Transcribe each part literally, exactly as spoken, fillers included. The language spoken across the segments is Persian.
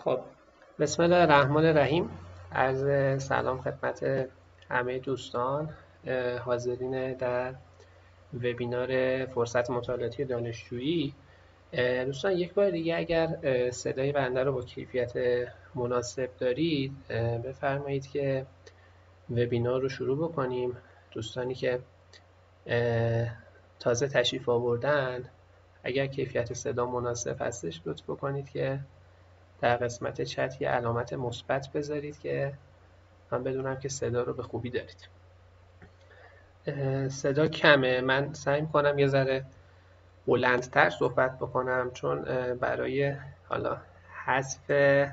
خب، بسم الله الرحمن الرحیم. عرض سلام خدمت همه دوستان اه، حاضرین در وبینار فرصت مطالعاتی دانشجویی. اه، دوستان یک بار دیگه اگر اه، صدای بنده رو با کیفیت مناسب دارید اه، بفرمایید که وبینار رو شروع بکنیم. دوستانی که اه، تازه تشریف آوردن اگر کیفیت صدا مناسب هستش لطف بکنید که در قسمت چت یه علامت مثبت بذارید که من بدونم که صدا رو به خوبی دارید. صدا کمه، من سعی می‌کنم یه ذره بلندتر صحبت بکنم چون برای حالا حذف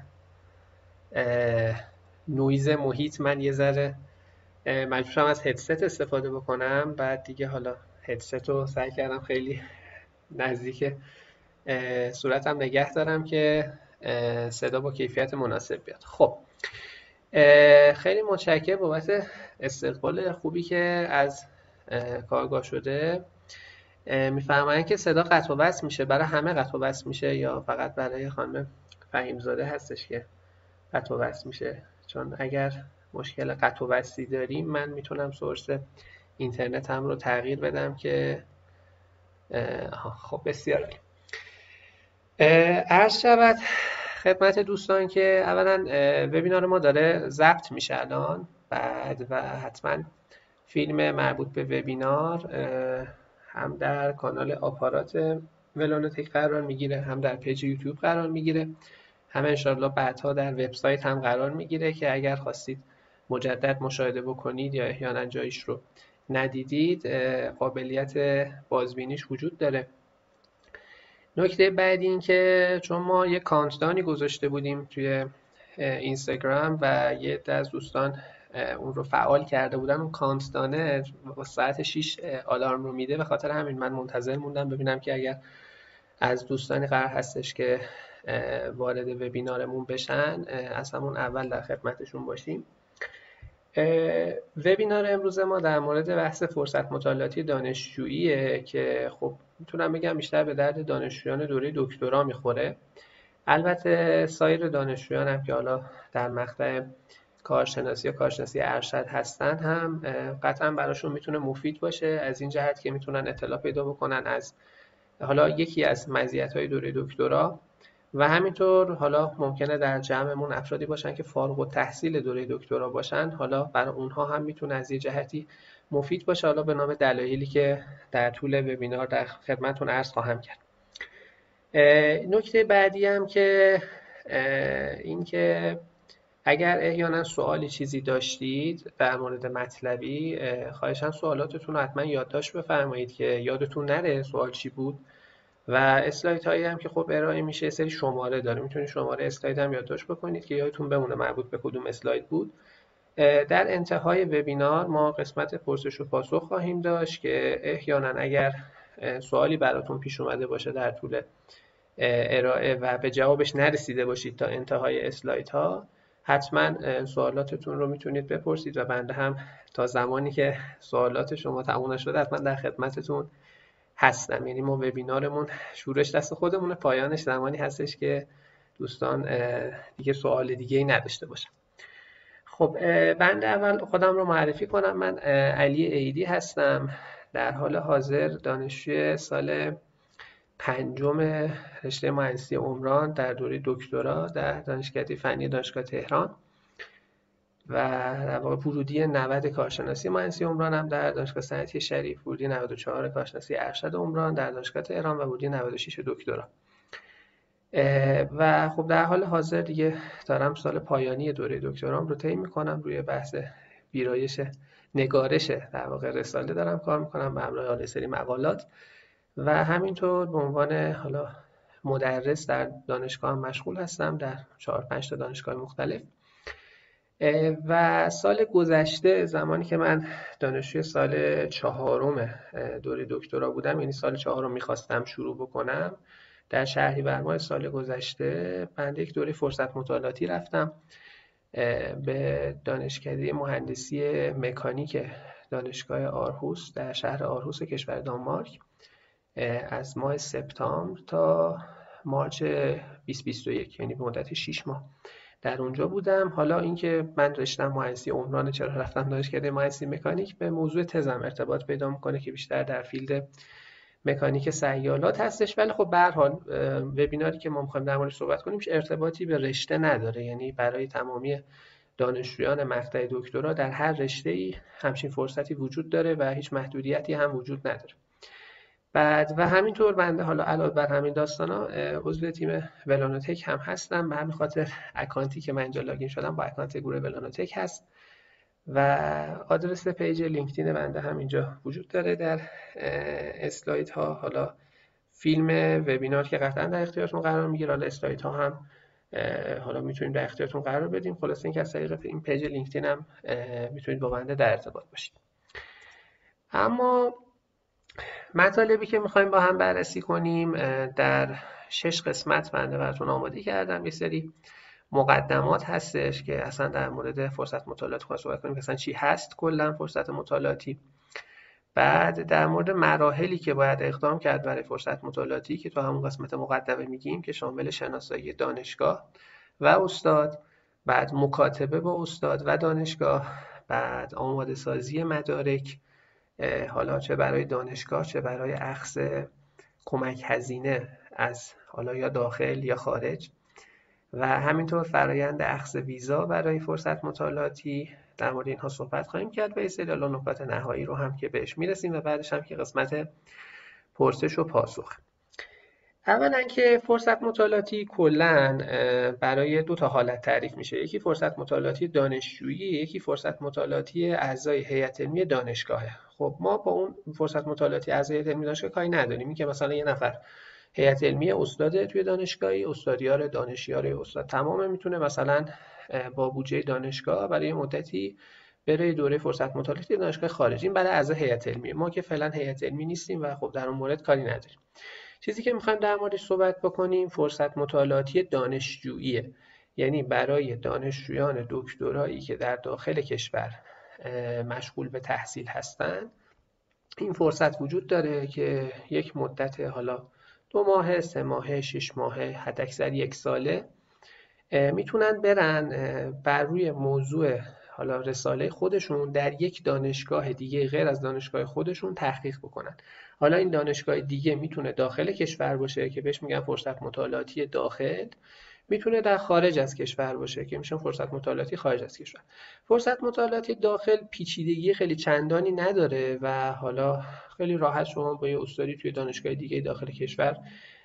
نویز محیط من یه ذره مجبورم از هدست استفاده بکنم. بعد دیگه حالا هدست رو سعی کردم خیلی نزدیک صورتم نگه دارم که صدا با کیفیت مناسب بیاد. خب، خیلی متشکرم بابت استقبال خوبی که از کارگاه شده. میفرمایند که صدا قطع و وصل میشه، برای همه قطع و وصل میشه یا فقط برای خانم فهیمزاده هستش که قطع و وصل میشه؟ چون اگر مشکل قطع و وصلی داریم من میتونم سورس اینترنت هم رو تغییر بدم که خب بسیار عالی. عرض شود خدمت دوستان که اولا وبینار ما داره ضبط میشه الان، بعد و حتما فیلم مربوط به وبینار هم در کانال آپارات ولونتک قرار میگیره، هم در پیج یوتیوب قرار میگیره، هم انشاءالله بعدها در وبسایت هم قرار میگیره که اگر خواستید مجدد مشاهده بکنید یا احیانا جایش رو ندیدید قابلیت بازبینیش وجود داره. نکته بعدی این که چون ما یک کانتدانی گذاشته بودیم توی اینستاگرام و یه عده از دوستان اون رو فعال کرده بودن، اون کانتدانه با ساعت شش آلارم رو میده. به خاطر همین من منتظر موندم ببینم که اگر از دوستانی قرار هستش که وارد وبینارمون بشن از همون اول در خدمتشون باشیم. وبینار امروز ما در مورد بحث فرصت مطالعاتی دانشجوییه که خب میتونم بگم بیشتر به درد دانشجویان دوره دکترا میخوره. البته سایر دانشجویان هم که حالا در مقطع کارشناسی یا کارشناسی ارشد هستن هم قطعا براشون میتونه مفید باشه، از این جهت که میتونن اطلاع پیدا بکنن از حالا یکی از مزیت‌های دوره دکترا و همینطور حالا ممکنه در جمعمون افرادی باشن که فارغ التحصیل دوره دکترا باشن، حالا برای اونها هم میتونه از یه جهتی مفید باشه، حالا به نام دلایلی که در طول وبینار در خدمتتون عرض خواهم کرد. نکته بعدی هم که این که اگر احیانا سوالی چیزی داشتید در مورد مطلبی، خواهشاً سوالاتتون رو حتما یادداشت بفرمایید که یادتون نره سوال چی بود. و اسلاید هایی هم که خب ارائه میشه سری شماره داره، میتونید شماره اسلاید هم یادداشت بکنید که یادتون بمونه مربوط به کدوم اسلاید بود. در انتهای وبینار ما قسمت پرسش و پاسخ خواهیم داشت که احیانا اگر سوالی براتون پیش اومده باشه در طول ارائه و به جوابش نرسیده باشید تا انتهای اسلاید ها، حتما سوالاتتون رو میتونید بپرسید و بنده هم تا زمانی که سوالات شما تموم نشده حتما در خدمتتون هستم. یعنی ما وبینارمون شورش دست خودمونه، پایانش زمانی هستش که دوستان دیگه سوال دیگه ای نداشته باشن. خب، بنده اول خودم رو معرفی کنم. من علی ایدی هستم، در حال حاضر دانشجوی سال پنجم رشته مهندسی عمران در دوره دکترا در دانشکده فنی دانشگاه تهران و در واقع ورودی نود کارشناسی مهندسی عمران هم در دانشگاه صنعتی شریف، ورودی نود و چهار کارشناسی ارشد عمران در دانشگاه تهران و ورودی نود و شش دکترا. و خب در حال حاضر دیگه دارم سال پایانی دوره دکترام رو طی می‌کنم، روی بحث ویرایش نگارش در واقع رساله دارم کار می‌کنم به همراه یه سری مقالات و همینطور به عنوان حالا مدرس در دانشگاه مشغول هستم در چهار پنج تا دانشگاه مختلف. و سال گذشته زمانی که من دانشجوی سال چهارم دوره دکترا بودم، یعنی سال چهارم میخواستم شروع بکنم، در شهریور ماه سال گذشته بنده یک دوره فرصت مطالعاتی رفتم به دانشکده مهندسی مکانیک دانشگاه آرهوس در شهر آرهوس کشور دانمارک. از ماه سپتامبر تا مارچ بیست و بیست و یک، یعنی به مدت شش ماه در اونجا بودم. حالا اینکه من رشتم مهندسی عمران، چرا رفتم دانشکده مهندسی مکانیک، به موضوع تزم ارتباط پیدا میکنه که بیشتر در فیلد مکانیک سیالات هستش. ولی خب به هر حال وبیناری که ما می‌خوایم در موردش صحبت کنیم ارتباطی به رشته نداره، یعنی برای تمامی دانشجویان مقطع دکترا در هر رشته‌ای همچین فرصتی وجود داره و هیچ محدودیتی هم وجود نداره. بعد و همینطور بنده حالا علاوه بر همین داستانا عضو تیم ولانوتک هم هستم، به همین خاطر اکانتی که من اینجا لاگین شدم با اکانت گروه ولانوتک هست و آدرس پیج لینکدین بنده هم اینجا وجود داره در اسلاید ها. حالا فیلم وبینار که قطعا در اختیارتون قرار میگیره، حالا اسلاید ها هم حالا میتونیم در اختیارتون قرار بدیم. خلاصه اینکه از طریق این پیج لینکدین هم میتونید با بنده در ارتباط باشید. اما مطالبی که میخوایم با هم بررسی کنیم در شش قسمت بنده براتون آماده کردم. یه سری مقدمات هستش که اصلا در مورد فرصت مطالعاتی خواهیم صحبت کنیم، اصلا چی هست کلا فرصت مطالعاتی. بعد در مورد مراحلی که باید اقدام کرد برای فرصت مطالعاتی که تو همون قسمت مقدمه میگیم که شامل شناسایی دانشگاه و استاد، بعد مکاتبه با استاد و دانشگاه، بعد آماده سازی مدارک، حالا چه برای دانشگاه چه برای اخذ کمک هزینه از حالا یا داخل یا خارج، و همینطور فرایند اخذ ویزا برای فرصت مطالعاتی. در مورد اینها صحبت خواهیم کرد و یه سری نکات نهایی رو هم که بهش میرسیم و بعدش هم که قسمت پرسش و پاسخ. اولا که فرصت مطالعاتی کلا برای دو تا حالت تعریف میشه، یکی فرصت مطالعاتی دانشجویی، یکی فرصت مطالعاتی اعضای هیئت علمی دانشگاهه. خب ما با اون فرصت مطالعاتی اعضای هیئت علمی دانشگاه کاری نداریم. این که مثلا یه نفر هیئت علمی استاد توی دانشگاهی، استادیار دانشیار استاد تمام میتونه مثلا با بودجه دانشگاه برای مدتی برای دوره فرصت مطالعاتی دانشگاه خارجی، این برای اعضای هیئت علمی. ما که فعلا هیئت علمی نیستیم و خب در اون مورد کاری نداریم. چیزی که میخوایم در موردش صحبت بکنیم فرصت مطالعاتی دانشجوییه، یعنی برای دانشجویان دکترایی که در داخل کشور مشغول به تحصیل هستند این فرصت وجود داره که یک مدت حالا دو ماه، سه ماه، شش ماه، حداکثر یک ساله میتونن برن بر روی موضوع حالا رساله خودشون در یک دانشگاه دیگه غیر از دانشگاه خودشون تحقیق بکنن. حالا این دانشگاه دیگه میتونه داخل کشور باشه که بهش میگن فرصت مطالعاتی داخل، میتونه در خارج از کشور باشه که میشه فرصت مطالعاتی خارج از کشور. فرصت مطالعاتی داخل پیچیدگی خیلی چندانی نداره و حالا خیلی راحت شما با یه استادی توی دانشگاه دیگه داخل کشور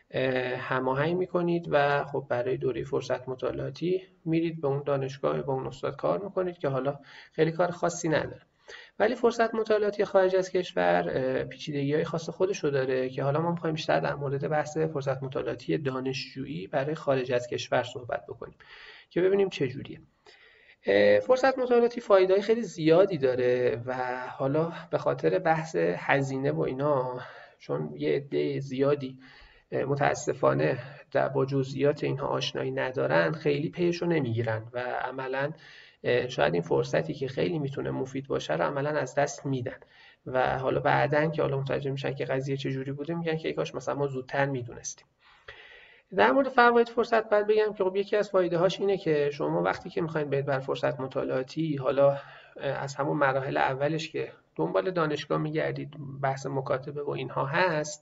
هماهنگ میکنید و خب برای دوره فرصت مطالعاتی میرید به اون دانشگاه با اون استاد کار میکنید که حالا خیلی کار خاصی نداره. ولی فرصت مطالعاتی خارج از کشور پیچیدگی‌های خاص خودش رو داره که حالا ما می‌خوایم بیشتر در مورد بحث فرصت مطالعاتی دانشجویی برای خارج از کشور صحبت بکنیم که ببینیم چه جوریه. فرصت مطالعاتی فایده‌های خیلی زیادی داره و حالا به خاطر بحث هزینه و اینا، چون یه عده زیادی متاسفانه با جزئیات اینها آشنایی ندارن، خیلی پیشو نمیگیرن و عملاً شاید این فرصتی که خیلی میتونه مفید باشه رو عملاً از دست میدن و حالا بعدن که حالا متوجه میشن که قضیه چجوری بوده میگن که کاش مثلا ما زودتر میدونستیم. در مورد فواید فرصت بعد بگم که خب یکی از فایده هاش اینه که شما وقتی که میخواین برید بر فرصت مطالعاتی، حالا از همون مراحل اولش که دنبال دانشگاه میگردید، بحث مکاتبه و اینها هست،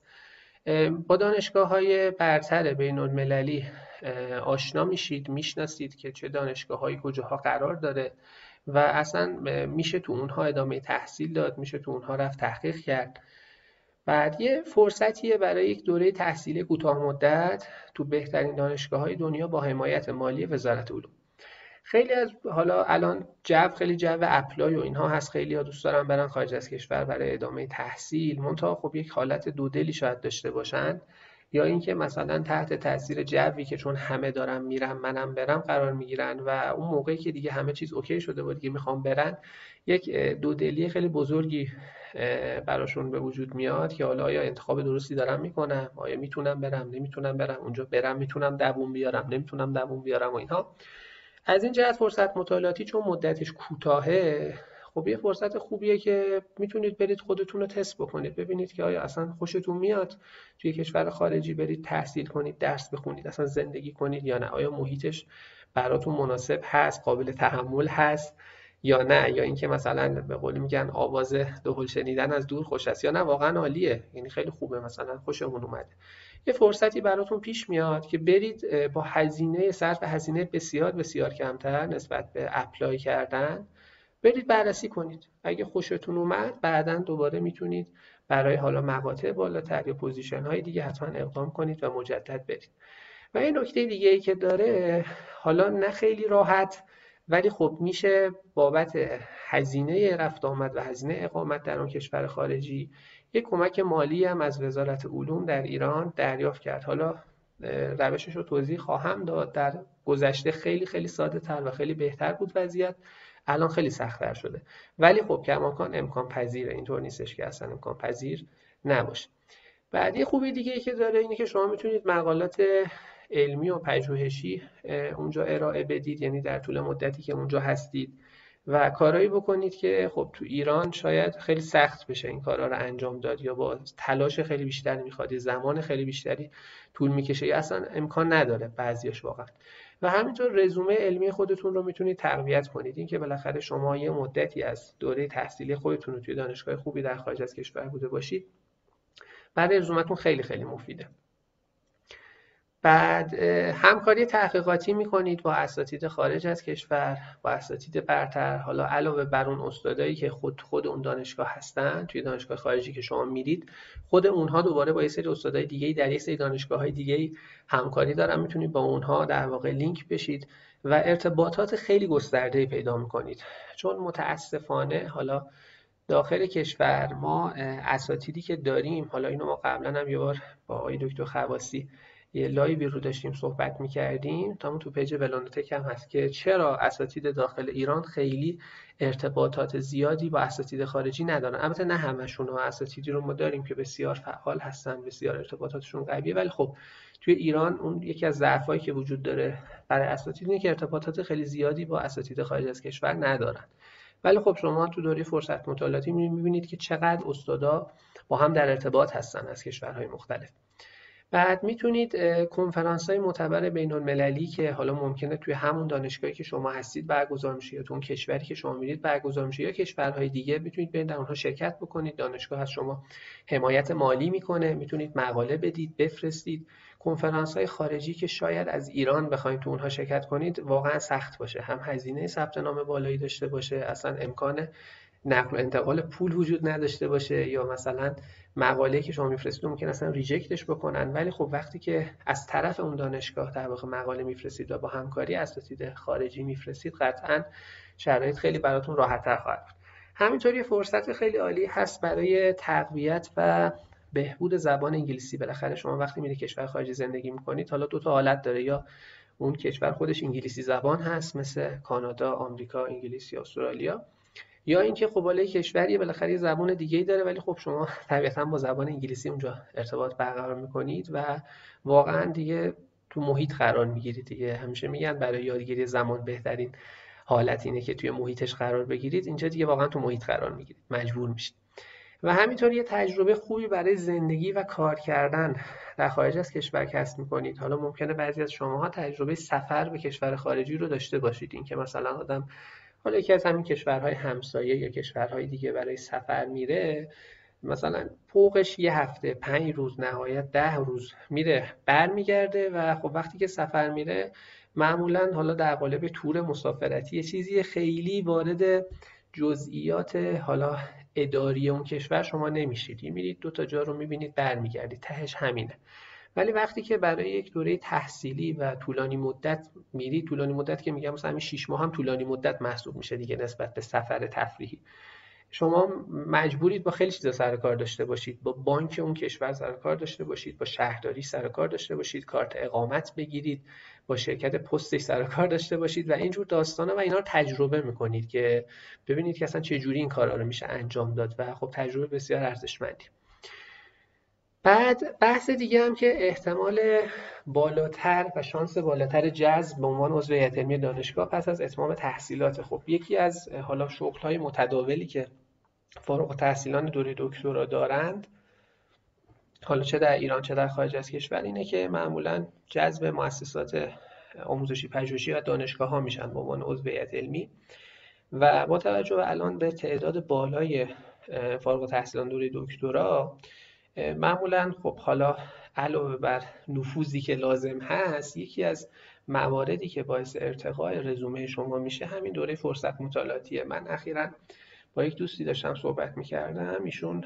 با دانشگاه‌های برتر بین‌المللی آشنا میشید، میشناسید که چه دانشگاه‌هایی کجاها قرار داره و اصلا میشه تو اونها ادامه تحصیل داد، میشه تو اونها رفت تحقیق کرد. بعد یه فرصتیه برای یک دوره تحصیلی کوتاه مدت تو بهترین دانشگاه‌های دنیا با حمایت مالی وزارت علوم. خیلی از حالا الان جو خیلی جو اپلای و اینها هست، خیلی ها دوست دارن برن خارج از کشور برای ادامه تحصیل، منتها خب یک حالت دودلی شاید داشته باشن، یا اینکه مثلا تحت تاثیر جوی که چون همه دارن میرن منم برم قرار میگیرن و اون موقعی که دیگه همه چیز اوکی شده بود دیگه میخوام برن، یک دودلی خیلی بزرگی براشون به وجود میاد که حالا آیا انتخاب درستی دارم میکنم، آیا میتونم برم نمیتونم برم، اونجا برم میتونم دووم بیارم نمیتونم دووم بیارم و اینها. از این جهت فرصت مطالعاتی چون مدتش کوتاهه، خب یه فرصت خوبیه که میتونید برید خودتون رو تست بکنید، ببینید که آیا اصلا خوشتون میاد توی کشور خارجی برید تحصیل کنید، درس بخونید، اصلا زندگی کنید یا نه، آیا محیطش براتون مناسب هست، قابل تحمل هست یا نه، یا اینکه مثلا به قولی میگن آواز دهل شنیدن از دور خوش است، یا نه واقعا عالیه، یعنی خیلی خوبه، مثلا خوشمون اومده. یه فرصتی براتون پیش میاد که برید با هزینه صرف هزینه بسیار بسیار کمتر نسبت به اپلای کردن برید بررسی کنید. اگه خوشتون اومد بعداً دوباره میتونید برای حالا مقاطع بالاتر یا پوزیشن های دیگه حتما اقدام کنید و مجدد برید. و این نکته دیگه ای که داره، حالا نه خیلی راحت ولی خب میشه بابت هزینه رفت آمد و هزینه اقامت در اون کشور خارجی یک کمک مالی هم از وزارت علوم در ایران دریافت کرد. حالا روشش رو توضیح خواهم داد. در گذشته خیلی خیلی ساده تر و خیلی بهتر بود وضعیت، الان خیلی سخت‌تر شده، ولی خب کماکان امکان پذیره، اینطور نیستش که اصلا امکان پذیر نباشه. بعد یه خوبی دیگه ای که داره اینه که شما میتونید مقالات علمی و پژوهشی اونجا ارائه بدید، یعنی در طول مدتی که اونجا هستید و کارهایی بکنید که خب تو ایران شاید خیلی سخت بشه این کارا رو انجام داد، یا با تلاش خیلی بیشتری میخواد، زمان خیلی بیشتری طول میکشه، یا اصلا امکان نداره بعضیش واقعا. و همینطور رزومه علمی خودتون رو میتونید تقویت کنید، این که بالاخره شما یه مدتی از دوره تحصیلی خودتون رو توی دانشگاه خوبی در خارج از کشور بوده باشید، بعد رزومتون خیلی خیلی مفیده. بعد همکاری تحقیقاتی میکنید با اساتید خارج از کشور، با اساتید برتر، حالا علاوه بر اون استادایی که خود خود اون دانشگاه هستن توی دانشگاه خارجی که شما میرید، خود اونها دوباره با یه سری استادای دیگه‌ای در یک سری دانشگاه‌های دیگه‌ای همکاری دارن، میتونید با اونها در واقع لینک بشید و ارتباطات خیلی گسترده‌ای پیدا میکنید. چون متاسفانه حالا داخل کشور ما اساتیدی که داریم، حالا اینو ما قبلا هم یه بار با آقای دکتر خواصی یه لایوی رو داشتیم صحبت می‌کردیم، تا تو پیج بلانوتک هم هست که چرا اساتید داخل ایران خیلی ارتباطات زیادی با اساتید خارجی ندارن. البته نه همشون ها، اساتیدی رو ما داریم که بسیار فعال هستن، بسیار ارتباطاتشون قویه، ولی خب توی ایران اون یکی از ضعفایی که وجود داره برای اساتید اینه که ارتباطات خیلی زیادی با اساتید خارج از کشور ندارن. ولی خب شما تو دوره فرصت مطالعاتی می‌بینید که چقدر استادا با هم در ارتباط هستن از کشورهای مختلف. بعد میتونید کنفرانس‌های معتبر بین‌المللی که حالا ممکنه توی همون دانشگاهی که شما هستید برگزار میشه، یا تو اون کشوری که شما میرید برگزار میشه، یا کشورهای دیگه، میتونید برید در اونها شرکت بکنید. دانشگاه از شما حمایت مالی میکنه، میتونید مقاله بدید، بفرستید. کنفرانس‌های خارجی که شاید از ایران بخواید تو اونها شرکت کنید واقعا سخت باشه، هم هزینه ثبت نام بالایی داشته باشه، اصلا امکان نقل و انتقال پول وجود نداشته باشه، یا مثلا مقاله‌ای که شما میفرستید ممکن اصلا ریجکتش بکنن. ولی خب وقتی که از طرف اون دانشگاه در واقع مقاله میفرستید و با همکاری اساتید خارجی میفرستید، قطعاً شرایط خیلی براتون راحت‌تر خواهد بود. همینطور یه فرصت خیلی عالی هست برای تقویت و بهبود زبان انگلیسی. بالاخره شما وقتی میرید کشور خارجی زندگی میکنید، حالا دو تا حالت داره، یا اون کشور خودش انگلیسی زبان هست مثل کانادا، آمریکا، انگلیس یا استرالیا، یا اینکه خب بالای کشوری بالاخره یه زبان دیگه‌ای داره، ولی خب شما طبیعتاً با زبان انگلیسی اونجا ارتباط برقرار میکنید و واقعاً دیگه تو محیط قرار میگیرید دیگه. همیشه میگن برای یادگیری زبان بهترین حالت اینه که توی محیطش قرار بگیرید. اینجا دیگه واقعاً تو محیط قرار میگیرید، مجبور میشید. و همینطور یه تجربه خوبی برای زندگی و کار کردن در خارج از کشور کسب میکنید. حالا ممکنه بعضی از شماها تجربه سفر به کشور خارجی رو داشته باشید، این که مثلا آدم حالا یکی از همین کشورهای همسایه یا کشورهای دیگه برای سفر میره، مثلا فوقش یه هفته، پنج روز، نهایت ده روز میره برمیگرده. و خب وقتی که سفر میره معمولا حالا در قالب تور مسافرتی یه چیزی خیلی وارد جزئیات حالا اداری اون کشور شما نمیشید، میرید دو تا جا رو میبینید برمیگردید، تهش همینه. ولی وقتی که برای یک دوره تحصیلی و طولانی مدت میری، طولانی مدت که میگم مثلا همین شش ماه هم طولانی مدت محسوب میشه دیگه نسبت به سفر تفریحی، شما مجبورید با خیلی چیزا سر کار داشته باشید، با بانک اون کشور سر کار داشته باشید، با شهرداری سر کار داشته باشید، کارت اقامت بگیرید، با شرکت پستش سر کار داشته باشید و اینجور داستانا، و اینا رو تجربه میکنید که ببینید که اصلا چه جوری این کارا رو میشه انجام داد و خب تجربه بسیار ارزشمندی. بعد بحث دیگه هم که احتمال بالاتر و شانس بالاتر جذب به عنوان عضو هیئت علمی دانشگاه پس از اتمام تحصیلات. خب یکی از حالا شغل‌های متداولی که فارغ التحصیلان دوره دکترا دارند، حالا چه در ایران چه در خارج از کشور، اینه که معمولاً جذب مؤسسات آموزشی پژوهشی و دانشگاه‌ها میشن به عنوان عضو هیئت علمی. و با توجه به الان به تعداد بالای فارغ التحصیلان دوره دکترا، معمولاً خب حالا علاوه بر نفوذی که لازم هست، یکی از مواردی که باعث ارتقاء رزومه شما میشه همین دوره فرصت مطالعاتیه. من اخیراً با یک دوستی داشتم صحبت میکردم، ایشون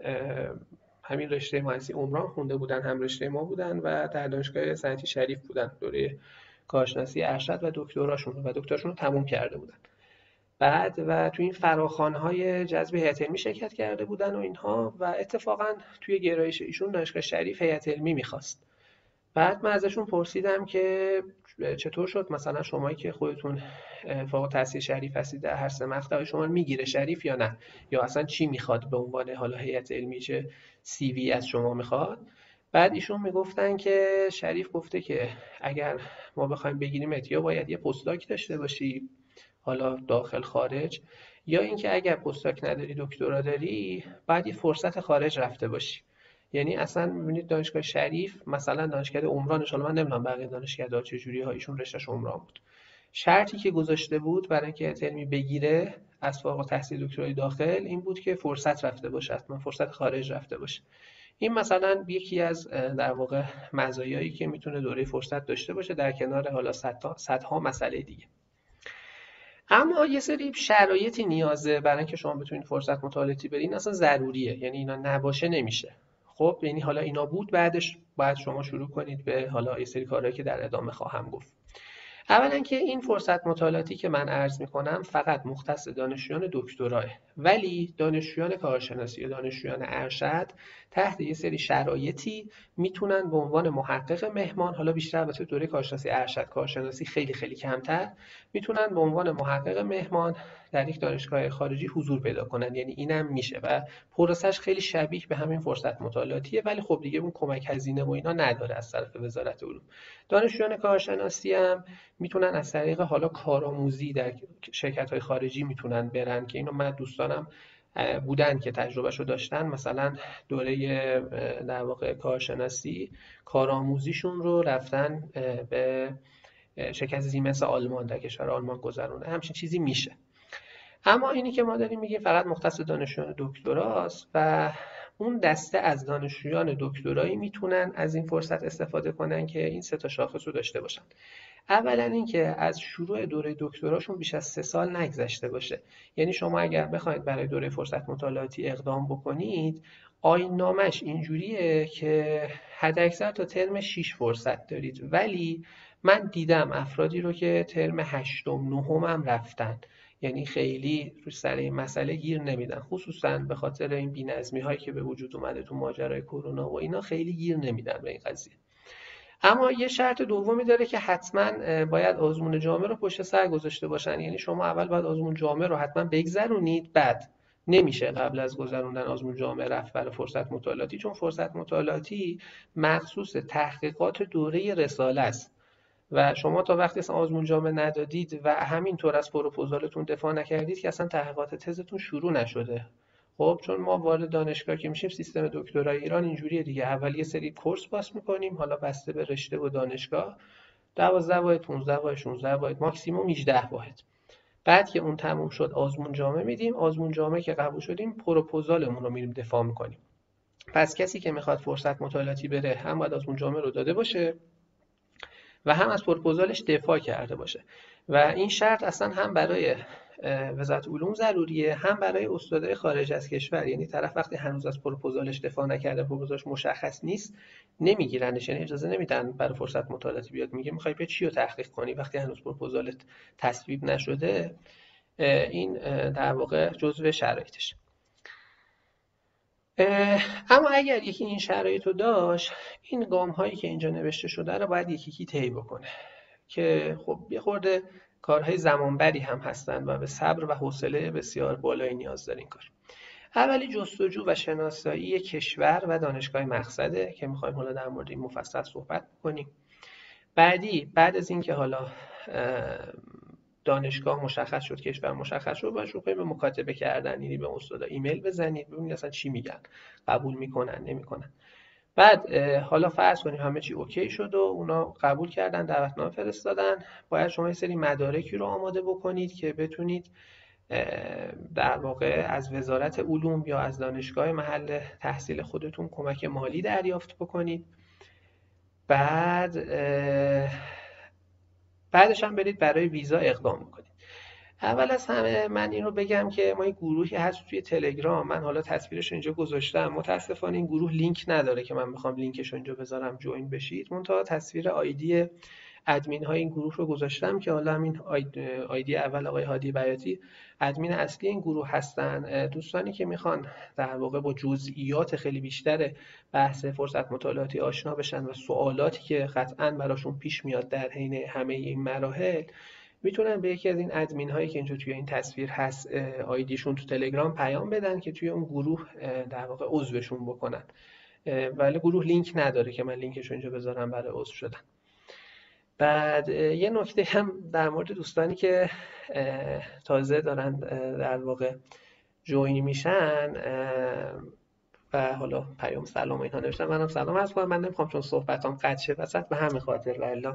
همین رشته مهندسی عمران خونده بودن، هم رشته ما بودن و در دانشگاه صنعتی شریف بودن، دوره کارشناسی ارشد و دکتراشون و دکتراشون رو تموم کرده بودن. بعد و تو این فراخوان‌های جذب هیئت علمی شرکت کرده بودن و اینها، و اتفاقا توی گرایش ایشون دانشگاه شریف هیئت علمی میخواست. بعد من ازشون پرسیدم که چطور شد مثلا شمایی که خودتون فوق التحصیل شریف هستید در هر سه مقطع شما میگیره شریف یا نه، یا اصلا چی میخواد به عنوان حالا هیئت علمی، چه سی وی از شما میخواد. بعد ایشون میگفتن که شریف گفته که اگر ما بخوایم بگیریم یا باید یه پستاک داشته باشی، حالا داخل خارج، یا اینکه اگر پستاک نداری دکترا داری بعد یه فرصت خارج رفته باشی. یعنی اصلا میبینید دانشگاه شریف مثلا دانشکده عمرانش، حالا من نمیدونم بقیه دانشکده‌ها چه جوری ها، ایشون رشتهش عمران بود، شرطی که گذاشته بود برای اینکه هیئت علمی بگیره از فارغ التحصیل دکترای داخل این بود که فرصت رفته باشه، حتما فرصت خارج رفته باشه. این مثلا یکی از در واقع مزایایی که میتونه دوره فرصت داشته باشه، در کنار حالا صدها صدها مسئله دیگه. اما یه سری شرایطی نیازه برای اینکه شما بتونید فرصت مطالعاتی برین، اصلا ضروریه، یعنی اینا نباشه نمیشه. خب یعنی حالا اینا بود، بعدش باید شما شروع کنید به حالا یه سری کارهایی که در ادامه خواهم گفت. اولا که این فرصت مطالعاتی که من عرض میکنم فقط مختص دانشجویان دکتراه، ولی دانشجویان کارشناسی و دانشجویان ارشد تحت یه سری شرایطی میتونن به عنوان محقق مهمان، حالا بیشتر البته دوره کارشناسی ارشد، کارشناسی خیلی خیلی کمتر، میتونن به عنوان محقق مهمان در یک دانشگاه خارجی حضور پیدا کنن. یعنی اینم میشه و پروسش خیلی شبیه به همین فرصت مطالعاتیه، ولی خب دیگه اون کمک هزینه و اینا نداره از طرف وزارت علوم. دانشجویان کارشناسی هم میتونن از طریق حالا کارآموزی در شرکت‌های خارجی میتونن برن، که اینو من دوستانم بودن که تجربهشو داشتن، مثلا دوره در واقع کارشناسی کارآموزیشون رو رفتن به شرکت زیمنس آلمان در کشور آلمان گذرونه، همچین چیزی میشه. اما اینی که ما داریم میگیم فقط مختص دانشجویان دکتراست و اون دسته از دانشجویان دکترایی میتونن از این فرصت استفاده کنن که این سه تا شاخص رو داشته باشن. اولا اینکه از شروع دوره دکتراشون بیش از سه سال نگذشته باشه. یعنی شما اگر بخواید برای دوره فرصت مطالعاتی اقدام بکنید، آیین نامش اینجوریه که حداکثر تا ترم شش فرصت دارید، ولی من دیدم افرادی رو که ترم هشتم نهم هم رفتن، یعنی خیلی رو سر این مسئله گیر نمیدن، خصوصا به خاطر این بی‌نظمی هایی که به وجود اومده تو ماجرای کرونا و اینا، خیلی گیر نمیدن به این قضیه. اما یه شرط دومی داره که حتما باید آزمون جامع رو پشت سر گذاشته باشن. یعنی شما اول باید آزمون جامع رو حتما بگذرونید، بعد نمیشه قبل از گذروندن آزمون جامع رفت برای فرصت مطالعاتی، چون فرصت مطالعاتی مخصوص تحقیقات دوره رساله است و شما تا وقتی اصلا آزمون جامع ندادید و همینطور از پروپوزالتون دفاع نکردید که اصلا تحقیقات تزتون شروع نشده. خب چون ما وارد دانشگاه که میشیم، سیستم دکترای ایران اینجوریه دیگه، اول یه سری کورس پاس میکنیم، حالا بسته به رشته و دانشگاه دوازده واحد، پانزده واحد، شانزده واحد، ماکسیموم هجده واحد. بعد که اون تموم شد آزمون جامع میدیم، آزمون جامع که قبول شدیم پروپوزالمون رو میریم دفاع میکنیم. پس کسی که میخواد فرصت مطالعاتی بره هم باید آزمون جامع رو داده باشه و هم از پروپوزالش دفاع کرده باشه و این شرط اصلا هم برای وزارت علوم ضروریه، هم برای استادای خارج از کشور. یعنی طرف وقتی هنوز از پروپوزالش دفاع نکرده، پروپوزالش مشخص نیست، نمیگیرنش، یعنی اجازه نمیدن برای فرصت مطالعاتی بیاد. میگه میخوای بیا چی رو تحقیق کنی وقتی هنوز پروپوزالت تصویب نشده. این در واقع جزء شرایطش. اما اگر یکی این شرایط رو داشت، این گام هایی که اینجا نوشته شده رو باید یکی یکی طی بکنه که خب یه خورده کارهای زمانبری هم هستن و به صبر و حوصله بسیار بالایی نیاز داره این کار. اولی جستجو و شناسایی کشور و دانشگاه مقصده که میخوایم حالا در مورد این مفصل صحبت کنیم. بعدی بعد از اینکه حالا دانشگاه مشخص شد، کشور مشخص شد، باید شروع کنیم به مکاتبه کردن، یعنی به استادا ایمیل بزنید ببینید اصلا چی میگن، قبول میکنن نمیکنن. بعد حالا فرض کنیم همه چی اوکی شد و اونا قبول کردن، دعوتنامه فرستادن، باید شما یه سری مدارکی رو آماده بکنید که بتونید در واقع از وزارت علوم یا از دانشگاه محل تحصیل خودتون کمک مالی دریافت بکنید. بعد بعدش هم برید برای ویزا اقدام کنید. اول از همه من این رو بگم که ما یک گروهی هست توی تلگرام، من حالا تصویرش رو اینجا گذاشتم، متاسفانه این گروه لینک نداره که من بخوام لینکش رو اینجا بذارم جوین بشید، منتها تصویر آیدی ادمین های این گروه رو گذاشتم که حالا همین آیدی اول آقای هادی بیاتی ادمین اصلی این گروه هستن. دوستانی که میخوان در واقع با جزئیات خیلی بیشتر بحث فرصت مطالعاتی آشنا بشن و سوالاتی که قطعاً براشون پیش میاد در حین همه این مراحل، میتونن به یکی از این ادمین هایی که اینجا توی این تصویر هست آیدیشون تو تلگرام پیام بدن که توی اون گروه در واقع عضوشون بکنن. ولی گروه لینک نداره که من لینکش رو اینجا بذارم برای عضو شدن. بعد یه نکته هم در مورد دوستانی که تازه دارن در واقع جوین میشن و حالا پیام سلام اینها نوشتن، منم سلام عرض کنم. من نمیخوام چون صحبتام قطع شه وسط به همین خاطر والا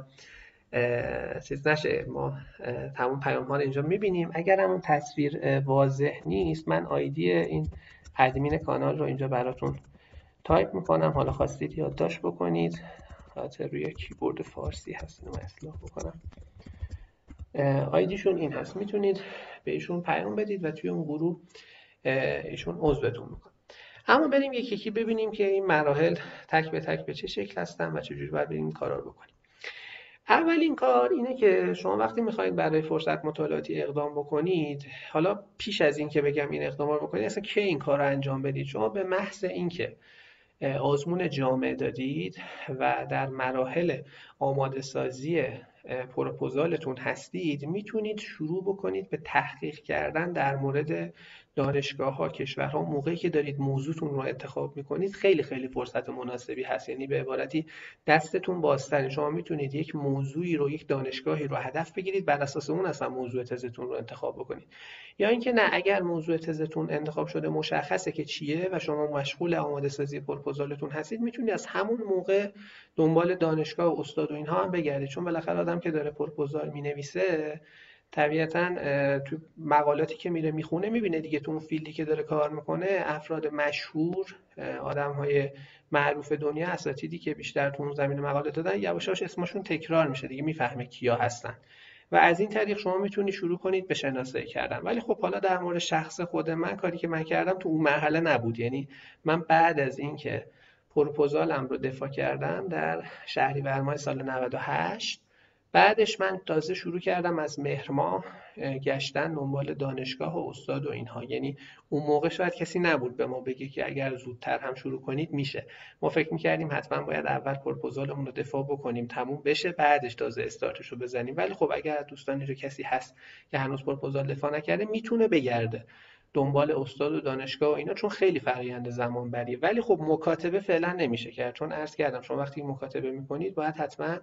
چیز نشه، ما تمام پیام ها رو اینجا میبینیم. اگر همون تصویر واضح نیست من آیدی این ادمین کانال رو اینجا براتون تایپ میکنم، حالا خواستید یادداشت بکنید، خاطر روی کیبورد فارسی هست اینو اصلاح بکنم. آیدیشون این هست، میتونید به ایشون پیام بدید و توی اون گروه ایشون عضوتون میکنه. اما بریم یکی یکی ببینیم که این مراحل تک به تک به چه شکل هستن و چجوری باید بریم این کارا رو بکنیم. اولین کار اینه که شما وقتی میخواید برای فرصت مطالعاتی اقدام بکنید، حالا پیش از این که بگم این اقدام رو بکنید اصلا کی این کار رو انجام بدید، شما به محض اینکه آزمون جامعه دادید و در مراحل آماده سازی پروپوزالتون هستید، میتونید شروع بکنید به تحقیق کردن در مورد دانشگاه ها، کشورها. موقعی که دارید موضوعتون رو انتخاب میکنید خیلی خیلی فرصت مناسبی هست، یعنی به عبارتی دستتون بازتره، شما میتونید یک موضوعی رو، یک دانشگاهی رو هدف بگیرید، بر اساس اون اصلا موضوع تزتون رو انتخاب بکنید. یا اینکه نه، اگر موضوع تزتون انتخاب شده مشخصه که چیه و شما مشغول آماده سازی پروپوزالتون هستید، میتونید از همون موقع دنبال دانشگاه و استاد و اینها هم بگردید، چون بالاخره آدم که داره پروپوزال مینویسه طبیعتاً تو مقالاتی که میره میخونه میبینه دیگه تو اون فیلدی که داره کار میکنه افراد مشهور، آدمهای معروف دنیا، اساتیدی که بیشتر تو اون زمینه مقاله دادن، یواش یواش اسمشون تکرار میشه دیگه، میفهمه کیا هستن و از این طریق شما میتونید شروع کنید به شناسایی کردن. ولی خب حالا در مورد شخص خود من، کاری که من کردم تو اون مرحله نبود، یعنی من بعد از اینکه پروپوزالم رو دفاع کردم در شهریور ماه سال نود و هشت، بعدش من تازه شروع کردم از مهر ماه گشتن دنبال دانشگاه و استاد و اینها. یعنی اون موقع شاید کسی نبود به ما بگه که اگر زودتر هم شروع کنید میشه. ما فکر میکردیم حتما باید اول پروپوزالمون رو دفاع بکنیم، تموم بشه، بعدش تازه استارتش رو بزنیم. ولی خب اگر دوستان اینجا کسی هست که هنوز پروپوزال دفاع نکرده، میتونه بگرده دنبال استاد و دانشگاه و اینا، چون خیلی فرآیند زمان بریه. ولی خب مکاتبه فعلا نمیشه کرد، چون عرض کردم شما وقتی مکاتبه میکنید باید حتما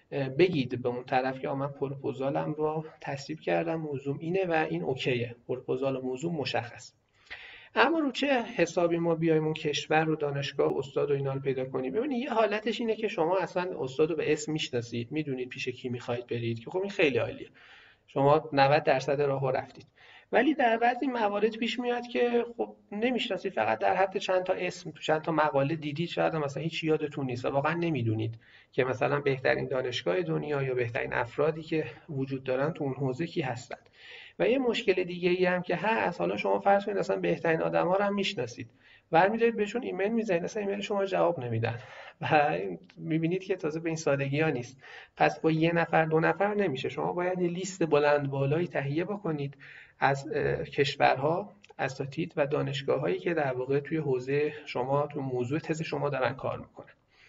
بگید به اون طرف که من پروپوزالم رو تصویب کردم، موضوع اینه و این اوکیه، پروپوزال و موضوع مشخص. اما رو چه حسابی ما بیایم اون کشور رو، دانشگاه و استاد و اینا رو پیدا کنیم؟ ببینید یه حالتش اینه که شما اصلا استاد رو به اسم میشناسید، میدونید پیش کی میخواید برید، که خب این خیلی عالیه، شما نود درصد راهو رفتید. ولی در بعضی موارد پیش میاد که خب نمیشناسید، فقط در حد چند تا اسم تو چند تا مقاله دیدید، شاید مثلا هیچ یادتون نیست و واقعا نمیدونید که مثلا بهترین دانشگاه دنیا یا بهترین افرادی که وجود دارن تو اون حوزه کی هستن. و یه مشکل دیگه ای هم که هست، حالا شما فرض کنید اصلا بهترین آدما رو هم میشناسید، برمی‌دارید بهشون ایمیل میزنید، اصلا ایمیل شما جواب نمیدن و میبینید که تازه به این سادگی ها نیست. پس با یه نفر دو نفر نمیشه، شما باید یه لیست بلند بالایی تهیه بکنید از کشورها، اساتید و دانشگاه هایی که در واقع توی حوزه شما، تو موضوع تز شما دارن کار میکنن.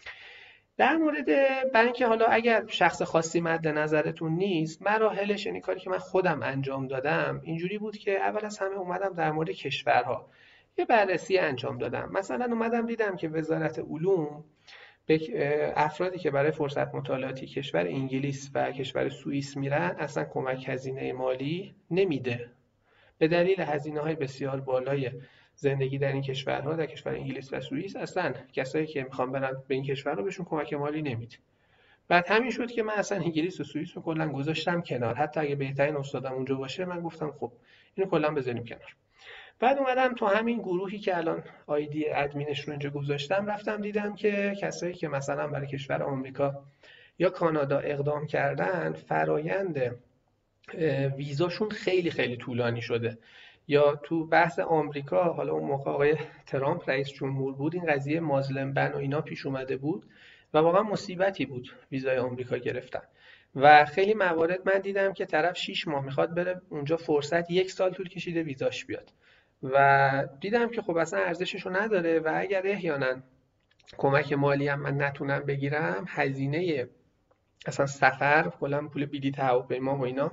در مورد بنک، حالا اگر شخص خاصی مد نظرتون نیست، مراحلش، یعنی کاری که من خودم انجام دادم اینجوری بود که اول از همه اومدم در مورد کشورها، یه بررسی انجام دادم. مثلا اومدم دیدم که وزارت علوم به افرادی که برای فرصت مطالعاتی کشور انگلیس و کشور سوئیس میرن اصلا کمک هزینه مالی نمیده، به دلیل هزینه‌های بسیار بالای زندگی در این کشورها، در کشور انگلیس و سوئیس، اصلا کسایی که میخوان برن به این کشورها بهشون کمک مالی نمیده. بعد همین شد که من اصلا انگلیس و سوئیس رو کلا گذاشتم کنار. حتی اگه بهترین استادم اونجا باشه من گفتم خب اینو کلا بذاریم کنار. بعد اومدم تو همین گروهی که الان آیدی ادمینش رو اینجا گذاشتم، رفتم دیدم که کسایی که مثلا برای کشور آمریکا یا کانادا اقدام کردن، فرایند ویزاشون خیلی خیلی طولانی شده. یا تو بحث آمریکا، حالا اون موقع آقای ترامپ رئیس جمهور بود، این قضیه مازلم بن و اینا پیش اومده بود و واقعا مصیبتی بود ویزای آمریکا گرفتن. و خیلی موارد من دیدم که طرف شش ماه میخواد بره اونجا، فرصت یک سال طول کشیده ویزاش بیاد و دیدم که خب اصلا ارزششو نداره. و اگر احیانا کمک مالی هم من نتونم بگیرم، هزینه اصلا سفر، کلا پول بلیط هواپیما و اینا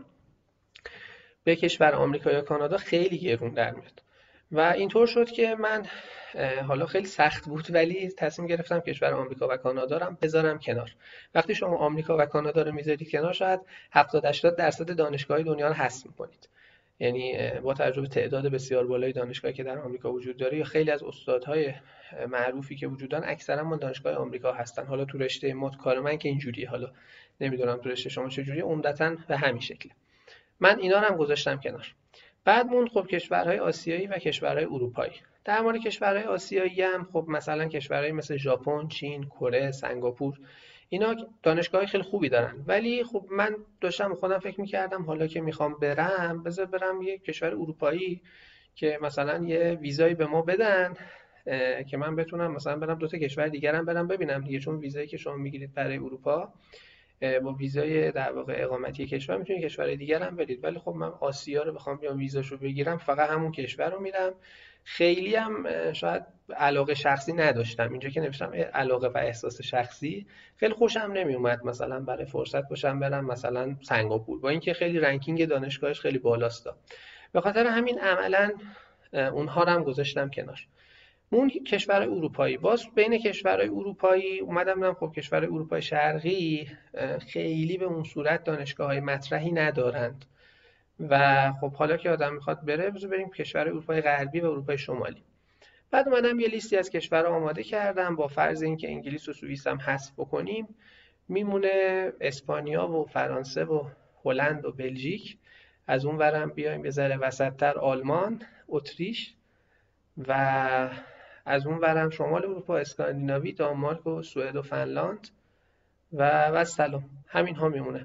به کشور آمریکا یا کانادا خیلی گرون در میاد. و اینطور شد که من حالا خیلی سخت بود ولی تصمیم گرفتم کشور آمریکا و کانادا رو بذارم کنار. وقتی شما آمریکا و کانادا رو میذارید کنار، شاید هفتاد هشتاد درصد دانشگاه‌های دنیا رو حذف می‌کنید. یعنی با توجه به تعداد بسیار بالای دانشگاهی که در آمریکا وجود داره یا خیلی از استادهای معروفی که وجود دارن، اکثرا ما دانشگاه آمریکا هستن. حالا تو رشته ما، کار من که اینجوریه، حالا نمیدونم تو رشته شما چجوریه، عمدتاً به همین شکله. من اینا رو هم گذاشتم کنار. بعد موند خب کشورهای آسیایی و کشورهای اروپایی. در مورد کشورهای آسیایی هم خب مثلا کشورهای مثل ژاپن، چین، کره، سنگاپور، اینا دانشگاه خیلی خوبی دارن. ولی خب من داشتم خودم فکر میکردم حالا که میخوام برم، بذار برم یه کشور اروپایی که مثلا یه ویزایی به ما بدن که من بتونم مثلا برم دو تا کشور دیگرم برم ببینم دیگه. چون ویزایی که شما میگیرید برای اروپا، با ویزای در واقع اقامتی کشور میتونید کشور دیگر هم برید. ولی خب من آسیا رو بخوام بیام ویزاشو بگیرم، فقط همون کشور رو میرم. خیلی هم شاید علاقه شخصی نداشتم اینجا که نوشتم علاقه و احساس شخصی، خیلی خوشم نمی اومد مثلا برای فرصت باشم برم مثلا سنگاپور، با اینکه خیلی رنکینگ دانشگاهش خیلی بالاست. به خاطر همین عملا اونها رو هم گذاشتم کنار. اون کشورهای اروپایی، باز بین کشورهای اروپایی اومدم دیدم خب کشورهای اروپای شرقی خیلی به اون صورت دانشگاه‌های مطرحی ندارند و خب حالا که آدم میخواد بره، بذار بریم کشورهای اروپای غربی و اروپای شمالی. بعد اومدم یه لیستی از کشورها آماده کردم، با فرض اینکه انگلیس و سوئیس هم حذف بکنیم، میمونه اسپانیا و فرانسه و هلند و بلژیک. از اون ورم بیایم یه ذره وسط‌تر، آلمان، اتریش، و از اون ورم شمال اروپا، اسکاندیناوی، دانمارک و سوئد و فنلاند و و سلام. همین ها میمونه.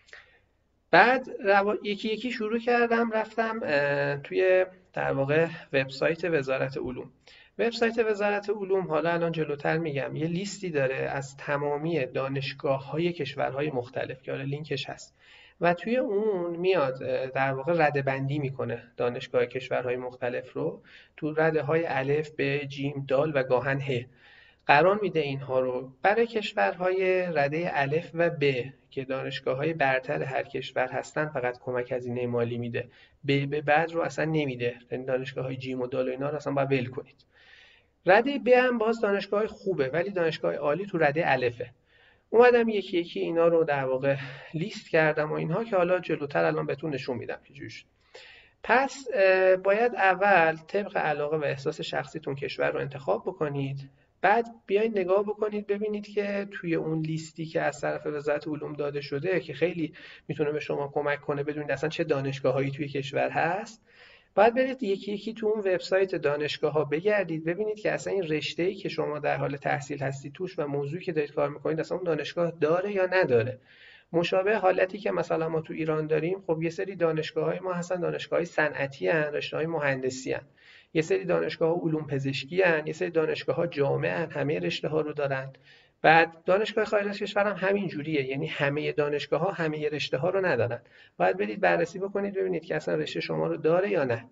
بعد یکی یکی شروع کردم رفتم توی در واقع وبسایت وزارت علوم. وبسایت وزارت علوم حالا الان جلوتر میگم، یه لیستی داره از تمامی دانشگاه‌های کشورهای مختلف که حالا لینکش هست و توی اون میاد در واقع رده بندی میکنه دانشگاه کشورهای مختلف رو تو رده های الف، ب، جیم، دال و گاهن ه. قرار میده اینها رو برای کشورهای رده الف و ب که دانشگاه‌های برتر هر کشور هستن فقط کمک هزینه مالی میده. ب به بعد رو اصلا نمیده، یعنی دانشگاه‌های جیم و دال و اینا رو اصلا باید ول کنید. رده ب هم باز دانشگاه خوبه ولی دانشگاه عالی تو رده الفه. اومدم یکی یکی اینا رو در واقع لیست کردم و اینها که حالا جلوتر الان بهتون نشون میدم که جوش. پس باید اول طبق علاقه و احساس شخصیتون کشور رو انتخاب بکنید. بعد بیاید نگاه بکنید ببینید که توی اون لیستی که از طرف وزارت علوم داده شده که خیلی میتونه به شما کمک کنه بدونید اصلا چه دانشگاه‌هایی توی کشور هست. بعد برید یکی یکی تو اون وبسایت دانشگاه‌ها بگردید ببینید که اصلا این رشته‌ای که شما در حال تحصیل هستید توش و موضوعی که دارید کار می‌کنید اصلا اون دانشگاه داره یا نداره. مشابه حالتی که مثلا ما تو ایران داریم، خب یه سری دانشگاه‌های ما هستن دانشگاه‌های صنعتی ان، رشته‌های مهندسی ان. یه سری دانشگاه‌ها علوم پزشکی ان، یه سری دانشگاه‌ها جامعه ان، همه رشته‌ها رو دارن. بعد دانشگاه خارج از کشور هم همین جوریه، یعنی همه دانشگاه‌ها همه رشته‌ها رو ندارن. باید برید بررسی بکنید ببینید که اصلا رشته شما رو داره یا نه.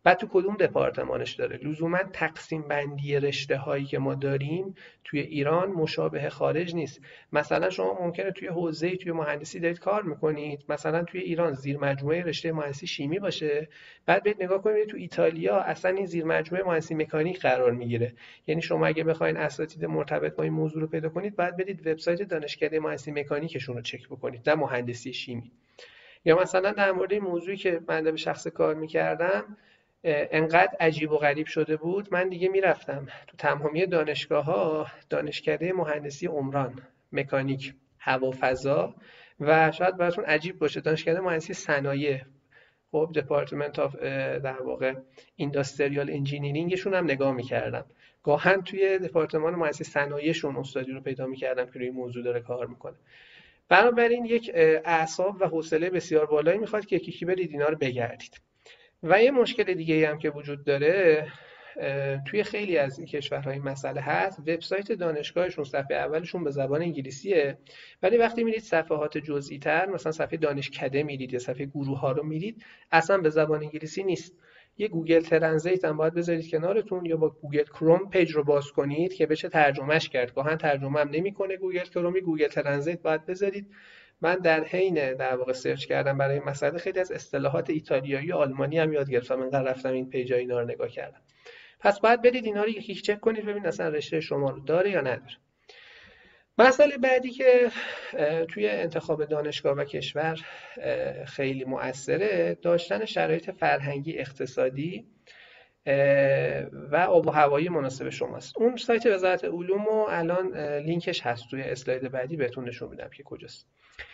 بعد تو کدوم دپارتمانش داره. لزوما تقسیم بندی رشته هایی که ما داریم توی ایران مشابه خارج نیست. مثلا شما ممکنه توی حوزه‌ای توی مهندسی دارید کار میکنید، مثلا توی ایران زیر مجموعه رشته مهندسی شیمی باشه، بعد برید نگاه کنید تو ایتالیا اصلا این زیر مجموعه مهندسی مکانیک قرار میگیره. یعنی شما اگه بخواید اساتید مرتبط با این موضوع رو پیدا کنید، بعد برید وبسایت دانشکده مهندسی مکانیکشون رو چک بکنید، نه مهندسی شیمی. یا مثلا در مورد این موضوعی که من به شخص کار میکردم انقدر عجیب و غریب شده بود، من دیگه میرفتم تو تمامی دانشگاه ها، دانشکده مهندسی عمران، مکانیک، هوافضا، و شاید براتون عجیب باشه دانشکده مهندسی صنایع، خب دپارتمنت آف در واقع اینداستریال انجینیرینگشون هم نگاه میکردم. گاهن توی دپارتمان مهندسی صنایعشون استادی رو پیدا میکردم که روی این موضوع داره کار میکنه. بنابراین یک اعصاب و حوصله بسیار بالایی میخواد که یکی یکی برید اینا رو بگردید. و یه مشکل دیگه هم که وجود داره توی خیلی از این کشورهای مسئله هست، وبسایت دانشگاهشون صفحه اولشون به زبان انگلیسیه، ولی وقتی میرید صفحات جزئی تر، مثلا صفحه دانشکده میرید یا صفحه گروه ها رو میرید، اصلا به زبان انگلیسی نیست. یه گوگل ترنسلیت هم باید بذارید کنارتون، یا با گوگل کروم پیج رو باز کنید که بشه ترجمهش کرد. گاهن ترجمه هم نمیکنه گوگل کرومی، گوگل ترنسلیت باید بذارید. من در حین در واقع سرچ کردم برای این مسئله خیلی از اصطلاحات ایتالیایی و آلمانی هم یاد گرفتم، انقدر رفتم این پیجا اینا رو نگاه کردم. پس باید برید اینا رو یکی چک کنید ببینید اصلا رشته شما رو داره یا نداره. مسئله بعدی که توی انتخاب دانشگاه و کشور خیلی مؤثره، داشتن شرایط فرهنگی، اقتصادی و آب و هوایی مناسب شماست. اون سایت وزارت علوم و الان لینکش هست توی اسلاید بعدی بهتون نشون میدم که کجاست.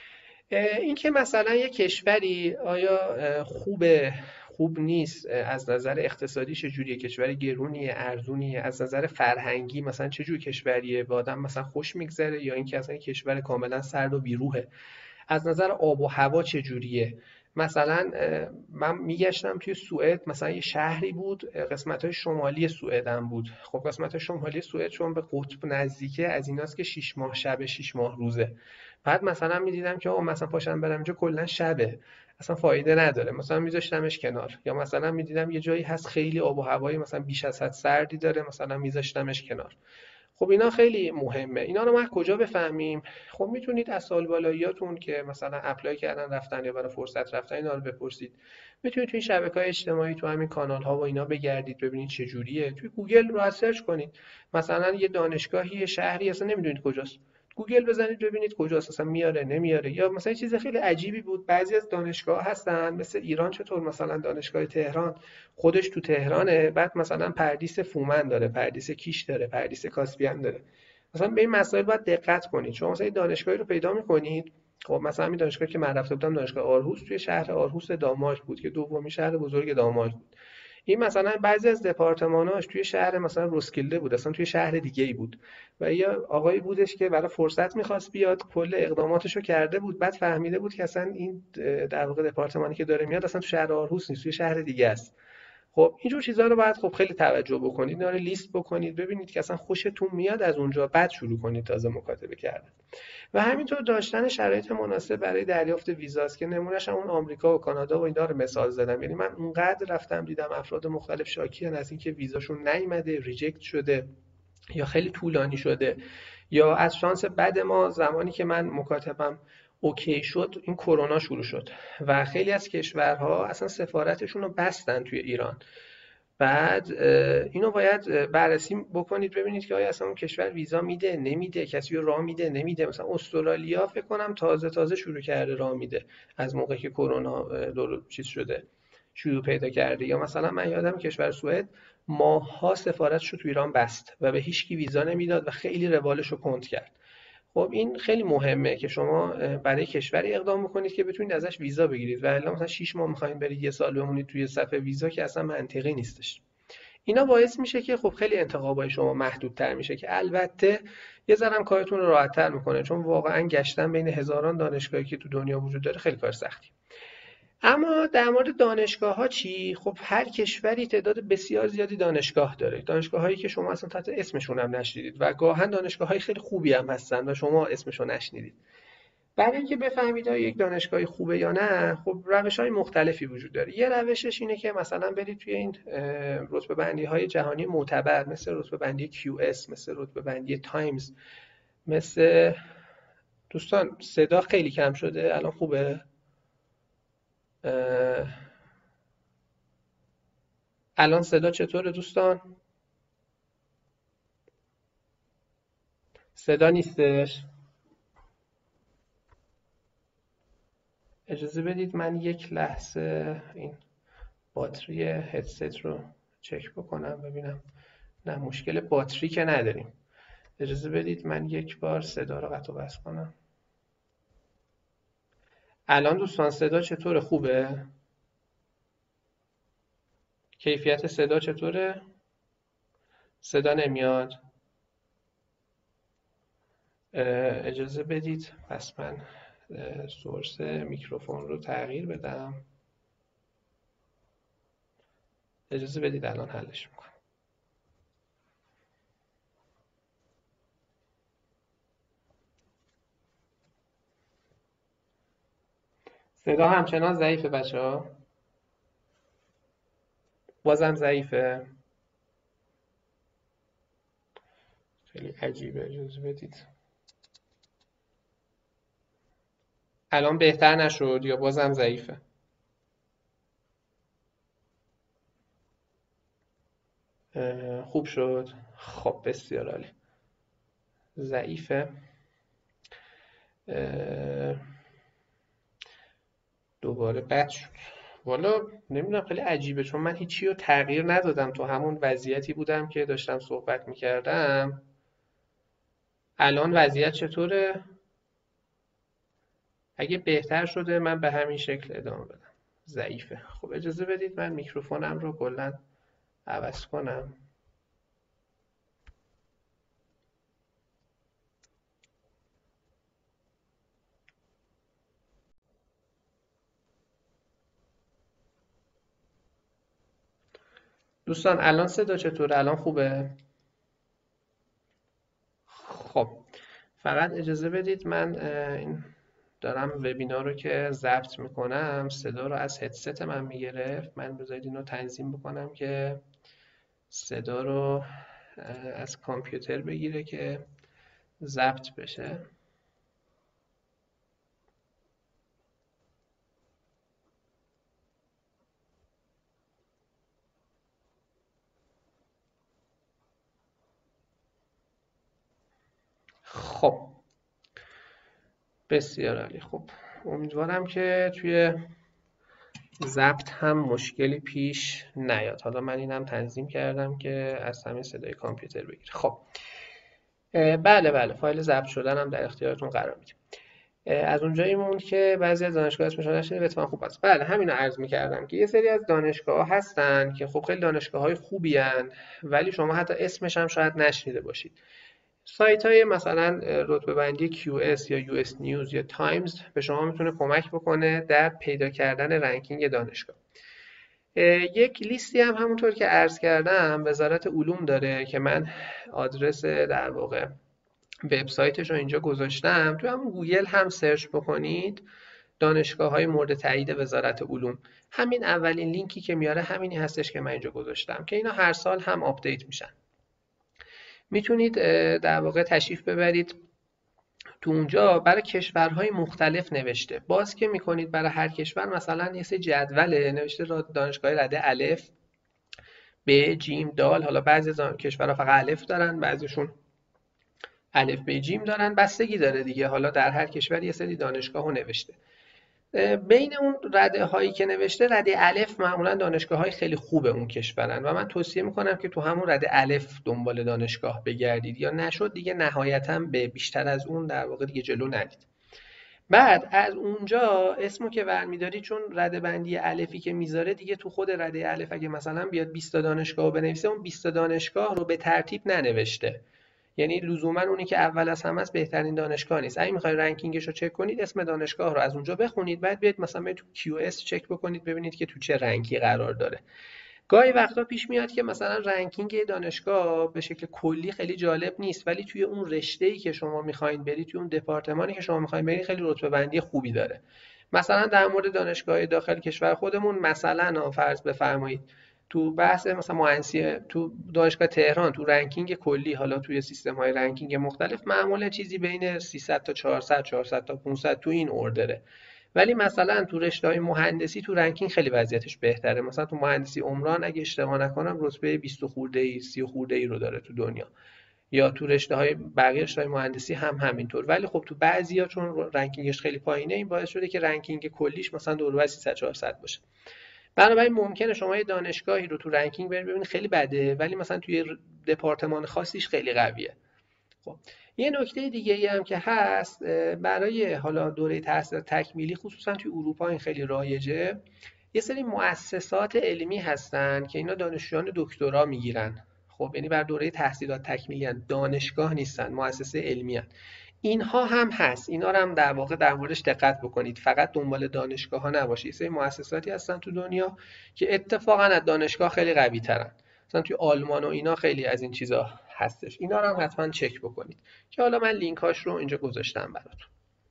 این که مثلا یک کشوری آیا خوبه خوب نیست، از نظر اقتصادی چجوریه، کشوری گرونیه ارزونیه، از نظر فرهنگی مثلا چجور کشوریه، به آدم مثلا خوش میگذره، یا اینکه اصلا کشور کاملا سرد و بیروحه، از نظر آب و هوا چجوریه. مثلا من میگشتم توی سوئد، مثلا یه شهری بود قسمت‌های شمالی سوئد هم بود. خب قسمت‌های شمالی سوئد چون به قطب نزدیکه، از ایناست که شش ماه شب شش ماه روزه. بعد مثلا میدیدم که آقا مثلا پاشم برم اینجا کلا شبه، اصلا فایده نداره، مثلا میذاشتمش کنار. یا مثلا میدیدم یه جایی هست خیلی آب و هوایی مثلا بیش از حد سردی داره، مثلا میذاشتمش کنار. خب اینا خیلی مهمه. اینا رو ما کجا بفهمیم؟ خب میتونید از سال بالاییاتون که مثلا اپلای کردن رفتن یا برای فرصت رفتن اینا رو بپرسید. میتونید توی شبکه‌های اجتماعی تو همین کانال ها و اینا بگردید ببینید چه جوریه. توی گوگل رو سرچ کنید، مثلا یه دانشگاهی، یه شهری اصلا نمیدونید کجاست، گوگل بزنید ببینید کجاست، اصلا میاره نمیاره. یا مثلا چیز خیلی عجیبی بود، بعضی از دانشگاه هستن مثل ایران، چطور مثلا دانشگاه تهران خودش تو تهرانه، بعد مثلا پردیس فومن داره، پردیس کیش داره، پردیس کاسپیان داره. مثلا به این مسائل باید دقت کنید. شما مثلا دانشگاهی رو پیدا می‌کنید، خب مثلا این دانشگاهی که من رفته بودم دانشگاه آرهوس توی شهر آرهوس دانمارک بود که دومین شهر بزرگ دانمارک بود. این مثلا بعضی از دپارتماناش توی شهر مثلا روسکیلده بود، اصلا توی شهر دیگه ای بود، و یه آقایی بودش که برای فرصت میخواست بیاد، کل اقداماتشو کرده بود، بعد فهمیده بود که اصلا این در واقع دپارتمانی که داره میاد اصلا تو شهر آرهوس نیست، توی شهر دیگه است. خب اینجور چیزا رو باید خب خیلی توجه بکنید، اینا رو لیست بکنید ببینید که اصلا خوشتون میاد از اونجا، بعد شروع کنید تازه مکاتبه کردن. و همینطور داشتن شرایط مناسب برای دریافت ویزاست که نمونهش اون آمریکا و کانادا و اینا رو مثال زدم. یعنی من اونقدر رفتم دیدم افراد مختلف شاکیان از اینکه ویزاشون نیومده، ریجکت شده یا خیلی طولانی شده، یا از شانس بد ما زمانی که من مکاتبم اوکی شد این کرونا شروع شد و خیلی از کشورها اصلا سفارتشون رو بستن توی ایران. بعد اینو باید بررسی بکنید ببینید که آیا اصلا اون کشور ویزا میده نمیده، کسی رو راه میده نمیده. مثلا استرالیا فکر کنم تازه تازه شروع کرده راه میده از موقعی که کرونا دور چیز شده شروع پیدا کرده. یا مثلا من یادم کشور سوئد ماه‌ها سفارتش رو تو ایران بست و به هیچ کی ویزا نمیداد و خیلی روالش رو کند کرد. خب این خیلی مهمه که شما برای کشوری اقدام بکنید که بتونید ازش ویزا بگیرید، و الا مثلا شش ماه می‌خواید برید یه سال بمونید توی صفحه ویزا که اصلا منطقی نیستش. اینا باعث میشه که خب خیلی انتخابای شما محدودتر میشه که البته یه ذره کارتون رو راحت‌تر میکنه، چون واقعا گشتن بین هزاران دانشگاهی که تو دنیا وجود داره خیلی کار سختی. اما در مورد دانشگاه ها چی؟ خب هر کشوری تعداد بسیار زیادی دانشگاه داره، دانشگاه هایی که شما اصلا تحت اسمشون هم نشنیدید و گاهن دانشگاه های خیلی خوبی هم هستن و شما اسمشون نشنیدید. برای اینکه بفهمید آیا یک دانشگاهی خوبه یا نه، خب روش‌های مختلفی وجود داره. یه روشش اینه که مثلا برید توی این رتبه بندی‌های جهانی معتبر، مثل رتبه بندی کیو اس، مثل رتبه بندی تایمز، مثل دوستان صدا خیلی کم شده الان خوبه؟ الان صدا چطوره دوستان؟ صدا نیستش. اجازه بدید من یک لحظه این باتری هدست رو چک بکنم ببینم. نه مشکل باتری که نداریم. اجازه بدید من یک بار صدا رو قطع و بس کنم. الان دوستان صدا چطوره؟ خوبه؟ کیفیت صدا چطوره؟ صدا نمیاد. اجازه بدید پس من سورس میکروفون رو تغییر بدم. اجازه بدید الان حلش میکنم. صدا همچنان ضعیفه بچه ها؟ بازم ضعیفه؟ خیلی عجیبه. اجازه بدید. الان بهتر نشد یا بازم ضعیفه؟ خوب شد. خب بسیار عالی. ضعیفه. دوباره بد شد. والا نمیدونم خیلی عجیبه چون من هیچی رو تغییر ندادم، تو همون وضعیتی بودم که داشتم صحبت میکردم. الان وضعیت چطوره؟ اگه بهتر شده من به همین شکل ادامه بدم. ضعیفه. خب اجازه بدید من میکروفونم رو کلا عوض کنم. دوستان الان صدا چطوره؟ الان خوبه؟ خب فقط اجازه بدید من این دارم وبینار رو که ضبط میکنم صدا رو از هدست من میگرفت. من بذارید اینو تنظیم بکنم که صدا رو از کامپیوتر بگیره که ضبط بشه. خب بسیار عالی. خب امیدوارم که توی ضبط هم مشکلی پیش نیاد. حالا من اینم تنظیم کردم که از همین صدای کامپیوتر بگیره. خب بله بله فایل ضبط شدن هم در اختیارتون قرار میدیم. از اونجایی موند که بعضی از دانشگاه اسمشون نشده اتفاقا خوب است. بله همین رو عرض می‌کردم که یه سری از دانشگاه هستن که خب خیلی دانشگاه‌های خوبی هن، ولی شما حتی اسمش هم شاید نشنیده باشید. سایت های مثلا رتبه بندی کیو اس یا یو اس نیوز یا تایمز به شما میتونه کمک بکنه در پیدا کردن رنکینگ دانشگاه. یک لیستی هم همونطور که عرض کردم وزارت علوم داره که من آدرس در واقع وبسایتش رو اینجا گذاشتم. توی همون گوگل هم سرچ بکنید دانشگاه های مورد تایید وزارت علوم، همین اولین لینکی که میاره همینی هستش که من اینجا گذاشتم که اینا هر سال هم آپدیت میشن. میتونید در واقع تشریف ببرید تو اونجا. برای کشورهای مختلف نوشته. باز که میکنید برای هر کشور مثلا یه سری جدوله نوشته دانشگاه رده الف ب جیم دال. حالا بعضی کشورها فقط الف دارن، بعضیشون الف ب جیم دارن، بستگی داره دیگه. حالا در هر کشور یه سری دانشگاهو نوشته. بین اون رده هایی که نوشته رده الف معمولا دانشگاه های خیلی خوبه اون کشورن و من توصیه میکنم که تو همون رده الف دنبال دانشگاه بگردید، یا نشد دیگه نهایتا به بیشتر از اون در واقع دیگه جلو نرید. بعد از اونجا اسمو که برمیداری، چون رده بندی الفی که میذاره دیگه تو خود رده الف اگه مثلا بیاد بیست تا دانشگاه رو بنویسه، اون بیست تا دانشگاه رو به ترتیب ننوشته. یعنی لزوما اونی که اول از همه است بهترین دانشگاه نیست. اگه میخواید رنکینگش رو چک کنید اسم دانشگاه رو از اونجا بخونید، بعد بیاید مثلا تو کیو اس چک بکنید ببینید که تو چه رنکی قرار داره. گاهی وقتا پیش میاد که مثلا رنکینگ دانشگاه به شکل کلی خیلی جالب نیست، ولی توی اون رشته‌ای که شما میخواین برید، توی اون دپارتمانی که شما میخواین برید، خیلی رتبه بندی خوبی داره. مثلا در مورد دانشگاه داخل کشور خودمون، مثلا فرض بفرمایید تو بحث مثلا مهندسی تو دانشگاه تهران، تو رنکینگ کلی، حالا توی سیستم‌های رنکینگ مختلف، معمولا چیزی بین سیصد تا چهارصد، چهارصد تا پانصد تو این اوردره. ولی مثلا تو رشته‌های مهندسی تو رنکینگ خیلی وضعیتش بهتره. مثلا تو مهندسی عمران اگه اشتباه نکنم رتبه بیست خورده ای، سی خورده ای رو داره تو دنیا. یا تو رشته‌های بقیه رشته‌های مهندسی هم همینطور. ولی خب تو بعضیا چون رنکینگش خیلی پایینه، این باعث شده که رنکینگ کلیش مثلا دور و بر سیصد چهارصد باشه. بنابراین ممکنه شما یه دانشگاهی رو تو رنکینگ برید ببینید خیلی بده، ولی مثلا توی دپارتمان خاصیش خیلی قویه. خب یه نکته دیگه ای هم که هست، برای حالا دوره تحصیل تکمیلی خصوصا توی اروپا این خیلی رایجه، یه سری مؤسسات علمی هستن که اینا دانشجویان دکترا میگیرن. خب یعنی بر دوره تحصیلات تکمیلی هن. دانشگاه نیستن، مؤسسه علمی هن. اینها هم هست، اینا رو هم در واقع در موردش دقت بکنید، فقط دنبال دانشگاه ها نباشید. یه سری مؤسساتی هستن تو دنیا که اتفاقا از دانشگاه خیلی قوی ترن. مثلا توی آلمان و اینا خیلی از این چیزا هستش. اینا رو هم حتما چک بکنید که حالا من لینک هاش رو اینجا گذاشتم براتون.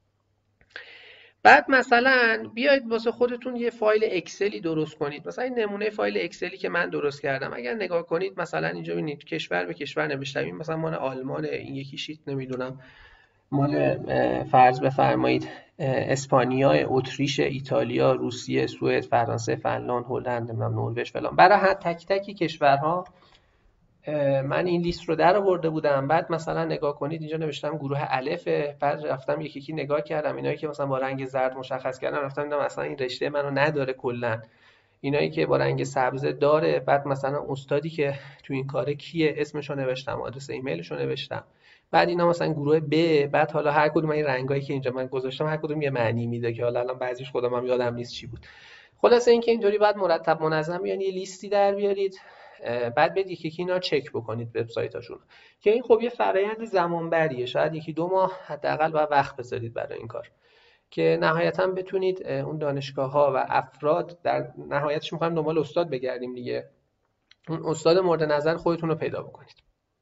بعد مثلا بیاید واسه خودتون یه فایل اکسلی درست کنید. مثلا این نمونه فایل اکسلی که من درست کردم، اگر نگاه کنید مثلا اینجا ببینید کشور به کشور نوشتم. این مثلا مال آلمان، این یکی شیت نمیدونم مال فرض بفرمایید اسپانیا، اتریش، ایتالیا، روسیه، سوئد، فرانسه، فنلاند، هلند، نمیدونم نروژ فلان. برای هر تک تکی کشورها من این لیست رو در آورده بودم. بعد مثلا نگاه کنید اینجا نوشتم گروه الف. بعد رفتم یکی یکی نگاه کردم، اینایی که مثلا با رنگ زرد مشخص کردم رفتم دیدم مثلا این رشته منو نداره کلا. اینایی که با رنگ سبز داره. بعد مثلا استادی که تو این کاره کیه، اسمشو نوشتم، آدرس ایمیلشو نوشتم. بعد اینا مثلا گروه ب. بعد حالا هر کدوم این رنگایی که اینجا من گذاشتم هر کدوم یه معنی میده که حالا الان بعضیش خودم هم یادم نیست چی بود. خلاصه اینکه اینطوری بعد مرتب منظم یعنی یه لیستی در بیارید. بعد برید یکی یکی اینا چک بکنید وبسایتاشون، که این خب یه فرآیند زمان بریه، شاید یکی دو ماه حداقل باید وقت بذارید برای این کار که نهایتا بتونید اون دانشگاه ها و افراد، در نهایتش میخوایم دنبال استاد بگردیم دیگه، اون استاد مورد نظر خودتون رو پیدا بکنید.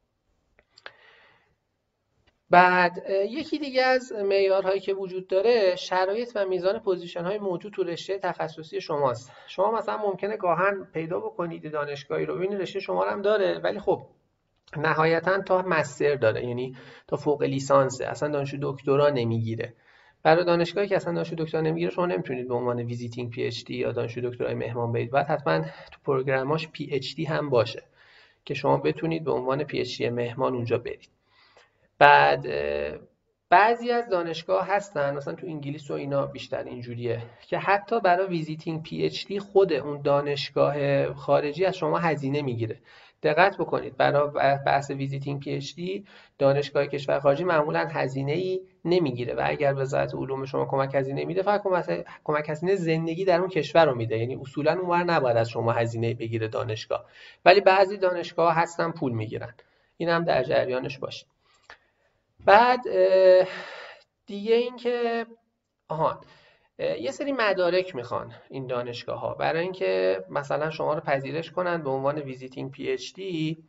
بعد یکی دیگه از معیارهایی که وجود داره شرایط و میزان پوزیشن های موجود تو رشته تخصصی شماست. شما مثلا ممکنه گاهن پیدا بکنید دانشگاهی رو ببینید رشته شما هم داره، ولی خب نهایتا تا مستر داره، یعنی تا فوق لیسانسه، اصلا دانشجو دکترا نمیگیره. برای دانشگاهی که اصلا دانشجو دکترا نمیگیره شما نمیتونید به عنوان ویزیتینگ پی اچ دی یا دانشجو دکترای مهمان برید. بعد حتما تو پروگراماش پی اچ دی هم باشه که شما بتونید به عنوان پی اچ دی مهمان اونجا برید. بعد بعضی از دانشگاه هستن مثلا تو انگلیس و اینا بیشتر اینجوریه که حتی برای ویزیتینگ پی اچ دی خود اون دانشگاه خارجی از شما هزینه میگیره. دقت بکنید برای بحث ویزیتینگ پی اچ دی دانشگاه کشور خارجی معمولا هزینه‌ای نمیگیره و اگر وزارت علوم شما کمک هزینه میده فقط کمک هزینه زندگی در اون کشور رو میده، یعنی اصولا اونور نباید از شما هزینه بگیره دانشگاه. ولی بعضی دانشگاه هستن پول میگیرن، این هم در جریانش باشید. بعد دیگه این که آهان یه سری مدارک میخوان این دانشگاه ها برای اینکه مثلا شما رو پذیرش کنن به عنوان ویزیتینگ پی اچ دی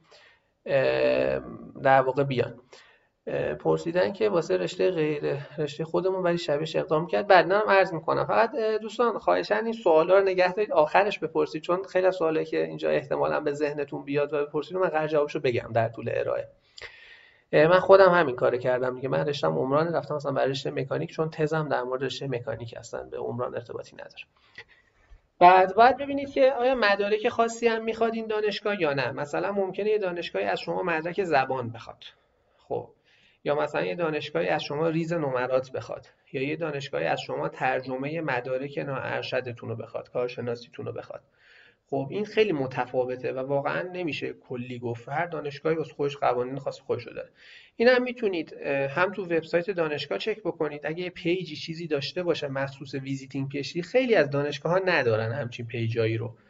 در واقع بیان. پرسیدن که واسه رشته غیر رشته خودمون ولی شبیهش اقدام کرد. بعداً هم عرض میکنم فقط دوستان خواهشاً این سوالا رو نگه دارید آخرش بپرسید، چون خیلی از سوالایی که اینجا احتمالاً به ذهنتون بیاد و بپرسید من قرار جوابشو بگم در طول ارائه. من خودم همین کارو کردم دیگه. من رشتم عمران، رفتم مثلا برای رشته مکانیک چون تزم در مورد رشته مکانیک هستن، به عمران ارتباطی نداره. بعد باید ببینید که آیا مدارک خاصی هم میخواد این دانشگاه یا نه. مثلا ممکنه یه دانشگاهی از شما مدرک زبان بخواد، خب، یا مثلا یه دانشگاهی از شما ریز نمرات بخواد، یا یه دانشگاهی از شما ترجمه مدارک ارشدتون رو بخواد، کارشناسیتون رو بخواد. خب این خیلی متفاوته و واقعا نمیشه کلی گفت، هر دانشگاهی واسه خودش قوانین خاص خودشو داره. این هم میتونید هم تو وبسایت دانشگاه چک بکنید، اگه یه پیجی چیزی داشته باشه مخصوص ویزیتینگ پی اچ دی، خیلی از دانشگاه‌ها ندارن همچین پیجایی رو.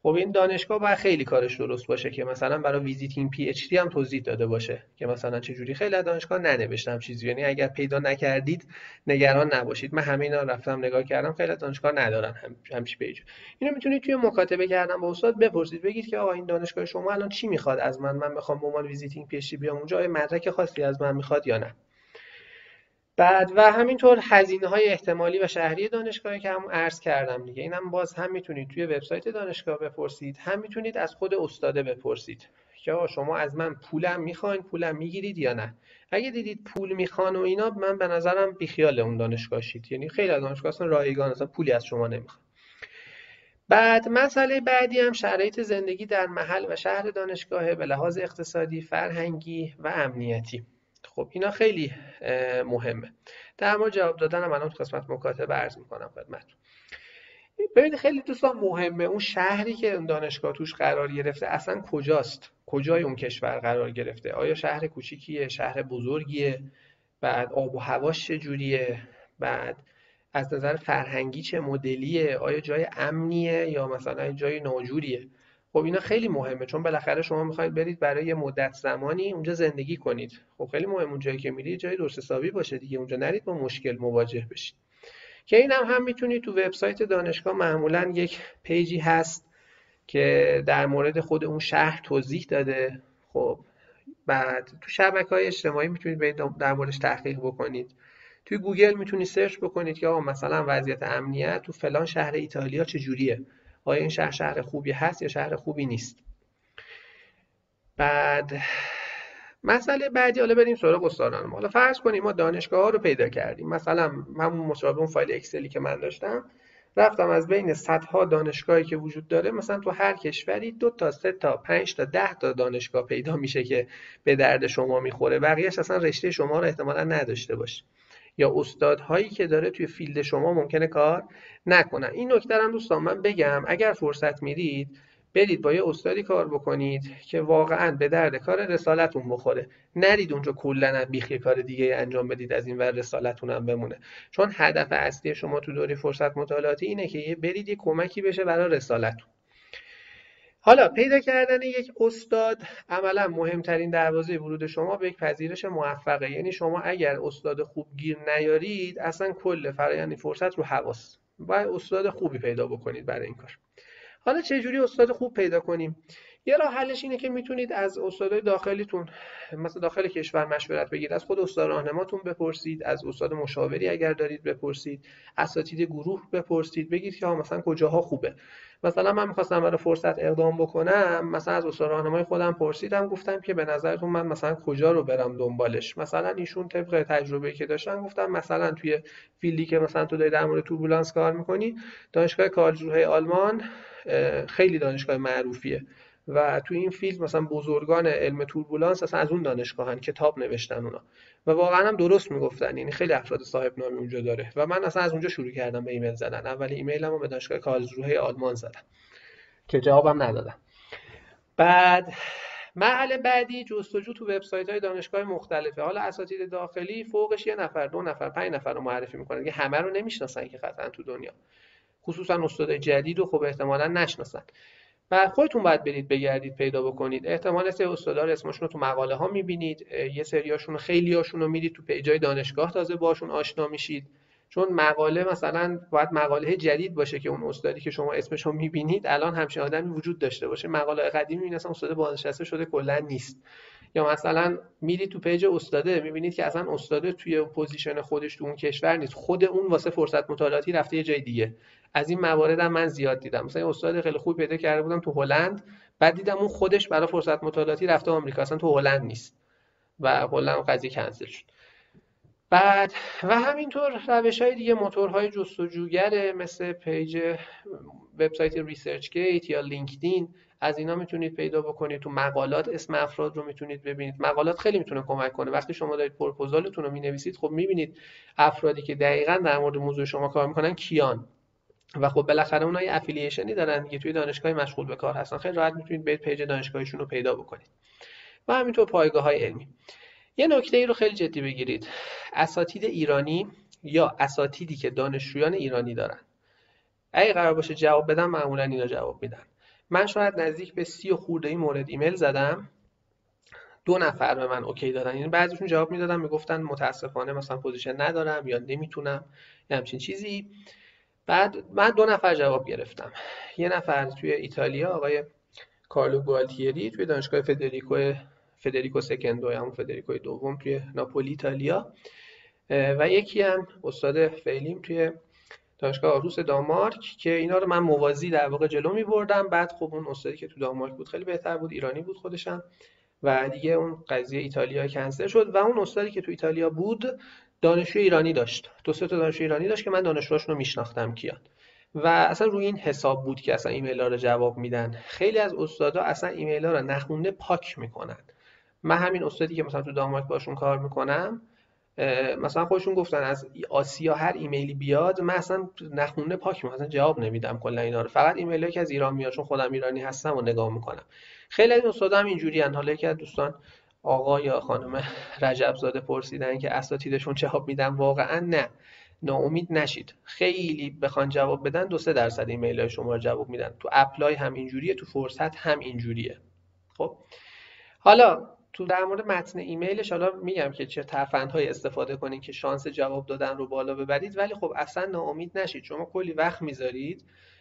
خب این دانشگاه باید خیلی کارش درست باشه که مثلا برای ویزیتینگ پی اچ دی هم توضیح داده باشه که مثلا چه جوری. خیلی از دانشگاه ننوشتم چیزی، یعنی اگر پیدا نکردید نگران نباشید، من همه اینا رفتم نگاه کردم، خیلی از دانشگاه ندارن هم همچین پیج. اینو میتونید توی مکاتبه کردن با استاد بپرسید، بگید که آقا این دانشگاه شما الان چی میخواد از من، من میخوام به عنوان ویزیتینگ پی اچ دی بیام اونجا، آیا مدرک خاصی از من میخواد یا نه. بعد و همینطور هزینه‌های احتمالی و شهری دانشگاهی که هم عرض کردم دیگه، اینم باز هم میتونید توی وبسایت دانشگاه بپرسید، هم میتونید از خود استاده بپرسید که آقا شما از من پولم میخواین، پولم میگیرید یا نه. اگه دیدید پول میخوان و اینا، من به نظرم بیخیال اون دانشگاه شید، یعنی خیلی از دانشگاه اصلا رایگان اصلا پولی از شما نمیخوان. بعد مسئله بعدی هم شرایط زندگی در محل و شهر دانشگاهه به لحاظ اقتصادی، فرهنگی و امنیتی. خب اینا خیلی مهمه. در مورد جواب دادن هم الان تو قسمت مکاتبه عرض میکنم خدمتتون. ببینید خیلی دوستان مهمه اون شهری که اون دانشگاه توش قرار گرفته اصلا کجاست، کجای اون کشور قرار گرفته، آیا شهر کوچیکیه، شهر بزرگیه، بعد آب و هواش چجوریه، بعد از نظر فرهنگی چه مدلیه، آیا جای امنیه یا مثلا جای ناجوریه. خب اینا خیلی مهمه، چون بالاخره شما میخواید برید برای یه مدت زمانی اونجا زندگی کنید. خب خیلی مهمه اون جایی که میرید جای درست حسابی باشه دیگه، اونجا نرید با مشکل مواجه بشید. که اینم هم, هم میتونید تو وبسایت دانشگاه معمولا یک پیجی هست که در مورد خود اون شهر توضیح داده. خب بعد تو شبکه‌های اجتماعی میتونید برید در موردش تحقیق بکنید. توی گوگل میتونید سرچ بکنید که آقا مثلا وضعیت امنیت تو فلان شهر ایتالیا چجوریه، آیا این شهر شهر خوبی هست یا شهر خوبی نیست. بعد مسئله بعدی، حالا بریم سراغ استادان. حالا فرض کنیم ما دانشگاه ها رو پیدا کردیم، مثلا همون مشابه اون فایل اکسلی که من داشتم، رفتم از بین صدها دانشگاهی که وجود داره، مثلا تو هر کشوری دو تا سه تا پنج تا ده تا دانشگاه پیدا میشه که به درد شما میخوره، بقیه‌اش اصلا رشته شما رو احتمالاً نداشته باشه یا استادهایی که داره توی فیلد شما ممکنه کار نکنن. این نکته هم دوستان من بگم، اگر فرصت میدید برید با یه استادی کار بکنید که واقعا به درد کار رسالتون بخوره، نرید اونجا کلا بیخی کار دیگه انجام بدید از این ور رسالتون هم بمونه، چون هدف اصلی شما تو دوره فرصت مطالعاتی اینه که برید یه کمکی بشه برای رسالتون. حالا پیدا کردن یک استاد عملا مهمترین دروازه ورود شما به یک پذیرش موفقه. یعنی شما اگر استاد خوب گیر نیارید اصلا کل فرآیند فرصت رو حواس، باید استاد خوبی پیدا بکنید برای این کار. حالا چه جوری استاد خوب پیدا کنیم؟ یه راه حلش اینه که میتونید از استادای داخلیتون مثلا داخل کشور مشورت بگیرید، از خود استاد راهنماتون بپرسید، از استاد مشاوری اگر دارید بپرسید، اساتید گروه بپرسید، بگید که ها مثلا کجاها خوبه. مثلا من می‌خواستم برای فرصت اقدام بکنم، مثلا از استاد راهنمای خودم پرسیدم، گفتم که به نظرتون من مثلا کجا رو برم دنبالش. مثلا ایشون طبق تجربه‌ای که داشتن گفتم مثلا توی فیلدی که مثلا تو داری در مورد توربولانس کار می‌کنی، دانشگاه کارلسروه آلمان خیلی دانشگاه معروفیه و تو این فیلد مثلا بزرگان علم توربولانس اصلا از اون دانشگاهن، کتاب نوشتن اونا و واقعا هم درست میگفتن، یعنی خیلی افراد صاحب نامی اونجا داره و من اصلا از اونجا شروع کردم به ایمیل زدن. اول ایمیلمو به دانشگاه کارلسروه آلمان زدم که جوابم ندادن. بعد مرحله بعدی جستجو تو وبسایت‌های دانشگاه مختلفه. حالا اساتید داخلی فوقش یه نفر، دو نفر، پنج نفر رو معرفی میکنن که همه رو نمیشناسن که قطعا تو دنیا، خصوصا استاد جدید و خب احتمالاً نشناسن. و خودتون باید برید بگردید پیدا بکنید. احتمالاً سه استادا رو اسمشون رو تو مقاله ها میبینید، یه سریاشون رو خیلیاشون رو میرید تو پیجای دانشگاه تازه باشون آشنا میشید، چون مقاله مثلا باید مقاله جدید باشه که اون استادی که شما اسمش رو میبینید الان همچین آدمی وجود داشته باشه. مقاله قدیمی میبینید اصلا استاد بازنشسته شده کلا نیست، یا مثلا میرید تو پیج استاده میبینید که اصلا استاده توی پوزیشن خودش تو اون کشور نیست، خود اون واسه فرصت مطالعاتی رفته یه جای دیگه. از این موارد هم من زیاد دیدم. مثلا استاد خیلی خوب پیدا کرده بودم تو هلند، بعد دیدم اون خودش برای فرصت مطالعاتی رفته آمریکا، اصلا تو هلند نیست و هلند قضیه کنسل شد. بعد و همینطور روش‌های دیگه، موتورهای جستجوگر مثل پیج وبسایت ریسرچ گیت یا لینکدین، از اینا میتونید پیدا بکنید. تو مقالات اسم افراد رو میتونید ببینید. مقالات خیلی میتونه کمک کنه. وقتی شما دارید پروپوزالتون رو مینویسید، خب میبینید افرادی که دقیقاً در مورد موضوع شما کار میکنن کیان و خب بالاخره اونها یه افیلیشنی دارن دیگه، توی دانشگاه مشغول به کار هستن، خیلی راحت میتونید برید پیج دانشگاهشون رو پیدا بکنید. و همینطور پایگاه‌های علمی. یه نکته ای رو خیلی جدی بگیرید، اساتید ایرانی یا اساتیدی که دانشجویان ایرانی دارن، اگه قرار باشه جواب بدن معمولا اینا جواب میدن. من شاید نزدیک به سی و خورده ای مورد ایمیل زدم، دو نفر به من اوکی دادن، یعنی بعضیشون جواب میدادن میگفتن متاسفانه مثلا پوزیشن ندارم یا نمیتونم یا همچین چیزی. بعد من دو نفر جواب گرفتم. یه نفر توی ایتالیا، آقای کارلو گوالتیری، توی دانشگاه فدریکو فدریکو سکندو یا همون فدریکو دوم توی ناپولی ایتالیا، و یکی هم استاد فعلیم توی دانشگاه آروس دانمارک که اینا رو من موازی در واقع جلو می‌بردم. بعد خب اون استادی که تو دانمارک بود خیلی بهتر بود، ایرانی بود خودشم، و دیگه اون قضیه ایتالیا کنسل شد و اون استادی که تو ایتالیا بود دانشجو ایرانی داشت، دو سه تا دانشجو ایرانی داشت که من دانشجوهاشون رو میشناختم کیان، و اصلا روی این حساب بود که اصلا ایمیل‌ها رو جواب میدن. خیلی از استادا اصلا ایمیل‌ها رو نخونده پاک میکنن. من همین استادی که مثلا تو دانمارک باشون کار میکنم، مثلا خودشون گفتن از آسیا هر ایمیلی بیاد من اصلا نخونده پاک میکنم، اصلا جواب نمیدم کلا اینا رو، فقط ایمیلی که از ایران میاد چون خودم ایرانی هستم و نگاه میکنم. خیلی از استادا هم اینجوری ان. حالا یکی از دوستان آقا یا خانم رجب زاده پرسیدن که اساتیدشون جواب میدن، واقعا نه، ناامید نشید. خیلی بخوان جواب بدن دو سه درصد ایمیل های شما رو جواب میدن. تو اپلای هم اینجوریه، تو فرصت هم اینجوریه. خب حالا تو در مورد متن ایمیلش حالا میگم که چه ترفندهای استفاده کنین که شانس جواب دادن رو بالا ببرید، ولی خب اصلا ناامید نشید. شما کلی وقت میذارید،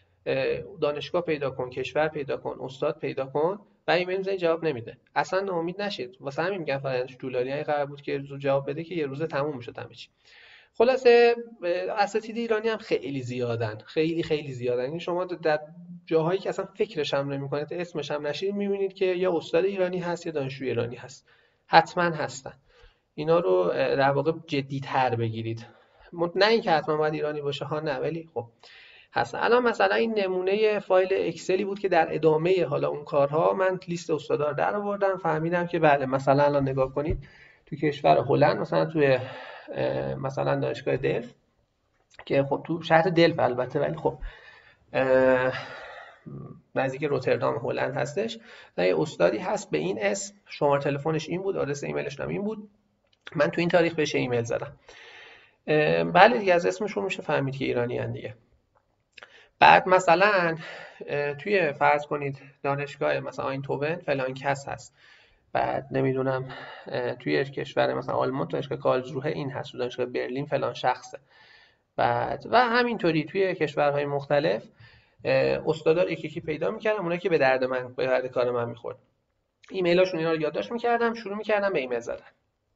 دانشگاه پیدا کن، کشور پیدا کن، استاد پیدا کن و ایمیل میزنید جواب نمیده. اصلا ناامید نشید. واسه همین میگم فرآیندش طولانی، اگه قرار بود که زود جواب بده که یه روزه تموم میشد همه چی. خلاصه اساتید ایرانی هم خیلی زیادن، خیلی خیلی زیادن. این شما در جاهایی که اصلا فکرش هم نمی‌کنید، اسمش هم نشید، می‌بینید که یا استاد ایرانی هست یا دانشجو ایرانی هست. حتما هستن. اینا رو در واقع جدی‌تر بگیرید. نه اینکه حتما باید ایرانی باشه ها، نه، ولی خب هستن. الان مثلا این نمونه فایل اکسلی بود که در ادامه حالا اون کارها من لیست استادا رو در آوردم، فهمیدم که بله مثلا الان نگاه کنید تو کشور هلند، مثلا توی مثلا دانشگاه دلف که خب تو شهر دلف البته، ولی خب نزدیک روتردام هلند هستش، و یه استادی هست به این اسم، شماره تلفنش این بود، آدرس ایمیلش هم این بود. من تو این تاریخ بهش ایمیل زدم. بله دیگه از اسمشون میشه فهمید که ایرانی هن دیگه. بعد مثلا توی فرض کنید دانشگاه مثلا آینتوون فلان کس هست، بعد نمیدونم توی کشور مثلا آلمان دانشگاه کارلسروه این هست، تو دانشگاه برلین فلان شخصه. بعد و همینطوری توی کشورهای مختلف استادا یکی یکی پیدا میکردم، اونایی که به درد من به درد کار من میخورد، ایمیلاشون اینا رو یادداشت میکردم، شروع میکردم به ایمیل زدن،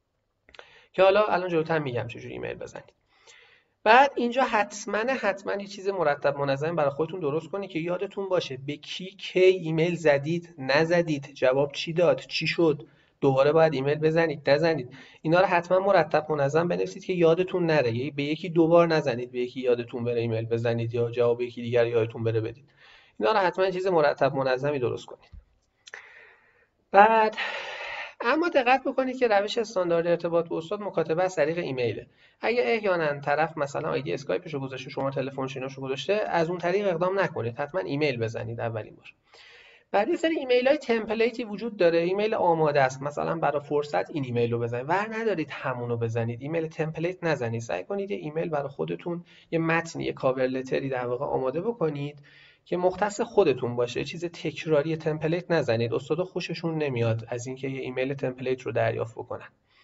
که حالا الان جلوتر میگم چجوری ایمیل بزنید. بعد اینجا حتما حتما یه چیز مرتب منظم برای خودتون درست کنید که یادتون باشه به کی کی ایمیل زدید، نزدید، جواب چی داد، چی شد، دوباره باید ایمیل بزنید، نزنید. اینا رو حتما مرتب منظم بنویسید که یادتون نره. یعنی به یکی دو بار نزنید، به یکی یادتون بره ایمیل بزنید یا جواب یکی دیگر یادتون بره بدید. اینا رو حتما چیز مرتب منظمی درست کنید. بعد اما دقت بکنید که روش استاندارد ارتباط با استاد مکاتبه از طریق ایمیله. اگه احیانا طرف مثلا آیدی اسکایپشو گذاشته، شما تلفنش ایناشو گذاشته، از اون طریق اقدام نکنید، حتما ایمیل بزنید اولین بار. بعد یه سری ایمیل‌های تمپلیتی وجود داره، ایمیل آماده است، مثلا برای فرصت این ایمیل رو بزنید، ور ندارید همون رو بزنید، ایمیل تمپلیت نزنید. سعی کنید یه ایمیل برای خودتون، یه متن، یه کاور لتری در واقع آماده بکنید که مختص خودتون باشه، چیز تکراری تمپلیت نزنید. استادا خوششون نمیاد از اینکه یه ایمیل تمپلیت رو دریافت بکنن.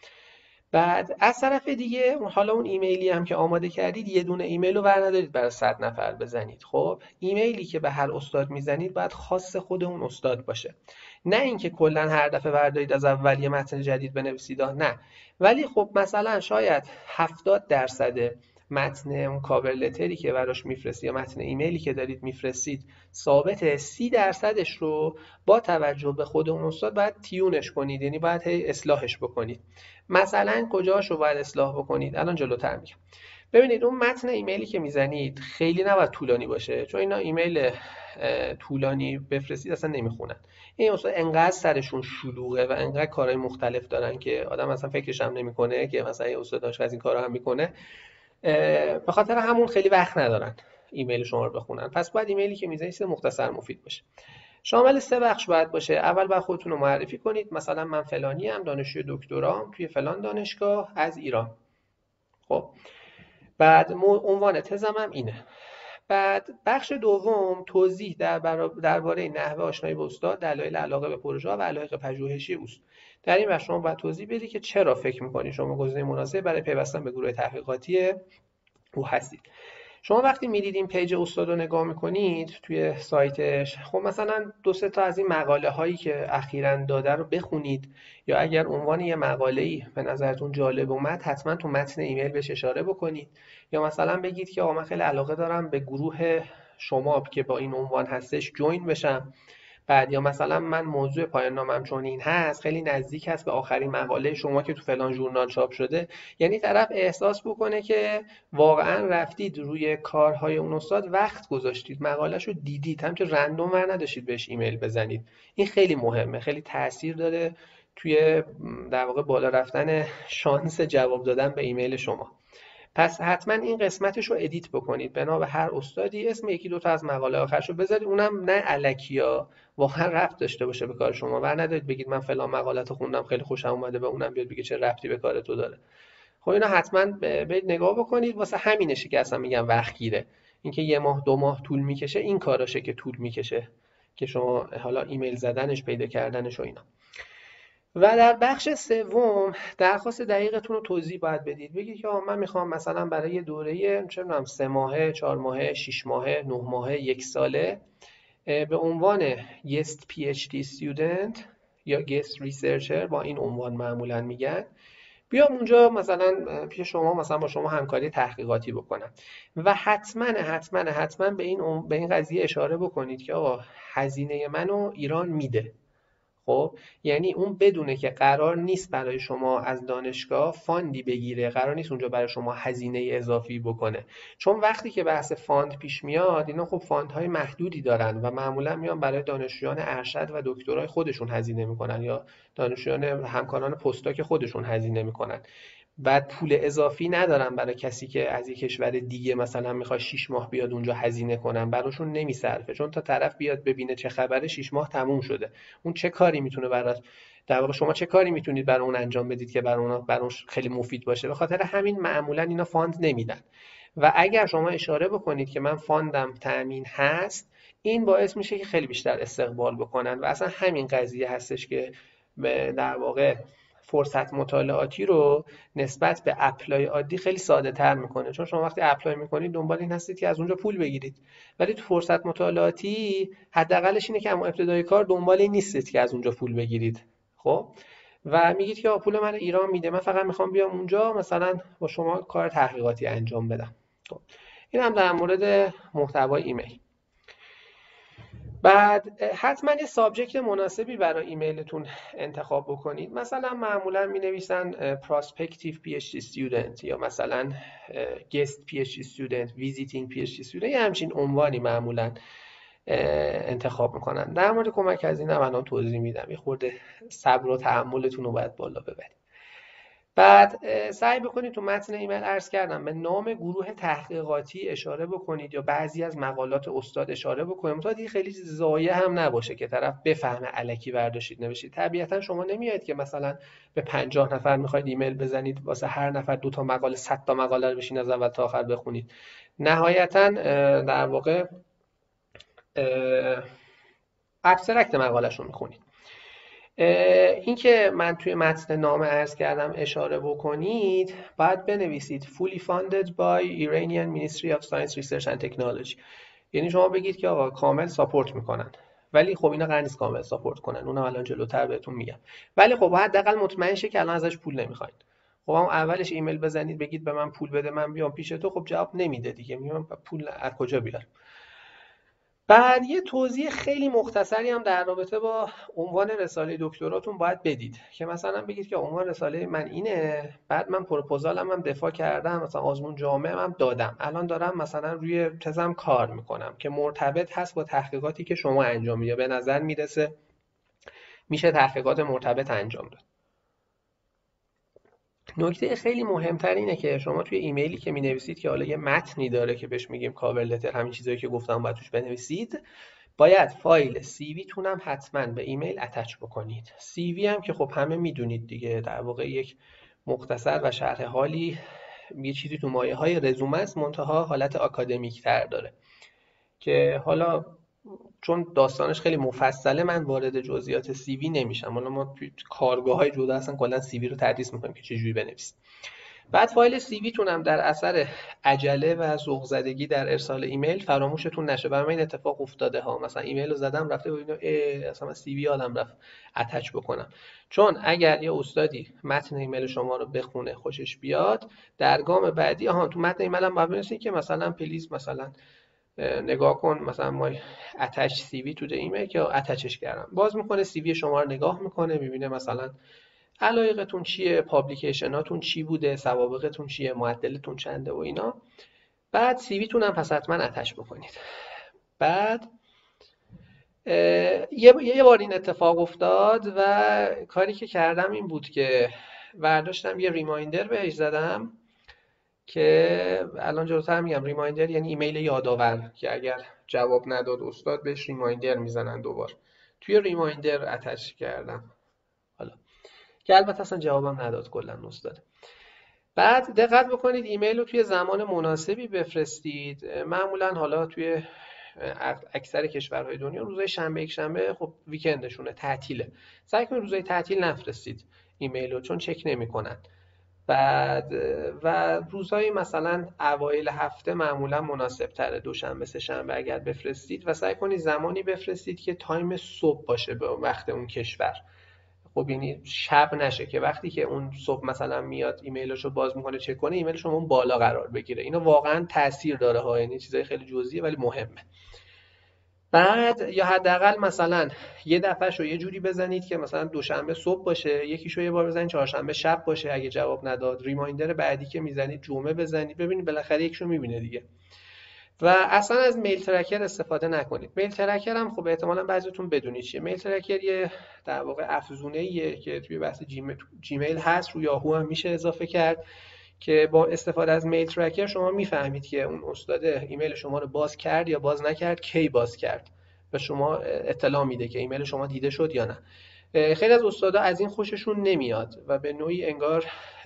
بعد از طرف دیگه حالا اون ایمیلی هم که آماده کردید، یه دونه ایمیل رو برندارید برای صد نفر بزنید. خب ایمیلی که به هر استاد میزنید باید خاص خود اون استاد باشه، نه اینکه کلا هر دفعه بردارید از اول یه متن جدید بنویسید، نه. ولی خب مثلا شاید هفتاد درصد متن اون کاور لتری که براش میفرستید یا متن ایمیلی که دارید میفرستید ثابته، سی درصدش رو با توجه به خود اون استاد باید تیونش کنید، یعنی باید هی اصلاحش بکنید. مثلا کجاش رو باید اصلاح بکنید الان جلوتر میگم. ببینید اون متن ایمیلی که میزنید خیلی نباید طولانی باشه، چون اینا ایمیل طولانی بفرستید اصلا نمیخونن. این اصلا انقدر سرشون شلوغه و انقدر کارهای مختلف دارن که آدم اصلا فکرش هم نمیکنه که مثلا یه استاد دانشگاه از این کارا هم میکنه. به خاطر همون خیلی وقت ندارن ایمیل شما رو بخونن. پس باید ایمیلی که میزنید مختصر مفید باشه. شامل سه بخش باید باشه. اول باید خودتون رو معرفی کنید، مثلا من فلانی ام، دانشجوی دکترام توی فلان دانشگاه از ایران. خب بعد عنوان تزم هم اینه. بعد بخش دوم توضیح در درباره نحوه آشنایی با استاد، دلایل علاقه به پروژه و علایق پژوهشی اوست. در این بخش شما باید توضیح بدید که چرا فکر می‌کنید شما گزینه مناسب برای پیوستن به گروه تحقیقاتی او هستید. شما وقتی میرید این پیج استاد رو نگاه میکنید توی سایتش، خب مثلا دو سه تا از این مقاله هایی که اخیراً داده رو بخونید، یا اگر عنوان یه مقاله‌ای به نظرتون جالب اومد حتما تو متن ایمیل بهش اشاره بکنید، یا مثلا بگید که آقا من خیلی علاقه دارم به گروه شما که با این عنوان هستش جوین بشم. بعد یا مثلا من موضوع پایان نامم چون این هست خیلی نزدیک هست به آخرین مقاله شما که تو فلان ژورنال چاپ شده، یعنی طرف احساس بکنه که واقعا رفتید روی کارهای اون استاد وقت گذاشتید، مقالهشو دیدید، هم که رندوم ور نداشتید بهش ایمیل بزنید. این خیلی مهمه، خیلی تاثیر داره توی در واقع بالا رفتن شانس جواب دادن به ایمیل شما. پس حتما این قسمتش رو ادیت بکنید، بنا به هر استادی اسم یکی دو تا از مقاله آخرش رو بذارید، اونم نه الکیا، واقعا ربط داشته باشه به کار شما. ور ندارید بگید من فلان مقاله‌تو خوندم خیلی خوشم اومده، به اونم بیاد بگه چه ربطی به کار تو داره. خب اینا حتما برید نگاه بکنید، واسه همینشه که اصلا میگم وقت گیره. اینکه یه ماه دو ماه طول میکشه این کاراشه که طول میکشه که شما حالا ایمیل زدنش، پیدا کردنش و اینا. و در بخش سوم درخواست دقیقتون رو توضیح باید بدید. بگید که من میخوام مثلا برای یه دوره چه میدونم سه ماهه، چهار ماهه، شش ماهه، نه ماهه، یک ساله به عنوان guest پی اچ دی student یا guest researcher، با این عنوان معمولا میگن، بیام اونجا مثلا پیش شما مثلا با شما همکاری تحقیقاتی بکنم. و حتما حتما حتما به این به این قضیه اشاره بکنید که آقا هزینه منو ایران میده. خب یعنی اون بدونه که قرار نیست برای شما از دانشگاه فاندی بگیره، قرار نیست اونجا برای شما هزینه اضافی بکنه. چون وقتی که بحث فاند پیش میاد، اینا خب فاندهای محدودی دارن و معمولا میان برای دانشجویان ارشد و دکترای خودشون هزینه میکنن، یا دانشجویان همکاران پستاک خودشون هزینه میکنن. بعد پول اضافی ندارن برای کسی که از یک کشور دیگه مثلا میخواد شش ماه بیاد اونجا هزینه کنن، براشون نمیصرفه. چون تا طرف بیاد ببینه چه خبره شش ماه تموم شده، اون چه کاری میتونه برات، در واقع شما چه کاری میتونید برای اون انجام بدید که برای اون برای خیلی مفید باشه. به خاطر همین معمولا اینا فاند نمیدن. و اگر شما اشاره بکنید که من فاندم تامین هست، این باعث میشه که خیلی بیشتر استقبال بکنن. و اصلا همین قضیه هستش که در واقع فرصت مطالعاتی رو نسبت به اپلای عادی خیلی ساده تر میکنه. چون شما وقتی اپلای میکنید دنبال این هستید که از اونجا پول بگیرید، ولی تو فرصت مطالعاتی حداقلش اینه که اما ابتدای کار دنبال این نیستید که از اونجا پول بگیرید. خب و میگید که پول من ایران میده، من فقط میخوام بیام اونجا مثلا با شما کار تحقیقاتی انجام بدم. خب این هم در مورد محتوای ایمیل. بعد حتما یه سابجکت مناسبی برای ایمیلتون انتخاب بکنید. مثلا معمولا می نویسن پراسپکتیو پی اچ دی student یا مثلا guest پی اچ دی student، visiting پی اچ دی student، یه همچین عنوانی معمولا انتخاب میکنن. در مورد کمک هزینه الان توضیح میدم، یه خورده صبر و تحملتون رو باید بالا ببرید. بعد سعی بکنید تو متن ایمیل عرض کردم به نام گروه تحقیقاتی اشاره بکنید، یا بعضی از مقالات استاد اشاره بکنید تا دیگه خیلی ضایع هم نباشه که طرف بفهمه الکی برداشتید نوشید. طبیعتا شما نمیایید که مثلا به پنجاه نفر میخواید ایمیل بزنید واسه هر نفر دو تا مقاله، صد تا مقاله رو بشین از اول تا آخر بخونید. نهایتا در واقع ابسترکت مقاله‌شو میخونید. این که من توی متن نامه عرض کردم اشاره بکنید، باید بنویسید fully funded by Iranian Ministry of Science Research and Technology. یعنی شما بگید که آقا کامل ساپورت میکنن، ولی خب اینا قرار نیست کامل ساپورت کنن، اونم الان جلوتر بهتون میگم. ولی خب حداقل مطمئن شه که الان ازش پول نمیخواید. خب هم اولش ایمیل بزنید بگید به من پول بده من بیام پیش تو، خب جواب نمیده دیگه، میگم پول از کجا بیارم. بعد یه توضیح خیلی مختصری هم در رابطه با عنوان رساله دکتراتون باید بدید، که مثلا بگید که عنوان رساله من اینه، بعد من پروپوزالم هم دفاع کردم، مثلا آزمون جامعه هم دادم، الان دارم مثلا روی تزم کار میکنم که مرتبط هست با تحقیقاتی که شما انجام میدید، به نظر میرسه میشه تحقیقات مرتبط انجام داد. نکته خیلی مهمتر اینه که شما توی ایمیلی که می‌نویسید که حالا یه متنی داره که بهش میگیم کاور لتر، همین چیزایی که گفتم باید توش بنویسید، باید فایل سی وی تون هم حتما به ایمیل اتچ بکنید. سی وی هم که خب همه میدونید دیگه، در واقع یک مختصر و شرح حالی، یه چیزی تو مایه های رزومه است، منتها حالت آکادمیک تر داره. که حالا چون داستانش خیلی مفصله من وارد جزئیات سی وی نمیشم. حالا ما توی کارگاه‌های جدا اصلا کلا سی وی رو تدریس می‌کنیم که چجوری بنویسید. بعد فایل سی وی تونم در اثر عجله و ذوق زدگی در ارسال ایمیل فراموشتون نشه. برای من این اتفاق افتاده ها، مثلا ایمیل رو زدم رفته ببینم اصلا سی وی یادم رفت اتچ بکنم. چون اگر یه استادی متن ایمیل شما رو بخونه خوشش بیاد، در گام بعدی آها تو متن ایمیلم باید بنویسید که مثلا پلیز مثلا نگاه کن، مثلا ما اتچ سی وی تو ایمیل که اتچش کردم. باز میکنه سی وی شما رو نگاه میکنه، میبینه مثلا علایقتون چیه، پابلیکیشناتون چی بوده، سوابقتون چیه، معدلتون چنده و اینا. بعد سی وی تون هم پس حتما اتچ بکنید. بعد یه یه بار این اتفاق افتاد و کاری که کردم این بود که برداشتم یه ریمایندر بهش زدم که الان جلوتر میگم. ریمایندر یعنی ایمیل یادآور که اگر جواب نداد استاد بهش ریمایندر میزنن دوبار. توی ریمایندر اتچ کردم حالا که البته اصلا جوابم نداد کلا استاد. بعد دقت بکنید ایمیل رو توی زمان مناسبی بفرستید. معمولا حالا توی اکثر کشورهای دنیا روزهای شنبه یک شنبه خب ویکندشونه، تعطیله. سعی کنید روزهای تعطیل نفرستید ایمیل رو چون چک نمی‌کنن. بعد و روزهای مثلا اوایل هفته معمولا مناسب تره، دوشنبه سه شنبه اگر بفرستید، و سعی کنید زمانی بفرستید که تایم صبح باشه به وقت اون کشور. خب یعنی شب نشه که وقتی که اون صبح مثلا میاد ایمیلشو باز میکنه چک کنه ایمیل شما اون بالا قرار بگیره. اینو واقعا تاثیر داره ها، یعنی چیزای خیلی جزئیه ولی مهمه. بعد یا حداقل مثلا یه دفعهشو یه جوری بزنید که مثلا دوشنبه صبح باشه، یکیشو یه بار بزنید چهارشنبه شب باشه اگه جواب نداد. ریمایندر بعدی که میزنید جمعه بزنید، ببینید بالاخره یکیشو میبینه دیگه. و اصلا از میل ترکر استفاده نکنید. میل ترکر هم خب احتمالاً بعضیتون بدونید چیه. میل ترکر یه در واقع افزونه‌ایه که توی بحث جیمیل هست، رو یاهو هم میشه اضافه کرد که با استفاده از میل ترکر شما میفهمید که اون استاد ایمیل شما رو باز کرد یا باز نکرد، کی باز کرد، به شما اطلاع میده که ایمیل شما دیده شد یا نه. خیلی از استادا از این خوششون نمیاد و به نوعی انگار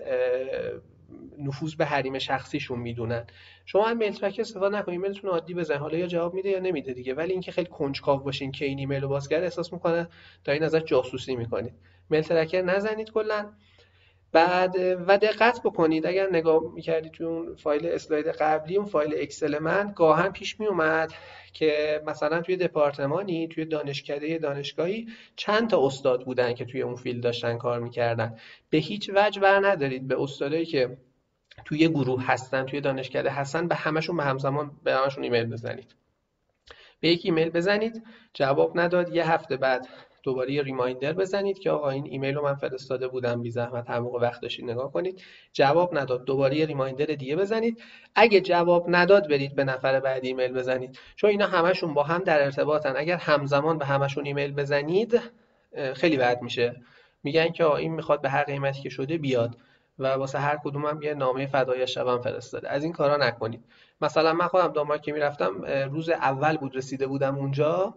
نفوذ به حریم شخصیشون میدونن. شما از میل ترکر استفاده نکنید، ایمیلتون عادی بزنید، حالا یا جواب میده یا نمیده دیگه. ولی اینکه خیلی کنجکاو باشین که این ایمیل رو باز کرد، احساس میکنه دارین ازش جاسوسی میکنید. میل ترکر نزنید کلا. بعد و دقت بکنید اگر نگاه میکردید توی اون فایل اسلاید قبلی، اون فایل اکسل من گاهن پیش میومد که مثلا توی دپارتمانی، توی دانشکده دانشگاهی چند تا استاد بودن که توی اون فیلد داشتن کار میکردن. به هیچ وجه بر ندارید به استادایی که توی گروه هستن، توی دانشکده هستن، به همشون به همزمان به همشون ایمیل بزنید. به یک ایمیل بزنید، جواب نداد، یه هفته بعد دوباره یه ریمایندر بزنید که آقا این ایمیل رو من فرستاده بودم، بی زحمت هر موقع وقت داشتید نگاه کنید. جواب نداد، دوباره یه ریمایندر دیگه بزنید. اگه جواب نداد برید به نفر بعدی ایمیل بزنید، چون اینا همشون با هم در ارتباطن. اگر همزمان به همشون ایمیل بزنید خیلی بد میشه. میگن که این میخواد به هر قیمتی که شده بیاد و واسه هر کدوم هم یه نامه فدای شبم فرستاده. از این کارا نکنید. مثلا من خودم دانمارک که میرفتم روز اول بود رسیده بودم اونجا،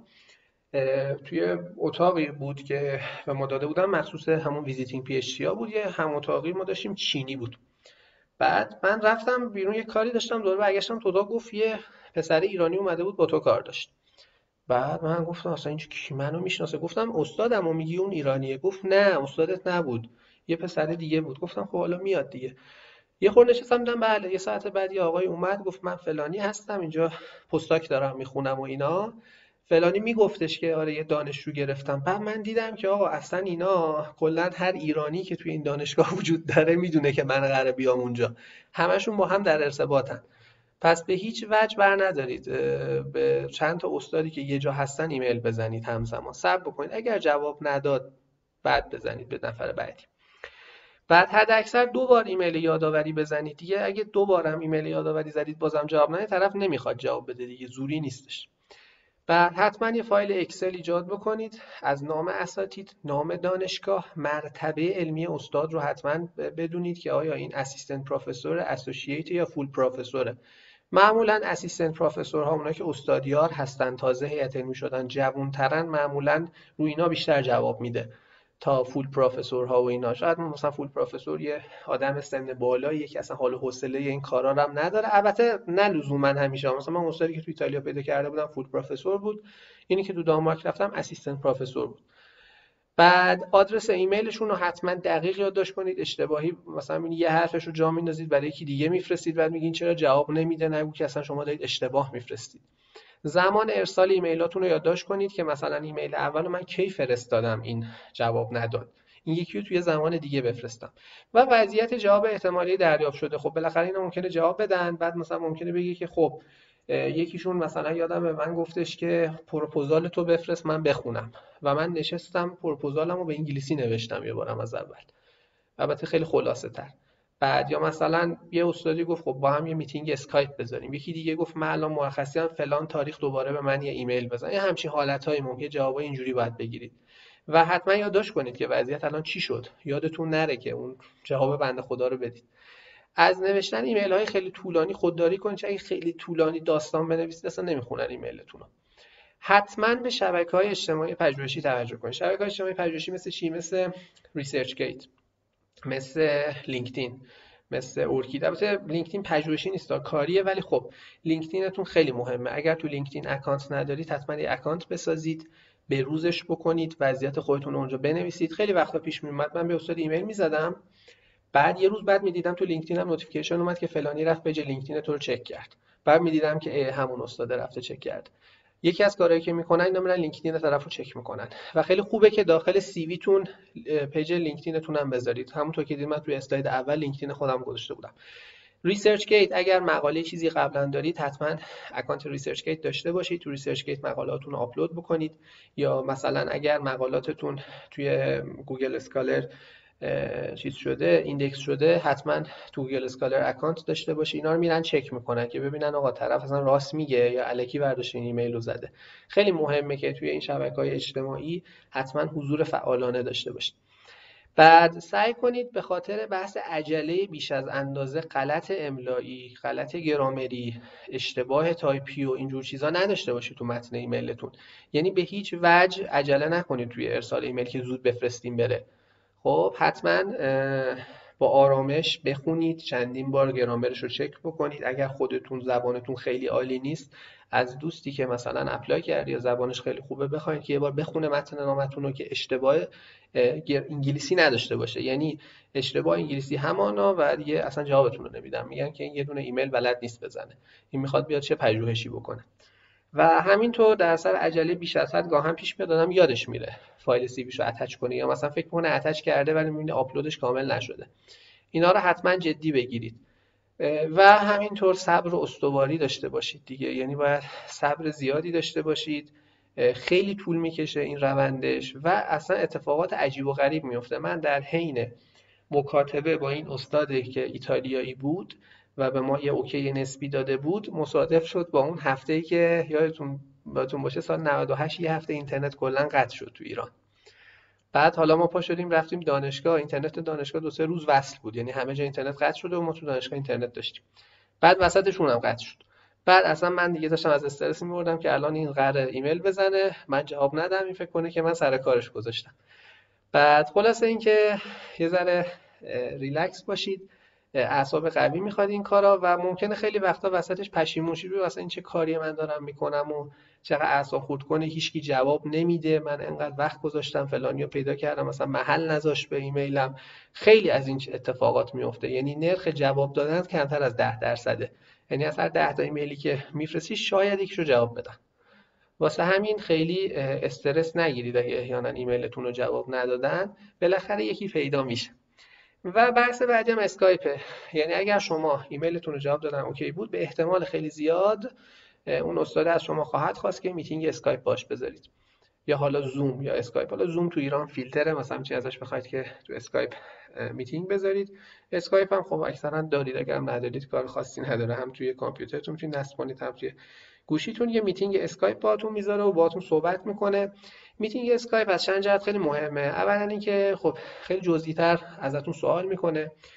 توی اتاقی بود که به ما داده بودن مخصوص همون ویزیتینگ پی اچ دی ها بود. یه هم اتاقی ما داشتیم چینی بود. بعد من رفتم بیرون یه کاری داشتم، دوباره برگشتم تو اتاق، گفت یه پسر ایرانی اومده بود با تو کار داشت. بعد من گفتم اصلا این کی منو میشناسه؟ گفتم استادمو میگی اون ایرانیه؟ گفت نه استادت نبود، یه پسر دیگه بود. گفتم خب حالا میاد دیگه. یه خورده نشستم دیدم بله یه ساعت بعد یه آقای اومد گفت من فلانی هستم، اینجا پستاک دارم میخونم و اینا. فلانی میگفتش که آره یه دانشجو گرفتم. بعد من دیدم که آقا اصلا اینا کلا هر ایرانی که توی این دانشگاه وجود داره میدونه که من قراره بیام اونجا، همشون با هم در ارتباطن. پس به هیچ وجه بر ندارید به چند تا استادی که یه جا هستن ایمیل بزنید همزمان. صبر بکنید، اگر جواب نداد بعد بزنید به نفر بعدی. بعد حد اکثر دو بار ایمیل یادآوری بزنید دیگه. اگه دو بارم ایمیل یادآوری زدید بازم جواب نداد، طرف نمیخواد جواب بده دیگه، زوری نیستش. بعد حتما یه فایل اکسل ایجاد بکنید از نام اساتید، نام دانشگاه، مرتبه علمی استاد رو حتما بدونید که آیا این اسیستنت پروفسور، اسوسییت یا فول پروفسوره. معمولا اسیستنت پروفسورها اونایی که استادیار هستن، تازه هیئت علمی شدن، جوان‌ترن، معمولا رو اینا بیشتر جواب میده تا فول پروفسورها و اینا. شاید مثلا فول پروفسور یه آدم سن بالاییه که اصلا حال و حوصله این کارا رو هم نداره. البته نه لزوما همیشه، مثلا من استادی که تو ایتالیا پیدا کرده بودم فول پروفسور بود، اینی که تو دانمارک رفتم اسیستنت پروفسور بود. بعد آدرس ایمیلشون رو حتما دقیق یادداشت کنید، اشتباهی مثلا این یه حرفش رو جا میندازید برای یکی دیگه میفرستید، بعد میگین چرا جواب نمیده، نگو که اصلا شما دارید اشتباه میفرستید. زمان ارسال ایمیلاتون رو یادداشت کنید که مثلا ایمیل اول من کی فرستادم این جواب نداد، این یکی رو توی زمان دیگه بفرستم. و وضعیت جواب احتمالی دریافت شده، خب بالاخره اینا ممکنه جواب بدن، بعد مثلا ممکنه بگی که خب یکیشون مثلا یادم به من گفتش که پروپوزال تو بفرست من بخونم، و من نشستم پروپوزالم رو به انگلیسی نوشتم یه بارم از اول، البته خیلی خلاصه تر. بعد یا مثلا یه استادی گفت خب با هم یه میتینگ اسکایپ بذاریم، یکی دیگه گفت من الان مرخصی ام فلان تاریخ دوباره به من یه ایمیل بزن. این همچین حالت‌های ممکنه جوابای اینجوری باید بگیرید و حتما یادداشت کنید که وضعیت الان چی شد، یادتون نره که اون جواب بنده خدا رو بدید. از نوشتن ایمیل های خیلی طولانی خودداری کنید، چون اگه خیلی طولانی داستان بنویسید اصلا نمیخونن ایمیلتون رو. حتما به شبکه‌های اجتماعی پژوهشی توجه کنید. شبکه‌های اجتماعی پژوهشی مثل چی؟ مثل ریسرچ گیت، مثل لینکدین، مثل اورکید. البته لینکدین پژوهشی نیست، کاریه، ولی خب لینکدینتون خیلی مهمه. اگر تو لینکدین اکانت ندارید حتما یه اکانت بسازید، به روزش بکنید، وضعیت خودتون رو اونجا بنویسید. خیلی وقتا پیش میومد من به استاد ایمیل میزدم، بعد یه روز بعد میدیدم تو لینکدینم نوتیفیکیشن اومد که فلانی رفت پیج لینکدین تو رو چک کرد، بعد میدیدم که همون استاد رفته چک کرد. یکی از کارهایی که میکنن اینا میرن لینکدین طرفو چک میکنن و خیلی خوبه که داخل سی وی تون پیج لینکدینتون هم بذارید. همونطور که دیدید من توی اسلاید اول لینکدین خودم گذاشته بودم. ریسرچ گیت، اگر مقاله چیزی قبلا دارید حتما اکانت ریسرچ گیت داشته باشید، تو ریسرچ گیت مقالاتون رو آپلود بکنید، یا مثلا اگر مقالاتتون توی گوگل اسکالر چیز شده، ایندکس شده، حتما تو گوگل اسکالر اکانت داشته باشی. اینا رو میرن چک میکنن که ببینن آقا طرف اصلا راست میگه یا الکی برداشته این ایمیل رو زده. خیلی مهمه که توی این شبکه‌های اجتماعی حتما حضور فعالانه داشته باشید. بعد سعی کنید به خاطر بحث عجله بیش از اندازه غلط املایی، غلط گرامری، اشتباه تایپی و اینجور چیزا نداشته باشید تو متن ایمیلتون. یعنی به هیچ وجه عجله نکنید توی ارسال ایمیل که زود بفرستیم بره. خب حتما با آرامش بخونید، چندین بار گرامرش رو چک بکنید. اگر خودتون زبانتون خیلی عالی نیست، از دوستی که مثلا اپلای کرد یا زبانش خیلی خوبه بخواید که یه بار بخونه متن نامتون رو که اشتباه انگلیسی نداشته باشه. یعنی اشتباه انگلیسی همانا و دیگه اصلا جوابتون رو نمیدن، میگن که این یه دونه ایمیل بلد نیست بزنه، این میخواد بیاد چه پژوهشی بکنه. و همینطور در اثر عجله بیش از حد گاهن پیش میاد آدم یادش میره فایل سی ویشو اتچ کنه، یا مثلا فکر کنه اتچ کرده ولی میبینه آپلودش کامل نشده. اینا رو حتما جدی بگیرید. و همینطور صبر و استواری داشته باشید دیگه، یعنی باید صبر زیادی داشته باشید. خیلی طول میکشه این روندش و اصلا اتفاقات عجیب و غریب میفته. من در حین مکاتبه با این استادی که ایتالیایی بود و به ما یه اوکی نسبی داده بود، مصادف شد با اون هفته‌ای که یادتون باتون باشه سال نود و هشت یه هفته اینترنت کلا قطع شد تو ایران. بعد حالا ما پا شدیم رفتیم دانشگاه، اینترنت دانشگاه دو سه روز وصل بود، یعنی همه جا اینترنت قطع شده و ما تو دانشگاه اینترنت داشتیم. بعد وسطشون هم قطع شد. بعد اصلا من دیگه داشتم از استرس می‌مردم که الان این قراره ایمیل بزنه من جواب ندم، این فکر کنه که من سر کارش گذاشتم. بعد خلاصه این که یه ذره ریلکس باشید، اعصاب قوی میخواد این کارا و ممکنه خیلی وقتا وسطش پشیمون شید اصلا این چه کاری من دارم میکنم و چقدر اعصاب خورد کنه، هیچکی جواب نمیده، من انقدر وقت گذاشتم فلانیو پیدا کردم مثلا محل نذاشت به ایمیلم. خیلی از این اتفاقات میفته، یعنی نرخ جواب دادن کمتر از ده درصده، یعنی از هر ده تا ایمیلی که میفرستی شاید یکیشو جواب بدن. واسه همین خیلی استرس نگیرید اگه احیانا ایمیلتون رو جواب ندادن، بالاخره یکی پیدا میشه. و بحث بعدی هم اسکایپه، یعنی اگر شما ایمیلتون رو جواب دادن اوکی بود، به احتمال خیلی زیاد اون استاد از شما خواهد خواست که میتینگ اسکایپ باش بذارید، یا حالا زوم یا اسکایپ. حالا زوم تو ایران فیلتره، مثلا چی ازش بخواید که تو اسکایپ میتینگ بذارید. اسکایپ هم خب اکثرا دارید، اگر هم ندارید کار خاصی نداره، هم توی کامپیوترتون میتونید نصب کنید، هم توی گوشیتون یه میتینگ اسکایپ باهاتون میذاره و باهاتون صحبت میکنه. میتینگ اسکایپ از چند جهت خیلی مهمه. اولا اینکه خب خیلی جزئی‌تر ازتون سوال میکنه،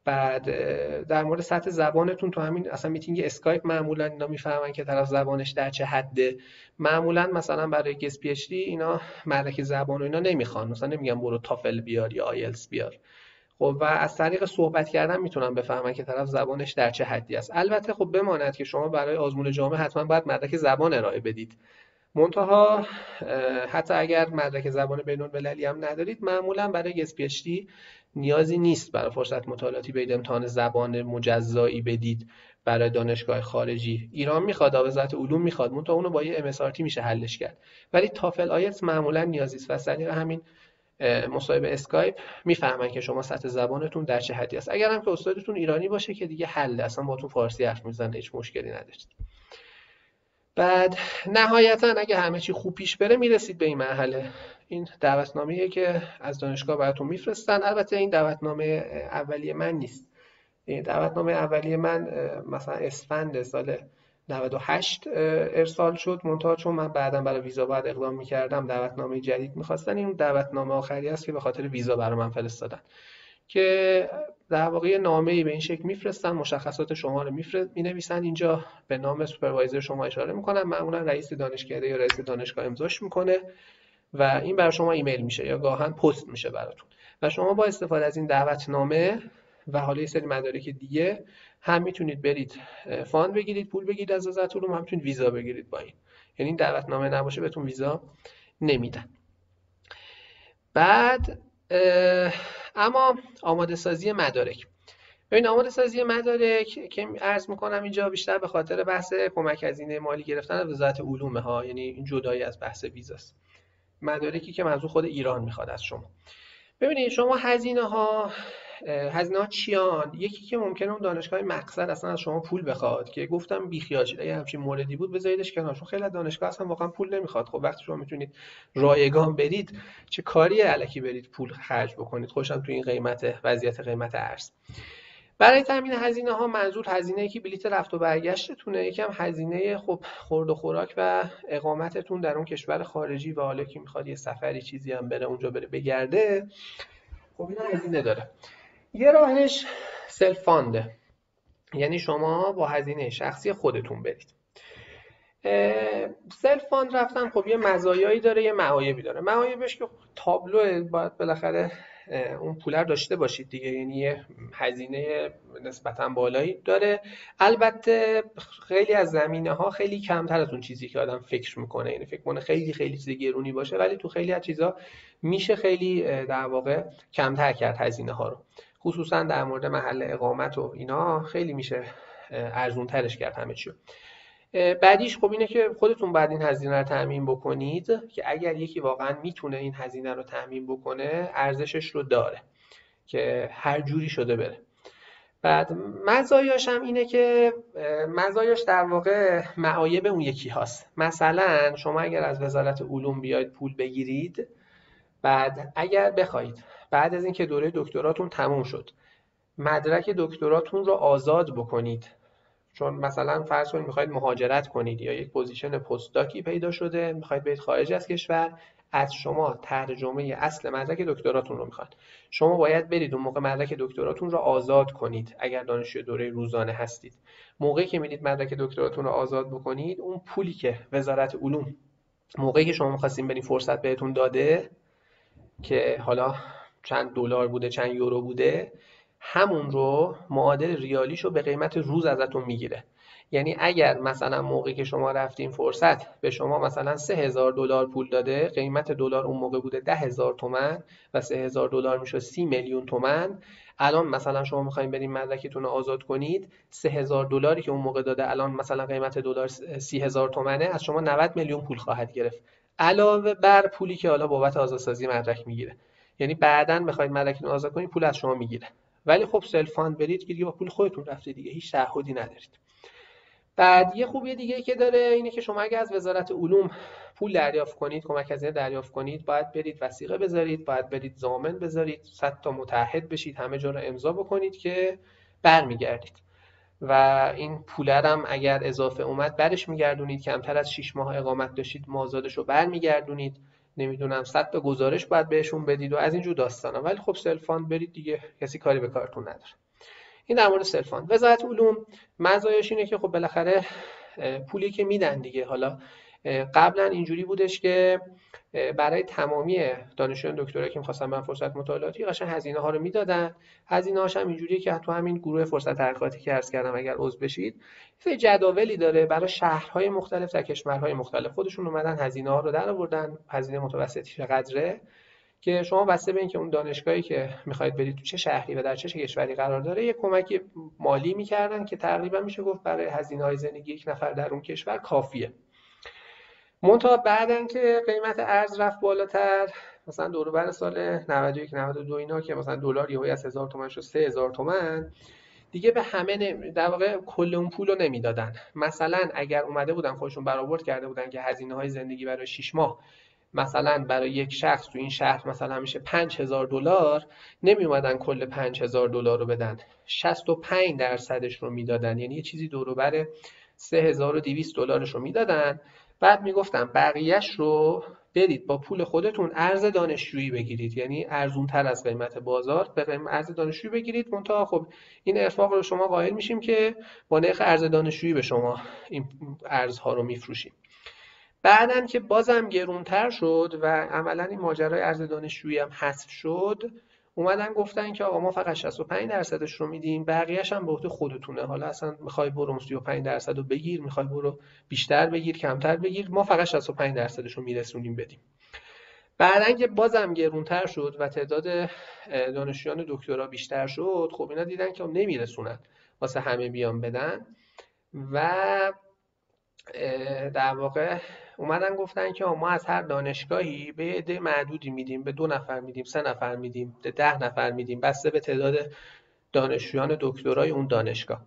بعد در مورد سطح زبانتون تو همین اصلا میتینگ اسکایپ معمولا اینا میفهمن که طرف زبانش در چه حده. معمولا مثلا برای گس پی اچ دی اینا مدرک زبان و اینا نمیخوان، مثلا نمیگن برو تافل بیار یا آیلتس بیار. خب و از طریق صحبت کردن میتونن بفهمن که طرف زبانش در چه حدی است. البته خب بماند که شما برای آزمون جامعه حتما باید مدرک زبان ارائه بدید. منتها حتی اگر مدرک زبان بین‌المللی هم ندارید، معمولا برای گس پی اچ دی نیازی نیست برای فرصت مطالعاتی برید امتحان زبان مجزایی بدید برای دانشگاه خارجی. ایران میخواد، وزارت علوم میخواد، منتها اونو با یه ام اس آر تی میشه حلش کرد. ولی تافل آیلتس معمولا نیازی است و از طریق همین مصاحبه اسکایپ میفهمن که شما سطح زبانتون در چه حدی است. اگر هم که استادتون ایرانی باشه که دیگه حل، اصلا باهاتون فارسی حرف میزنه، هیچ مشکلی ندارید. بعد نهایتا اگه همه چی خوب پیش بره میرسید به این مرحله. این دعوتنامه‌ایه که از دانشگاه براتون میفرستن. البته این دعوتنامه اولیه من نیست. این دعوتنامه اولیه من مثلا اسفند سال نود و هشت ارسال شد، منتها چون من بعداً برای ویزا باید اقدام میکردم دعوتنامه جدید میخواستن. این دعوتنامه آخری است که به خاطر ویزا برای من فرستادن، که در واقع نامه‌ای به این شکل میفرستن، مشخصات شما رو مینویسن اینجا، به نام سوپروایزر شما اشاره میکنن، معمولا رئیس دانشکده یا رئیس دانشگاه امضاش میکنه و این برای شما ایمیل میشه یا گاهن پست میشه براتون و شما با استفاده از این دعوتنامه و حالا یه سری مدارک دیگه هم میتونید برید فاند بگیرید، پول بگیرید از وزارت علوم، هم میتونید ویزا بگیرید با این. یعنی این دعوتنامه نباشه بهتون ویزا نمیدن. بعد اما آماده سازی مدارک. ببین آماده سازی مدارک که عرض میکنم اینجا بیشتر به خاطر بحث کمک هزینه مالی گرفتن از وزارت علومه ها، یعنی این جدایی از بحث ویزاست. مدارکی که منظور خود ایران میخواد از شما. ببینید شما هزینه ها هزینه ها چیان؟ یکی که ممکنه اون دانشگاه مقصد اصلا از شما پول بخواد، که گفتم بیخیال شید، اگه همچین موردی بود بذاریدش کنار، چون خیلی از دانشگاه اصلا واقعا پول نمیخواد. خب وقتی شما میتونید رایگان برید، چه کاری الکی برید پول خرج بکنید، خوشم تو این قیمت وضعیت قیمت ارز. برای تامین هزینه ها منظور هزینه‌ای که بلیت رفت و برگشتتونه، یکم هزینه خب خورد و خوراک و اقامتتون در اون کشور خارجی و حالا که میخواد یه سفری چیزی هم بره اونجا بره بگرده، خب اینا هزینه داره. یه راهش سلف فانده، یعنی شما با هزینه شخصی خودتون برید. سلف فاند رفتن خب یه مزایایی داره یه معایبی داره. معایبش که تابلو باید بالاخره اون پول رو داشته باشید دیگه، یعنی یه هزینه نسبتا بالایی داره. البته خیلی از زمینه ها خیلی کمتر از اون چیزی که آدم فکر میکنه، یعنی فکر کنه خیلی خیلی چیز گرونی باشه، ولی تو خیلی از چیزا میشه خیلی در واقع کمتر کرد هزینه ها رو، خصوصا در مورد محل اقامت و اینا خیلی میشه ارزون ترش کرد همه چی. بعدیش خب اینه که خودتون بعد این هزینه رو تامین بکنید که اگر یکی واقعا میتونه این هزینه رو تامین بکنه ارزشش رو داره که هر جوری شده بره. بعد مزایاش هم اینه که مزایاش در واقع معایب اون یکی هاست. مثلا شما اگر از وزارت علوم بیاید پول بگیرید، بعد اگر بخواید بعد از اینکه دوره دکتراتون تموم شد مدرک دکتراتون رو آزاد بکنید، چون مثلا فرض کنید میخواید مهاجرت کنید یا یک پوزیشن پست‌داکی پیدا شده میخواید برید خارج از کشور، از شما ترجمه اصل مدرک دکتراتون رو میخواد، شما باید برید اون موقع مدرک دکتراتون رو آزاد کنید. اگر دانشجوی دوره روزانه هستید، موقعی که میرید مدرک دکتراتون رو آزاد بکنید، اون پولی که وزارت علوم موقعی که شما می‌خواستین برید فرصت بهتون داده که حالا چند دلار بوده چند یورو بوده، همون رو معادل ریالیشو به قیمت روز ازتون میگیره. یعنی اگر مثلا موقعی که شما رفتین فرصت به شما مثلا سه هزار دلار پول داده، قیمت دلار اون موقع بوده ده هزار تومان و سه هزار دلار میشه سی میلیون تومان، الان مثلا شما میخواین برین مدرکتون رو آزاد کنید، سه هزار دلاری که اون موقع داده الان مثلا قیمت دلار سی هزار تومانه، از شما نود میلیون پول خواهد گرفت علاوه بر پولی که حالا بابت آزادسازی مدرک میگیره. یعنی بعداً بخواید مدرکتون رو آزاد کنید پول از شما میگیره، ولی خب سلف فاند برید که دیگه با پول خودتون رفته دیگه، هیچ تعهدی ندارید. بعد یه خوبی دیگه که داره اینه که شما اگه از وزارت علوم پول دریافت کنید، کمک هزینه دریافت کنید، باید برید وثیقه بذارید، باید برید ضامن بذارید، صد تا متعهد بشید، همه جا رو امضا بکنید که برمیگردید و این پول هم اگر اضافه اومد برش میگردونید، کمتر از شش ماه اقامت داشتید مازادش رو برمیگردونید، نمیدونم صد تا گزارش باید بهشون بدید و از اینجور داستانا. ولی خب سلف فاند برید دیگه، کسی کاری به کارتون نداره. این در مورد سلف فاند. وزارت علوم مزایاش اینه که خب بالاخره پولی که میدن دیگه، حالا قبلا اینجوری بودش که برای تمامی دانشجویان دکترایی که می‌خواستن برن فرصت مطالعاتی قشنگ هزینه ها رو میدادن. هزینه هاش هم اینجوریه که تو همین گروه فرصت تحقیقاتی که عرض کردم اگر عضو بشید یه جداولی داره برای شهرهای مختلف در کشورهای مختلف، خودشون اومدن هزینه ها رو درآوردن، هزینه متوسطی چقدره که شما بسته به اینکه اون دانشگاهی که میخواید برید تو چه شهری و در چه کشوری قرار داره یه کمک مالی میکردن که تقریبا میشه گفت برای هزینه‌های زندگی یک نفر در اون کشور کافیه. منتها بعدن که قیمت ارز رفت بالاتر، مثلا دور و بر سال نود و یک نود و دو اینا که مثلا دلار یهو از هزار تومان شد سه هزار تومان، دیگه به همه نمی... در واقع کل اون پولو نمیدادن. مثلا اگر اومده بودن خودشون برآورد کرده بودن که هزینه‌های زندگی برای شش ماه مثلا برای یک شخص تو این شهر مثلا میشه پنج هزار دلار، نمی اومدن کل پنج هزار دلار رو بدن، شصت و پنج درصدش رو میدادن، یعنی یه چیزی دور و بر سه هزار و دویست دلارش رو میدادن. بعد میگفتن بقیهش رو برید با پول خودتون ارز دانشجویی بگیرید، یعنی ارزونتر از قیمت بازار به قیمت ارز دانشجویی بگیرید. منتها خب این ارفاق رو شما قائل میشیم که با نرخ ارز دانشجویی به شما این ارزها رو میفروشیم. بعدن که بازم گرونتر شد و عملا این ماجرای ارز دانشجویی هم حذف شد، اومدن گفتن که آقا ما فقط شصت و پنج درصدش رو میدیم، بقیه‌اش هم به عهده خودتونه. حالا اصلا میخوای برو سی و پنج درصد رو بگیر، میخوای برو بیشتر بگیر کمتر بگیر، ما فقط شصت و پنج درصدش رو میرسونیم بدیم. بعدن که بازم گرونتر شد و تعداد دانشجویان دکترا بیشتر شد، خب اینا دیدن که نمیرسونن واسه همه بیان بدن و در واقع اومدن گفتن که ما از هر دانشگاهی به عده معدودی میدیم، به دو نفر میدیم، سه نفر میدیم، به ده نفر میدیم، بسته به تعداد دانشجویان دکترای اون دانشگاه.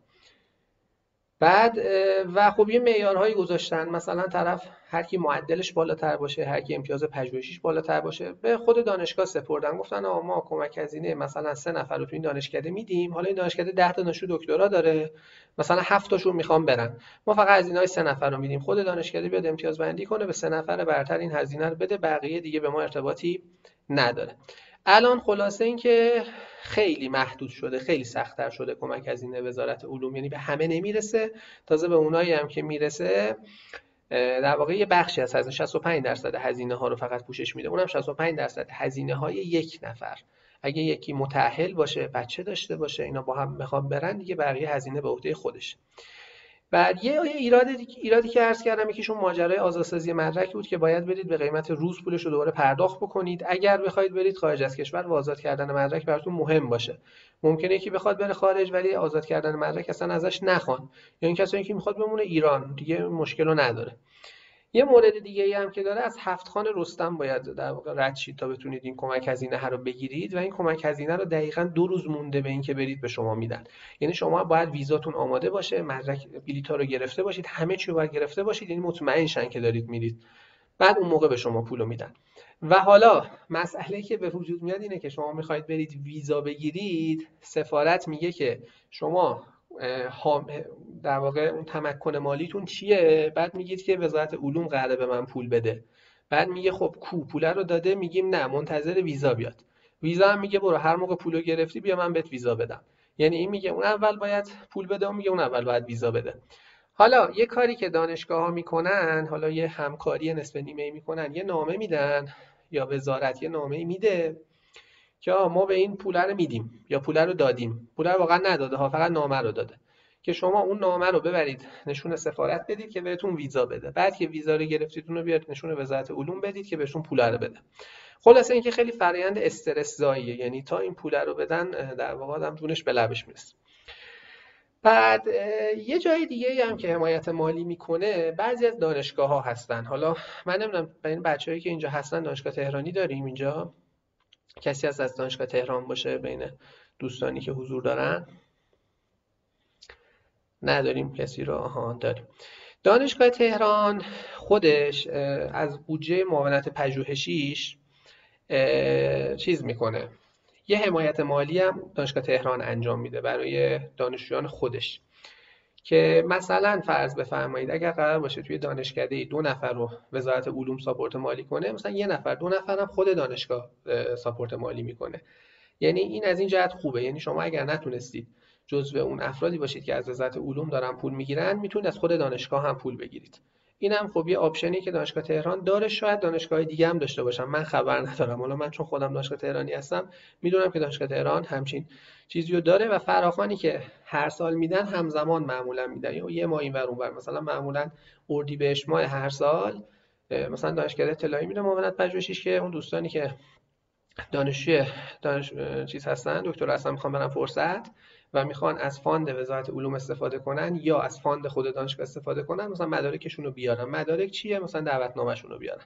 بعد و خب یه معیارهایی گذاشتن، مثلا طرف هر کی معدلش بالاتر باشه، هر کی امتیاز پژوهشیش بالاتر باشه، به خود دانشگاه سپردن. گفتن آقا ما کمک هزینه مثلا سه نفر رو تو این دانشکده میدیم، حالا این دانشکده ده تا دانشجو دکترا داره، مثلا هفت تاشون میخوام برن، ما فقط هزینه‌های سه نفر رو میدیم، خود دانشکده بیاد امتیاز بندی کنه به سه نفر برتر این هزینه رو بده، بقیه دیگه به ما ارتباطی نداره. الان خلاصه این که خیلی محدود شده، خیلی سخت‌تر شده کمک هزینه وزارت علوم، یعنی به همه نمیرسه، تازه به اونایی هم که میرسه در واقع یه بخشی از هزینه شصت و پنج درصد هزینه ها رو فقط پوشش میده، اونم شصت و پنج درصد هزینه های یک نفر. اگه یکی متأهل باشه، بچه داشته باشه، اینا با هم بخوام برن دیگه بقیه هزینه به عهده خودش. بعد یه ایراد ایرادی که عرض کردم یکیشون ماجرای آزادسازی مدرک بود که باید برید به قیمت روز پولش رو دوباره پرداخت بکنید اگر بخواید برید خارج از کشور و آزاد کردن مدرک براتون مهم باشه. ممکنه یکی بخواد بره خارج ولی آزاد کردن مدرک اصلا ازش نخوان، یا این کسایی که میخواد بمونه ایران دیگه مشکلی نداره. یه مورد دیگه ای هم که داره، از هفت خان رستم باید در واقع رد شید تا بتونید این کمک هزینه ها رو بگیرید و این کمک هزینه رو دقیقاً دو روز مونده به اینکه برید به شما میدن. یعنی شما باید ویزاتون آماده باشه، مدرک بلیط‌ها رو گرفته باشید، همه چی رو باید گرفته باشید، یعنی مطمئن شن که دارید میرید. بعد اون موقع به شما پولو میدن. و حالا مسئله که به وجود میاد اینه که شما میخواید برید ویزا بگیرید، سفارت میگه که شما در واقع اون تمکن مالیتون چیه؟ بعد میگید که وزارت علوم قراره به من پول بده. بعد میگه خب کو پول رو داده؟ میگیم نه، منتظر ویزا بیاد. ویزا هم میگه برو هر موقع پولو گرفتی بیا من بهت ویزا بدم. یعنی این میگه اون اول باید پول بده، اون میگه اون اول باید ویزا بده. حالا یه کاری که دانشگاه‌ها میکنن، حالا یه همکاری نصف نیمه‌ای میکنن، یه نامه میدن یا وزارت یه نامه میده که ما به این پول رو میدیم یا پول رو دادیم. پول رو واقعا نداده ها، فقط نامه رو داده که شما اون نامه رو ببرید نشون سفارت بدید که بهتون ویزا بده. بعد که ویزا رو گرفتید اون رو بیارید نشون وزارت علوم بدید که بهشون پول رو بده. خلاصه اینکه خیلی فرآیند استرس زاییه، یعنی تا این پول رو بدن در واقع آدم جونش به لبش میرسه. بعد یه جای دیگه هم که حمایت مالی میکنه بعضی از دانشگاه ها هستن. حالا من نمیدونم بین بچه‌هایی که اینجا هستن دانشگاه تهرانی داریم اینجا؟ کسی هست از دانشگاه تهران باشه بین دوستانی که حضور دارن؟ نداریم کسی رو؟ آها داریم. دانشگاه تهران خودش از بودجه معاونت پژوهشیش چیز میکنه، یه حمایت مالی هم دانشگاه تهران انجام میده برای دانشجویان خودش، که مثلا فرض بفرمایید اگر قرار باشه توی دانشکده دو نفر رو وزارت علوم ساپورت مالی کنه، مثلا یه نفر دو نفر هم خود دانشگاه ساپورت مالی میکنه. یعنی این از این جهت خوبه، یعنی شما اگر نتونستید جزو اون افرادی باشید که از وزارت علوم دارن پول میگیرن، میتونید از خود دانشگاه هم پول بگیرید. اینم خب یه آپشنی که دانشگاه تهران داره، شاید دانشگاه دیگه هم داشته باشم، من خبر ندارم. حالا من چون خودم دانشگاه تهرانی هستم میدونم که دانشگاه تهران همچین چیزی رو داره و فراخوانی که هر سال میدن همزمان معمولا میدن، یا یه ماه اینور اونور. مثلا معمولا اردیبهشت ماه هر سال مثلا دانشکده اطلاعی میده معاونت پژوهشیش، که اون دوستانی که دانشجوی دانش چیز هستن، دکترا هستن، میخوان برن فرصت و میخوان از فاند وزارت علوم استفاده کنن یا از فاند خود دانشگاه استفاده کنن، مثلا مدارکشون رو بیارن. مدارک چیه؟ مثلا دعوتنامه‌شون رو بیارن.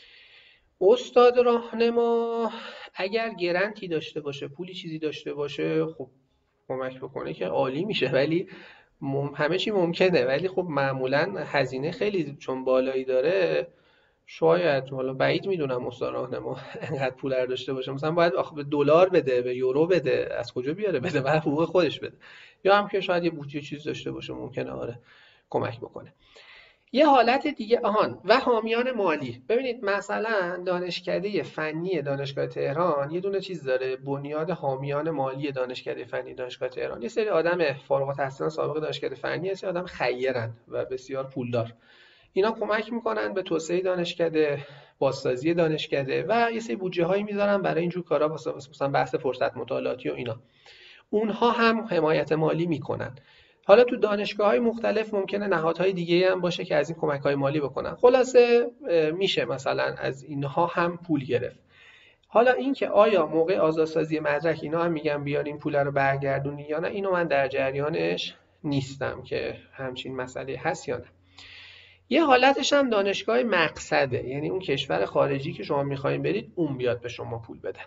استاد راهنما اگر گرنتی داشته باشه، پولی چیزی داشته باشه، خب کمک بکنه که عالی میشه، ولی مم... همه چی ممکنه، ولی خب معمولا هزینه خیلی چون بالایی داره، شاید، حالا بعید میدونم استاد راهنما انقدر پول رو داشته باشه. مثلا باید آخه به دلار بده، به یورو بده، از کجا بیاره بده؟ بعد حقوق خودش بده. یا هم که شاید یه بودجه چیز داشته باشه، ممکنه آره کمک بکنه. یه حالت دیگه آهان و حامیان مالی. ببینید مثلا دانشکده فنی دانشگاه تهران یه دونه چیز داره، بنیاد حامیان مالی دانشکده فنی دانشگاه تهران. یه سری آدم فارغ التحصیلان سابق دانشکده فنی، یه سری آدم خیرن و بسیار پولدار. اینا کمک میکنن به توسعه دانشکده، بازسازی دانشکده و یه سری بودجه هایی میذارن برای اینجور کارا، مثلا بحث فرصت مطالعاتی و اینا. اونها هم حمایت مالی میکنن. حالا تو دانشگاه‌های مختلف ممکنه نهادهای دیگه هم باشه که از این کمک‌های مالی بکنن. خلاصه میشه مثلا از اینها هم پول گرفت. حالا اینکه آیا موقع آزادسازی مدرک اینا هم میگن بیان این پول رو برگردونی یا نه، اینو من در جریانش نیستم که همچین مسئله هست یا نه. یه حالتش هم دانشگاه مقصده، یعنی اون کشور خارجی که شما میخواین برید اون بیاد به شما پول بده.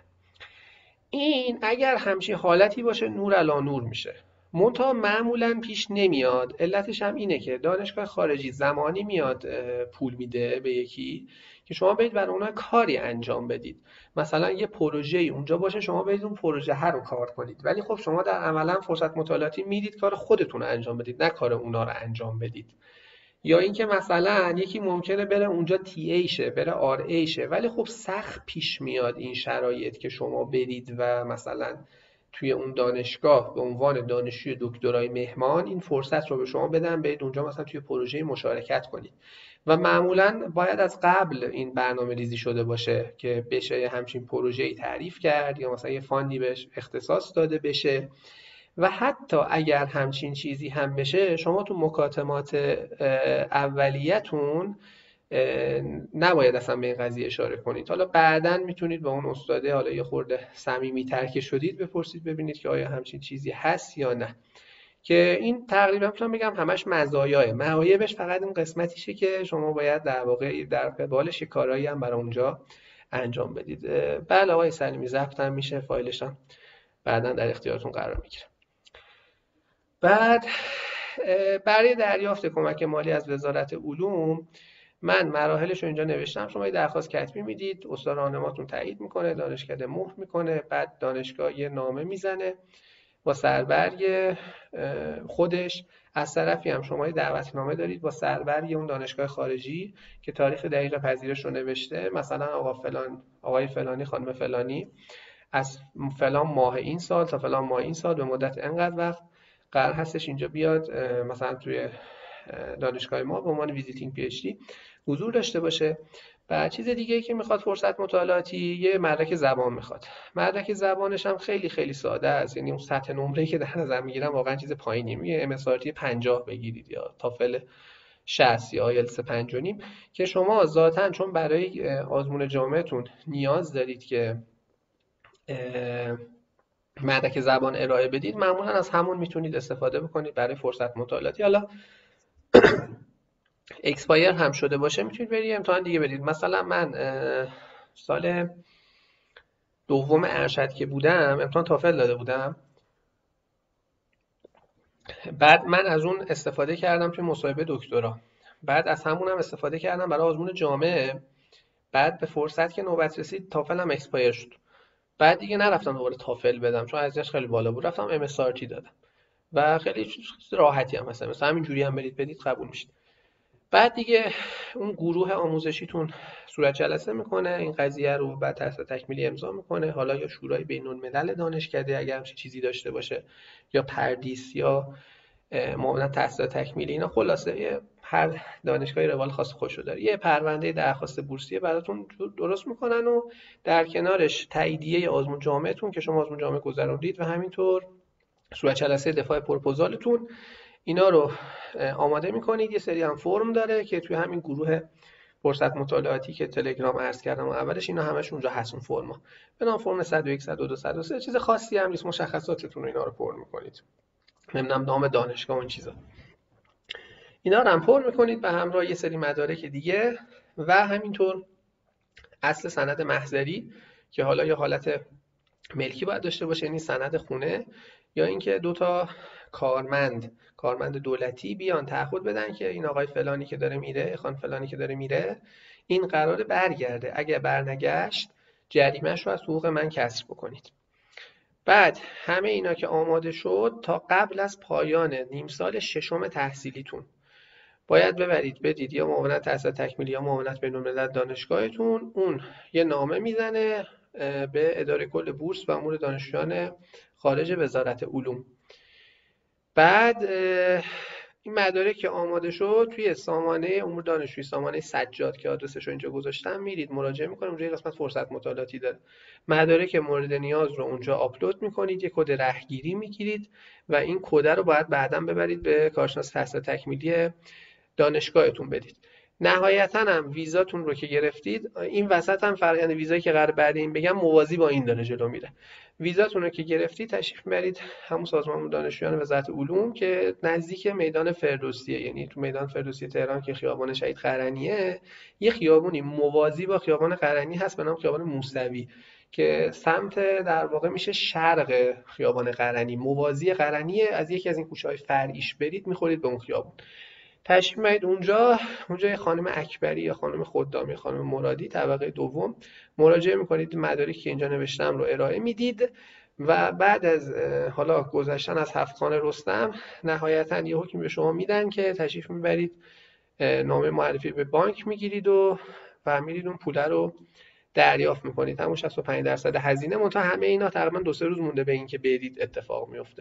این اگر همچین حالتی باشه نور علی نور میشه، منتها معمولا پیش نمیاد. علتش هم اینه که دانشگاه خارجی زمانی میاد پول میده به یکی که شما برید برای اونها کاری انجام بدید. مثلا یه پروژه اونجا باشه، شما برید اون پروژه هر رو کار کنید، ولی خب شما در عملا فرصت مطالعاتی میدید کار خودتون رو انجام بدید، نه کار اونا رو انجام بدید. یا اینکه مثلا یکی ممکنه بره اونجا تی ای شه، بره آر ای شه، ولی خب سخت پیش میاد این شرایط که شما برید و مثلا توی اون دانشگاه به عنوان دانشجوی دکترای مهمان این فرصت رو به شما بدن برید اونجا مثلا توی پروژه مشارکت کنید. و معمولا باید از قبل این برنامه ریزی شده باشه که بشه همچین پروژه‌ای تعریف کرد یا مثلا یه فاندی بهش اختصاص داده بشه. و حتی اگر همچین چیزی هم بشه، شما تو مکاتبات اولیتون نباید اصلا به این قضیه اشاره کنید. حالا بعداً میتونید با اون استاده حالا یه خورده صمیمی‌تر که شدید بپرسید ببینید که آیا همچین چیزی هست یا نه. که این تقریبا میتونم بگم همش مزایاه. معایبش فقط این قسمتیشه که شما باید در واقع در قبالش یه کارایی هم برای اونجا انجام بدید. بله آقای سلیمی، ضبط هم میشه، فایلش هم بعداً در اختیارتون قرار میگیره. بعد برای دریافت کمک مالی از وزارت علوم من مراحلش رو اینجا نوشتم. شما یه درخواست کتبی میدید، استاد راهنماتون تایید میکنه، دانشکده مهر میکنه، بعد دانشگاه یه نامه میزنه با سربرگ خودش. از طرفی هم شما یه دعوتنامه دارید با سربرگ اون دانشگاه خارجی که تاریخ دقیق پذیرش رو نوشته، مثلا آقا فلان، آقای فلانی، خانم فلانی از فلان ماه این سال تا فلان ماه این سال به مدت انقدر وقت قرار هستش اینجا بیاد مثلا توی دانشگاه ما به عنوان ویزیتینگ پی اچ دی حضور داشته باشه. و چیز دیگه که میخواد فرصت مطالعاتی، یه مدرک زبان میخواد. مدرک زبانش هم خیلی خیلی ساده است، یعنی اون سطح نمره‌ای که در نظر میگیرم واقعا چیز پایینی، میگه ام اس آر تی پنجاه بگیرید یا تافل شصت یا آیلتس پنج و نیم، که شما ذاتاً چون برای آزمون جامعه‌تون نیاز دارید که مدرک زبان ارائه بدید، معمولا از همون میتونید استفاده بکنید برای فرصت مطالعاتی. حالا اکسپایر هم شده باشه میتونید برید امتحان دیگه بدید. مثلا من سال دوم ارشد که بودم امتحان تافل داده بودم، بعد من از اون استفاده کردم توی مصاحبه دکترا، بعد از همون هم استفاده کردم برای آزمون جامعه، بعد به فرصت که نوبت رسید تافل هم اکسپایر شد، بعد دیگه نرفتم دوباره تافل بدم چون ارزش خیلی بالا بود، رفتم ام اس آر تی دادم و خیلی راحتی هم هست، مثلا همین جوری هم برید بدید قبول میشید. بعد دیگه اون گروه آموزشیتون صورت جلسه میکنه این قضیه رو، بعد تحصیل تکمیلی امضا میکنه، حالا یا شورای بین الملل دانشکده اگر همچین چیزی داشته باشه، یا پردیس، یا معاونت تحصیل تکمیلی. اینا خلاصه هر دانشگاهی روال خاص خودشو داره. یه پرونده درخواست بورسیه براتون درست میکنن و در کنارش تاییدیه آزمون جامعتون که شما آزمون جامعه گذروندید و همینطور صورت جلسه دفاع پروپوزالتون. اینا رو آماده میکنید. یه سری هم فرم داره که توی همین گروه فرصت مطالعاتی که تلگرام عرض کردم و اولش، اینا همش اونجا هست. اون فرما به نام فرم صد و یک، صد و دو، صد و سه، چیز خاصی هم نیست، مشخصاتتون رو اینا رو پر میکنید، نمیدونم نام دانشگاه و این چیزا، اینا رو هم پر میکنید به همراه یه سری مدارک دیگه و همینطور اصل سند محضری که حالا یا حالت ملکی باید داشته باشه، یعنی سند خونه، یا اینکه دو تا کارمند کارمند دولتی بیان تعهد بدن که این آقای فلانی که داره میره، خان فلانی که داره میره، این قراره برگرده، اگه برنگشت جریمه‌اش رو از حقوق من کسر بکنید. بعد همه اینا که آماده شد، تا قبل از پایان نیم سال ششم تحصیلیتون باید ببرید بدید یا معاونت تحصیل تکمیلی یا معاونت بین الملل دانشگاهتون، اون یه نامه میزنه به اداره کل بورس و امور دانشجویان خارج وزارت علوم. بعد این مدارک که آماده شد توی سامانه امور دانشجویی، سامانه سجاد که آدرسش رو اینجا گذاشتم، میرید مراجعه میکنید. اونجا یه قسمت فرصت مطالعاتی داره، مدارک مورد نیاز رو اونجا آپلود میکنید، یه کد رهگیری میگیرید و این کد رو باید بعداً ببرید به کارشناس تحصیل تکمیلی دانشگاهتون بدید. نهایتاً هم ویزاتون رو که گرفتید، این وسط هم فرآیند ویزایی که قرار بعد این بگم موازی با این داره جلو میره. ویزاتون رو که گرفتید تشریف میبرید همون سازمان دانشجویان وزارت علوم که نزدیک میدان فردوسیه، یعنی تو میدان فردوسی تهران که خیابان شهید قرنیه، یه خیابونی موازی با خیابان قرنی هست به نام خیابان موسوی که سمت در واقع میشه شرق خیابان قرنی، موازی قرنیه. از یکی از این کوچه‌های فرعیش برید میخورید به اون خیابون، تشریف میبرید اونجا. اونجا یه خانم اکبری یا خانم خدامی، خانم مرادی طبقه دوم، مراجعه میکنید، مدارکی که اینجا نوشتم رو ارائه میدید و بعد از حالا گذشتن از هفت خانه رستم نهایتاً یه حکم به شما میدن که تشریف میبرید نامه معرفی به بانک میگیرید و و میرید اون پوله رو دریافت میکنید. همون شصت و پنج درصد هزینه، منتها همه اینا تقریبا دو سه روز مونده به اینکه برید اتفاق میفته.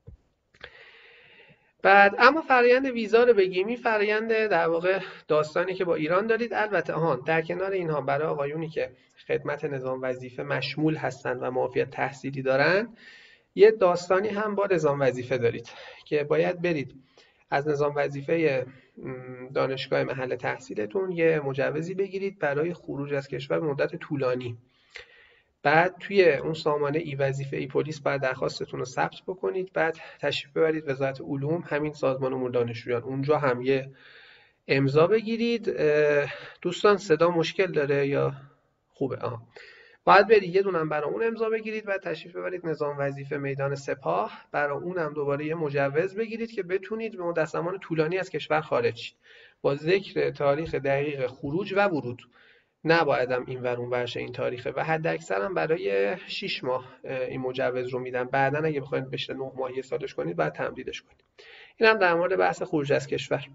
بعد اما فرآیند ویزا رو بگیم، این فرآیند در واقع داستانی که با ایران دارید. البته آهان در کنار اینها برای آقایونی که خدمت نظام وظیفه مشمول هستند و معافیت تحصیلی دارن، یه داستانی هم با نظام وظیفه دارید که باید برید از نظام وظیفه دانشگاه محل تحصیلتون یه مجوزی بگیرید برای خروج از کشور مدت طولانی. بعد توی اون سامانه ای وظیفه ای پلیس باید درخواستتون رو ثبت بکنید، بعد تشریف ببرید وزارت علوم، همین سازمان امور دانشجویان، اونجا هم یه امضا بگیرید. دوستان صدا مشکل داره یا خوبه؟ آها. باید برید یه دونم برای اون امضا بگیرید، بعد تشریف ببرید نظام وظیفه میدان سپاه، برای اونم دوباره یه مجوز بگیرید که بتونید به مدت زمان طولانی از کشور خارج شید با ذکر تاریخ دقیق خروج و ورود. نبایدم این ور اون ورشه این تاریخه و حد اکثر هم برای شش ماه این مجوز رو میدن. بعدا اگه بخواید بشه نه ماه یه سالش کنید بعد تمدیدش کنید. این هم در مورد بحث خروج از کشور.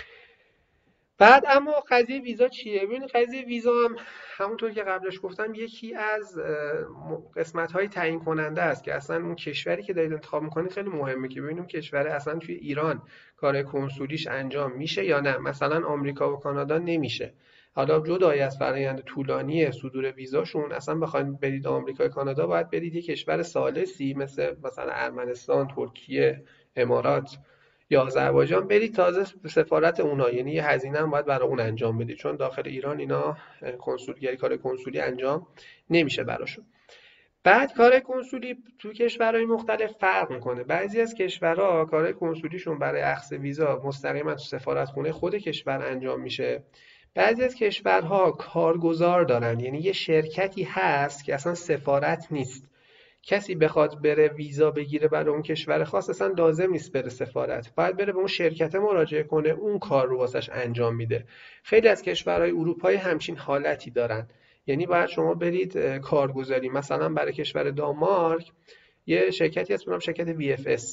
بعد اما قضیه ویزا چیه؟ ببینید قضیه ویزا هم همونطور که قبلش گفتم یکی از قسمت‌های تعیین کننده است که اصلا اون کشوری که دارید انتخاب می‌کنید خیلی مهمه که ببینیم کشور اصلا توی ایران کار کنسولیش انجام میشه یا نه. مثلا آمریکا و کانادا نمیشه. حالا جدای از فرآیند طولانی صدور ویزاشون، اصلا بخواید برید آمریکا و کانادا باید برید یک کشور ثالثی مثل مثلا ارمنستان، ترکیه، امارات یا آذربایجان برید، تازه سفارت اونا، یعنی یه هزینه هم باید برای اون انجام بدید چون داخل ایران اینا کنسولگری کار کنسولی انجام نمیشه براشون. بعد کار کنسولی تو کشورهای مختلف فرق میکنه. بعضی از کشورها کار کنسولیشون برای اخذ ویزا مستقیما تو سفارتخونه خود کشور انجام میشه. بعضی از کشورها کارگزار دارن، یعنی یه شرکتی هست که اصلا سفارت نیست. کسی بخواد بره ویزا بگیره برای اون کشور خاص اصلا لازم نیست بره سفارت، باید بره به اون شرکت مراجعه کنه، اون کار رو واسش انجام میده. خیلی از کشورهای اروپایی همچین حالتی دارن، یعنی باید شما برید کارگزاری. مثلا برای کشور دانمارک یه شرکتی هست به نام شرکت وی اف اس،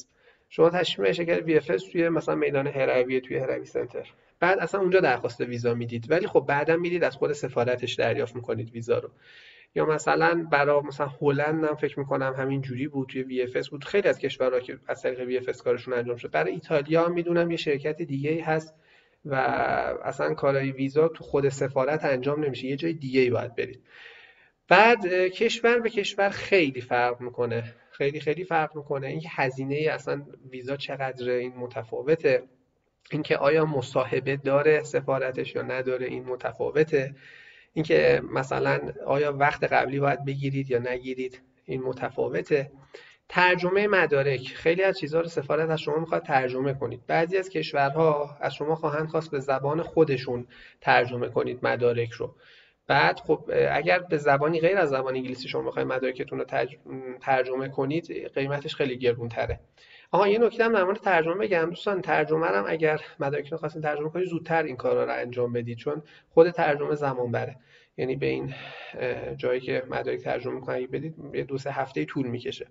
شما تشریف شرکت وی اف اس توی مثلا میدان هروی، توی هروی سنتر، بعد اصلا اونجا درخواست ویزا میدید، ولی خب بعدا میدید از خود سفارتش دریافت میکنید ویزا رو. یا مثلا برای مثلا هلند هم فکر میکنم همین جوری بود، توی وی اف اس بود، خیلی از کشورها که از طریق وی اف اس کارشون انجام شد. برای ایتالیا هم میدونم یه شرکت دیگه ای هست و اصلا کارهای ویزا تو خود سفارت انجام نمیشه، یه جای دیگه ای باید برید. بعد کشور به کشور خیلی فرق میکنه، خیلی خیلی فرق میکنه. این هزینه اصلا ویزا چقدره، این متفاوته. اینکه آیا مصاحبه داره سفارتش یا نداره، این متفاوته. اینکه مثلا آیا وقت قبلی باید بگیرید یا نگیرید، این متفاوته. ترجمه مدارک، خیلی از چیزها رو سفارت از شما میخواد ترجمه کنید. بعضی از کشورها از شما خواهند خواست به زبان خودشون ترجمه کنید مدارک رو. بعد خب اگر به زبانی غیر از زبان انگلیسی شما بخواید مدارکتون رو ترجمه کنید، قیمتش خیلی گرونتره. آها یه نکته هم در مورد ترجمه بگم دوستان، ترجمه هم اگر مدارکتون خواستین ترجمه کنید زودتر این کارا رو انجام بدید، چون خود ترجمه زمان بره. یعنی به این جایی که مدارک ترجمه می‌کنید بدید یه دو سه هفته طول میکشه.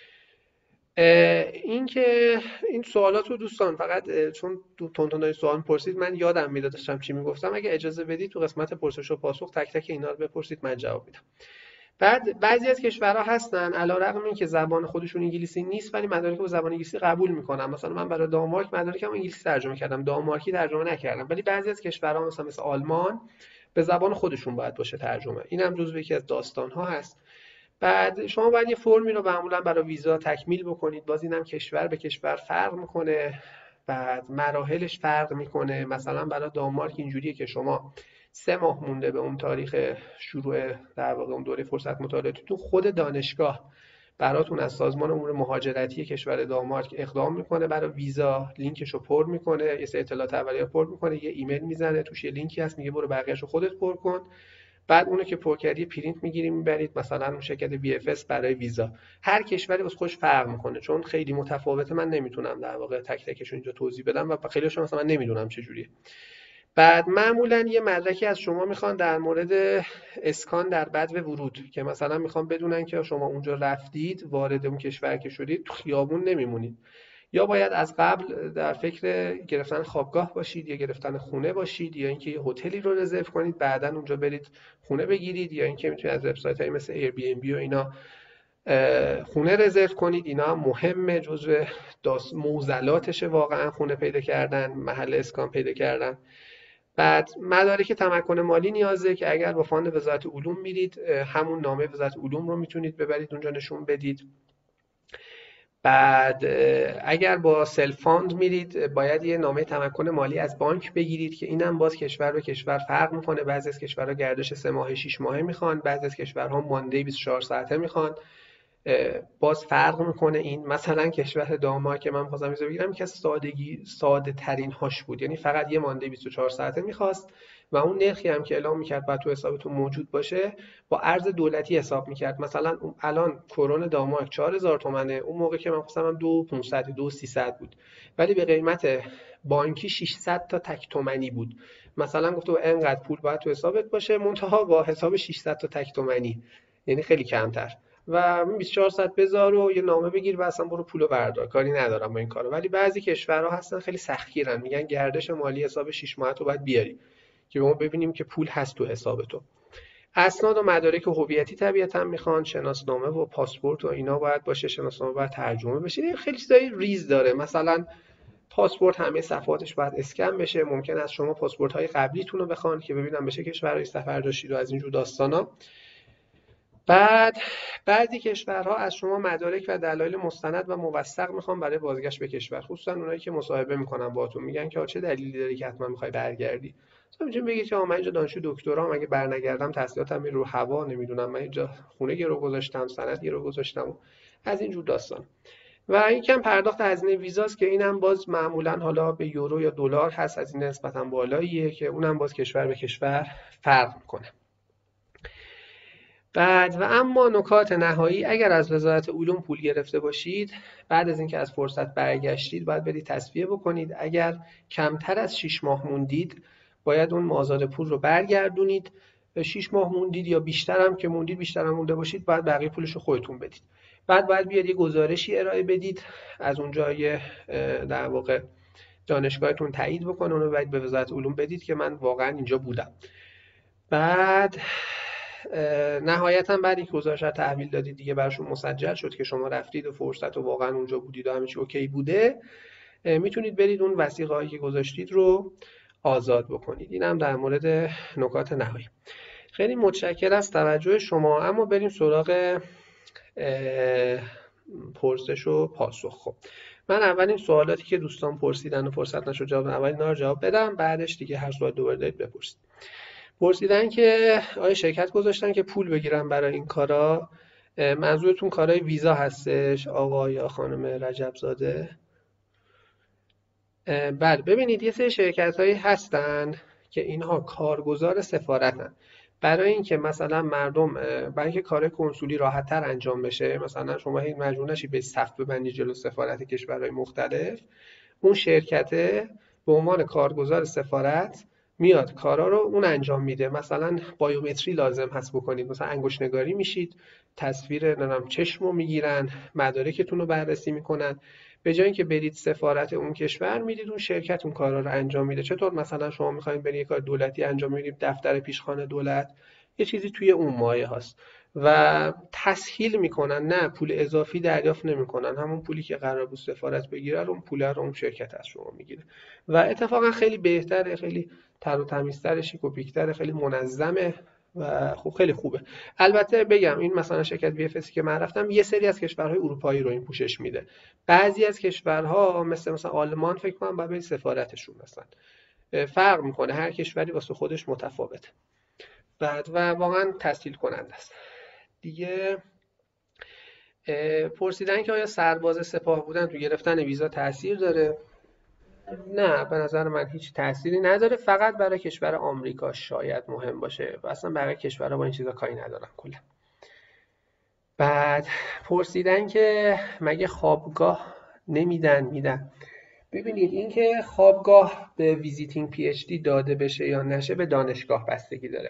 این که این سوالات رو دوستان فقط چون تون تون سوال پرسید من یادم میاد داشتم چی میگفتم، اگه اجازه بدید تو قسمت پرسش و پاسخ تک تک اینا رو بپرسید من جواب میدم. بعد بعضی از کشورها هستن علیرغم اینکه زبان خودشون انگلیسی نیست ولی مدارک رو زبان انگلیسی قبول میکنن. مثلا من برای دانمارک مدارکم انگلیسی ترجمه کردم، دانمارکی ترجمه نکردم. ولی بعضی از کشورها مثلا مثل آلمان به زبان خودشون باید باشه ترجمه. اینم جزو یکی از داستان‌ها هست. بعد شما باید یه فرمی رو معمولا برای ویزا تکمیل بکنید. باز اینم کشور به کشور فرق میکنه، بعد مراحلش فرق میکنه. مثلا برای دانمارک اینجوریه که شما سه ماه مونده به اون تاریخ شروع در واقع اون دوره فرصت مطالعاتیتون، خود دانشگاه براتون از سازمان امور مهاجرتی کشور دانمارک اقدام میکنه برای ویزا، لینکش رو پر میکنه، یه سری اطلاعات اولیه پر میکنه، یه ایمیل میزنه توش یه لینکی هست میگه برو بقیه‌شو خودت پر کن. بعد اونو که پر کردی پرینت میگیری میبرید مثلا اون شرکت وی اف اس برای ویزا. هر کشوری واسه خودش فرق میکنه چون خیلی متفاوته. من نمیتونم در واقع تک تکش اینجا توضیح بدم و خیلیشون مثلا من نمیدونم چه جوریه. بعد معمولا یه مدرکی از شما میخوان در مورد اسکان در بدو ورود، که مثلا میخوان بدونن که شما اونجا رفتید، وارد اون کشور که شدید، تو خیابون نمیمونید. یا باید از قبل در فکر گرفتن خوابگاه باشید یا گرفتن خونه باشید، یا اینکه یه هتلی رو رزرو کنید بعداً اونجا برید خونه بگیرید، یا اینکه میتونید از وبسایت‌های مثل ایر بی ام بی و اینا خونه رزرو کنید. اینا هم مهمه، جزو معضلاتشه واقعا خونه پیدا کردن، محل اسکان پیدا کردن. بعد مدارک تمکن مالی نیازه که اگر با فاند وزارت علوم میرید همون نامه وزارت علوم رو میتونید ببرید اونجا نشون بدید. بعد اگر با سلف فاند میرید باید یه نامه تمکن مالی از بانک بگیرید که اینم باز کشور به کشور فرق میکنه. بعضی از کشورها گردش سه ماهه شش ماهه میخوان، بعضی از کشورها ماندی بیست و چهار ساعته میخوان. باز فرق میکنه این. مثلا کشور دانمارک که من می‌خواستم ویزا بگیرم که سادگی ساده ترین هاش بود، یعنی فقط یه مانده بیست و چهار ساعته میخواست و اون نرخی هم که اعلام میکرد بعد تو حسابتون موجود باشه با ارز دولتی حساب میکرد. مثلا الان کرون دانمارک چهار هزار تومانه، اون موقع که من خواستم دو هزار و پانصد دو هزار و سیصد بود ولی به قیمت بانکی ششصد تا تک تومانی بود. مثلا گفته اینقدر پول باید تو حسابت باشه منتها با حساب ششصد تا تک تومانی، یعنی خیلی کمتر. و بیست و چهار ساعت بذار و یه نامه بگیر و اصلا برو پولو بردار، کاری ندارم با این کارو. ولی بعضی کشورها هستن خیلی سختگیرن، میگن گردش مالی حساب شش ماهه تو باید بیاری که ما ببینیم که پول هست تو حساب تو. اسناد و مدارک هویتی طبیعتا میخوان، شناسنامه و پاسپورت و اینا باید باشه، شناسنامه باید ترجمه بشه. خیلی چیزای ریز داره. مثلا پاسپورت همه صفحاتش باید اسکن بشه. ممکن است شما پاسپورت های قبلیتون رو بخوان که ببینن به چه کشورهای سفر داشتید و از این جور داستانا. بعد بعضی کشورها از شما مدارک و دلایل مستند و موثق میخوان برای بازگشت به کشور، خصوصا اونایی که مصاحبه میکنن باهاتون، میگن که چه دلیلی داری که حتما میخوای برگردی. مثلا میتونید بگید که من اینجا دانشجو دکترام، اگه برنگردم تحصیلاتم میره رو هوا، نمیدونم من اینجا خونه گرو گذاشتم، سند گرو گذاشتم، از این جور داستان. و یکم پرداخت هزینه ویزاست که اینم باز معمولا حالا به یورو یا دلار هست، از این نسبتا بالاییه که اونم باز کشور به کشور فرق میکنه. بعد و اما نکات نهایی، اگر از وزارت علوم پول گرفته باشید بعد از اینکه از فرصت برگشتید باید برید تصفیه بکنید. اگر کمتر از شش ماه موندید باید اون مازاد پول رو برگردونید. شش ماه موندید یا بیشتر هم که موندید، بیشتر هم مونده باشید، باید بقیه پولش رو خودتون بدید. بعد باید بیاد یه گزارشی ارائه بدید از اونجای در واقع دانشگاهتون تایید بکنه، اون رو باید به وزارت علوم بدید که من واقعا اینجا بودم. بعد نهایتا بعد اینکه گزارش رو تحویل دادید دیگه براشون مسجل شد که شما رفتید و فرصت و واقعا اونجا بودید و همه چی اوکی بوده، میتونید برید اون وثیقه هایی که گذاشتید رو آزاد بکنید. این هم در مورد نکات نهایی. خیلی متشکرم از توجه شما. اما بریم سراغ پرسش و پاسخ. خب من اولین سوالاتی که دوستان پرسیدن و فرصت نشد جواب اول اینا رو جواب بدم، بعدش دیگه هر سوال دوباره دارید بپرسید. پرسیدن که آیا شرکت گذاشتن که پول بگیرن برای این کارا؟ منظورتون کارهای ویزا هستش آقا یا خانم رجبزاده؟ بله، ببینید یه سری شرکت هایی هستن که اینها کارگزار سفارتن. برای اینکه مثلا مردم برای اینکه کار کنسولی راحت تر انجام بشه، مثلا شما هی مجبور نشید به صف ببندید جلو سفارت کشورهای مختلف، اون شرکت به عنوان کارگزار سفارت میاد کارا رو اون انجام میده. مثلا بایومتری لازم هست بکنید، مثلا انگشت نگاری میشید، تصویر نمیدونم چشم رو میگیرن، مدارکتون رو بررسی میکنن. به جای اینکه برید سفارت اون کشور، میدید اون شرکت اون کارا رو انجام میده. چطور مثلا شما میخواید برید یه کار دولتی انجام بدید، دفتر پیشخوان دولت، یه چیزی توی اون مایه هست و تسهیل میکنن، نه پول اضافی دریافت نمیکنن، همون پولی که قرار بود سفارت بگیره اون پول رو اون شرکت از شما میگیره و اتفاقا خیلی بهتره، خیلی تر و تمیزتره، شیک و پیکتره، خیلی منظمه و خب خیلی خوبه. البته بگم این مثلا شرکت وی اف اس که من رفتم یه سری از کشورهای اروپایی رو این پوشش میده. بعضی از کشورها مثل مثلا آلمان فکر کنم باید برید سفارتشون، مثلا فرق میکنه، هر کشوری واسه خودش متفاوته. بعد و واقعا تسهیل کننده است. دیگه پرسیدن که آیا سرباز سپاه بودن تو گرفتن ویزا تاثیر داره؟ نه، به نظر من هیچ تأثیری نداره. فقط برای کشور آمریکا شاید مهم باشه و اصلا برای کشورها با این چیزا کاری ندارن کلا. بعد پرسیدن که مگه خوابگاه نمیدن؟ میدن. ببینید این که خوابگاه به ویزیتینگ پی اچ دی داده بشه یا نشه به دانشگاه بستگی داره.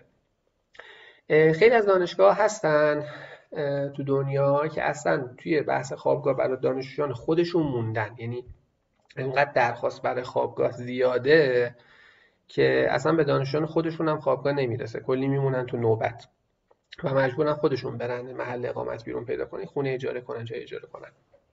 خیلی از دانشگاه هستن تو دنیا که اصلا توی بحث خوابگاه برای دانشجویان خودشون موندن، یعنی اینقدر درخواست برای خوابگاه زیاده که اصلا به دانشجویان خودشون هم خوابگاه نمیرسه، کلی میمونن تو نوبت و مجبورن خودشون برن محل اقامت بیرون پیدا کنن، خونه اجاره کنن، جای اجاره کنن.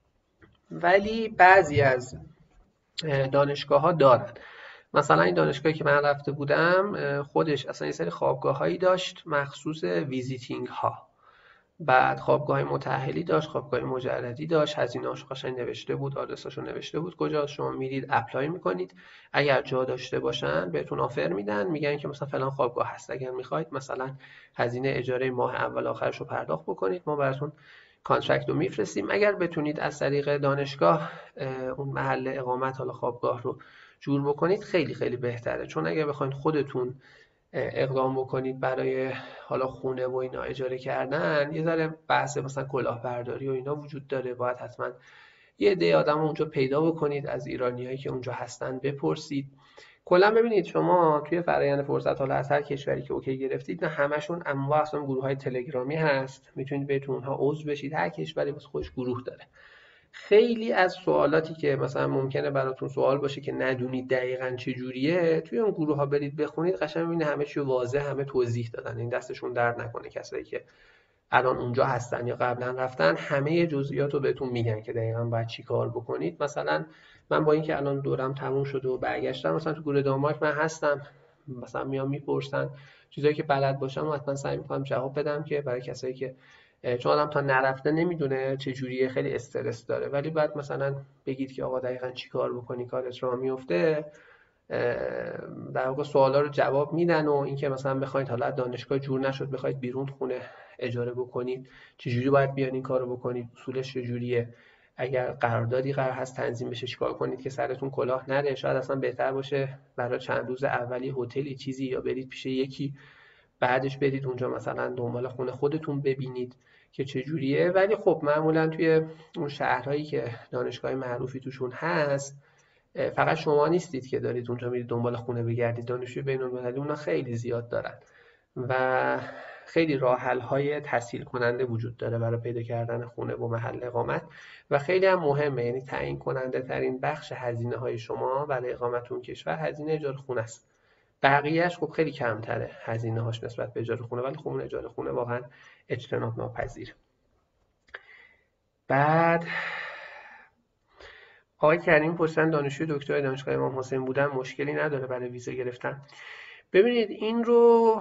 ولی بعضی از دانشگاه ها دارن. مثلا این دانشگاهی که من رفته بودم خودش اصلا یه سری خوابگاه هایی داشت مخصوص ویزیتینگ ها. بعد خوابگاه متأهلی داشت، خوابگاه مجردی داشت، هزینه‌اش قشنگ نوشته بود، آدرساشو نوشته بود، کجا شما میرید اپلای میکنید، اگر جا داشته باشن بهتون آفر میدن، میگن که مثلا فلان خوابگاه هست، اگر میخواید مثلا هزینه اجاره ماه اول آخرش رو پرداخت بکنید، ما براتون کانترکت رو میفرستیم. اگر بتونید از طریق دانشگاه اون محل اقامت حالا خوابگاه رو جور بکنید خیلی خیلی بهتره، چون اگر بخواید خودتون اقدام بکنید برای حالا خونه و اینا اجاره کردن، یه ذره بحث مثلا کلاهبرداری و اینا وجود داره، باید حتما یه عده آدم اونجا پیدا بکنید، از ایرانیایی که اونجا هستن بپرسید. کلا ببینید شما توی فرآیند فرصت حالا از هر کشوری که اوکی گرفتید، نه همشون انواع اصلا گروه‌های تلگرامی هست، میتونید بهتون اونها عضو بشید، هر کشوری واسه خودش گروه داره. خیلی از سوالاتی که مثلا ممکنه براتون سوال باشه که ندونید دقیقاً چه جوریه، توی اون گروه ها برید بخونید، قشنگ می‌بینید همه چی واضح، همه توضیح دادن. این دستشون درد نکنه کسایی که الان اونجا هستن یا قبلا رفتن، همه جزئیات رو بهتون میگن که دقیقاً باید چی کار بکنید. مثلا من با اینکه الان دورم تموم شده و برگشتم، مثلا تو گروه دانمارک من هستم، مثلا میام میپرسن چیزایی که بلد باشم و حتما سعی می‌کنم جواب بدم، که برای کسایی که چون آدم تا نرفته نمیدونه چه جوریه، خیلی استرس داره، ولی بعد مثلا بگید که آقا دقیقاً چی کار بکنی کارت راه میفته، در واقع سوالا رو جواب میدن. و اینکه مثلا بخواید حالا دانشگاه جور نشد بخواید بیرون خونه اجاره بکنید، چه جوری باید بیان این کارو بکنید، اصولش چه جوریه، اگر قراردادی قرار هست تنظیم بشه چیکار کنید که سرتون کلاه نره. شاید اصلا بهتر باشه برای چند روز اولی هتلی چیزی یا برید پیش یکی، بعدش برید اونجا مثلا دنبال خونه خودتون ببینید که چجوریه. ولی خب معمولا توی اون شهرهایی که دانشگاه معروفی توشون هست، فقط شما نیستید که دارید اونجا میرید دنبال خونه بگردید، دانشجوی بین‌المللی اونا خیلی زیاد دارن و خیلی راه حل های تسهیل کننده وجود داره برای پیدا کردن خونه و محل اقامت و خیلی هم مهمه. یعنی تعیین کننده ترین بخش هزینه های شما برای اقامت اون کشور هزینه اجاره خونه است. بقیهش خب خیلی کمتره هزینه هاش نسبت به اجاره خونه، ولی خب اون اجاره خونه واقعا اجتناب ناپذیره. بعد آقای کریم پرسیدن دانشجوی دکترای دانشگاه امام حسین بودن مشکلی نداره برای ویزا گرفتن. ببینید این رو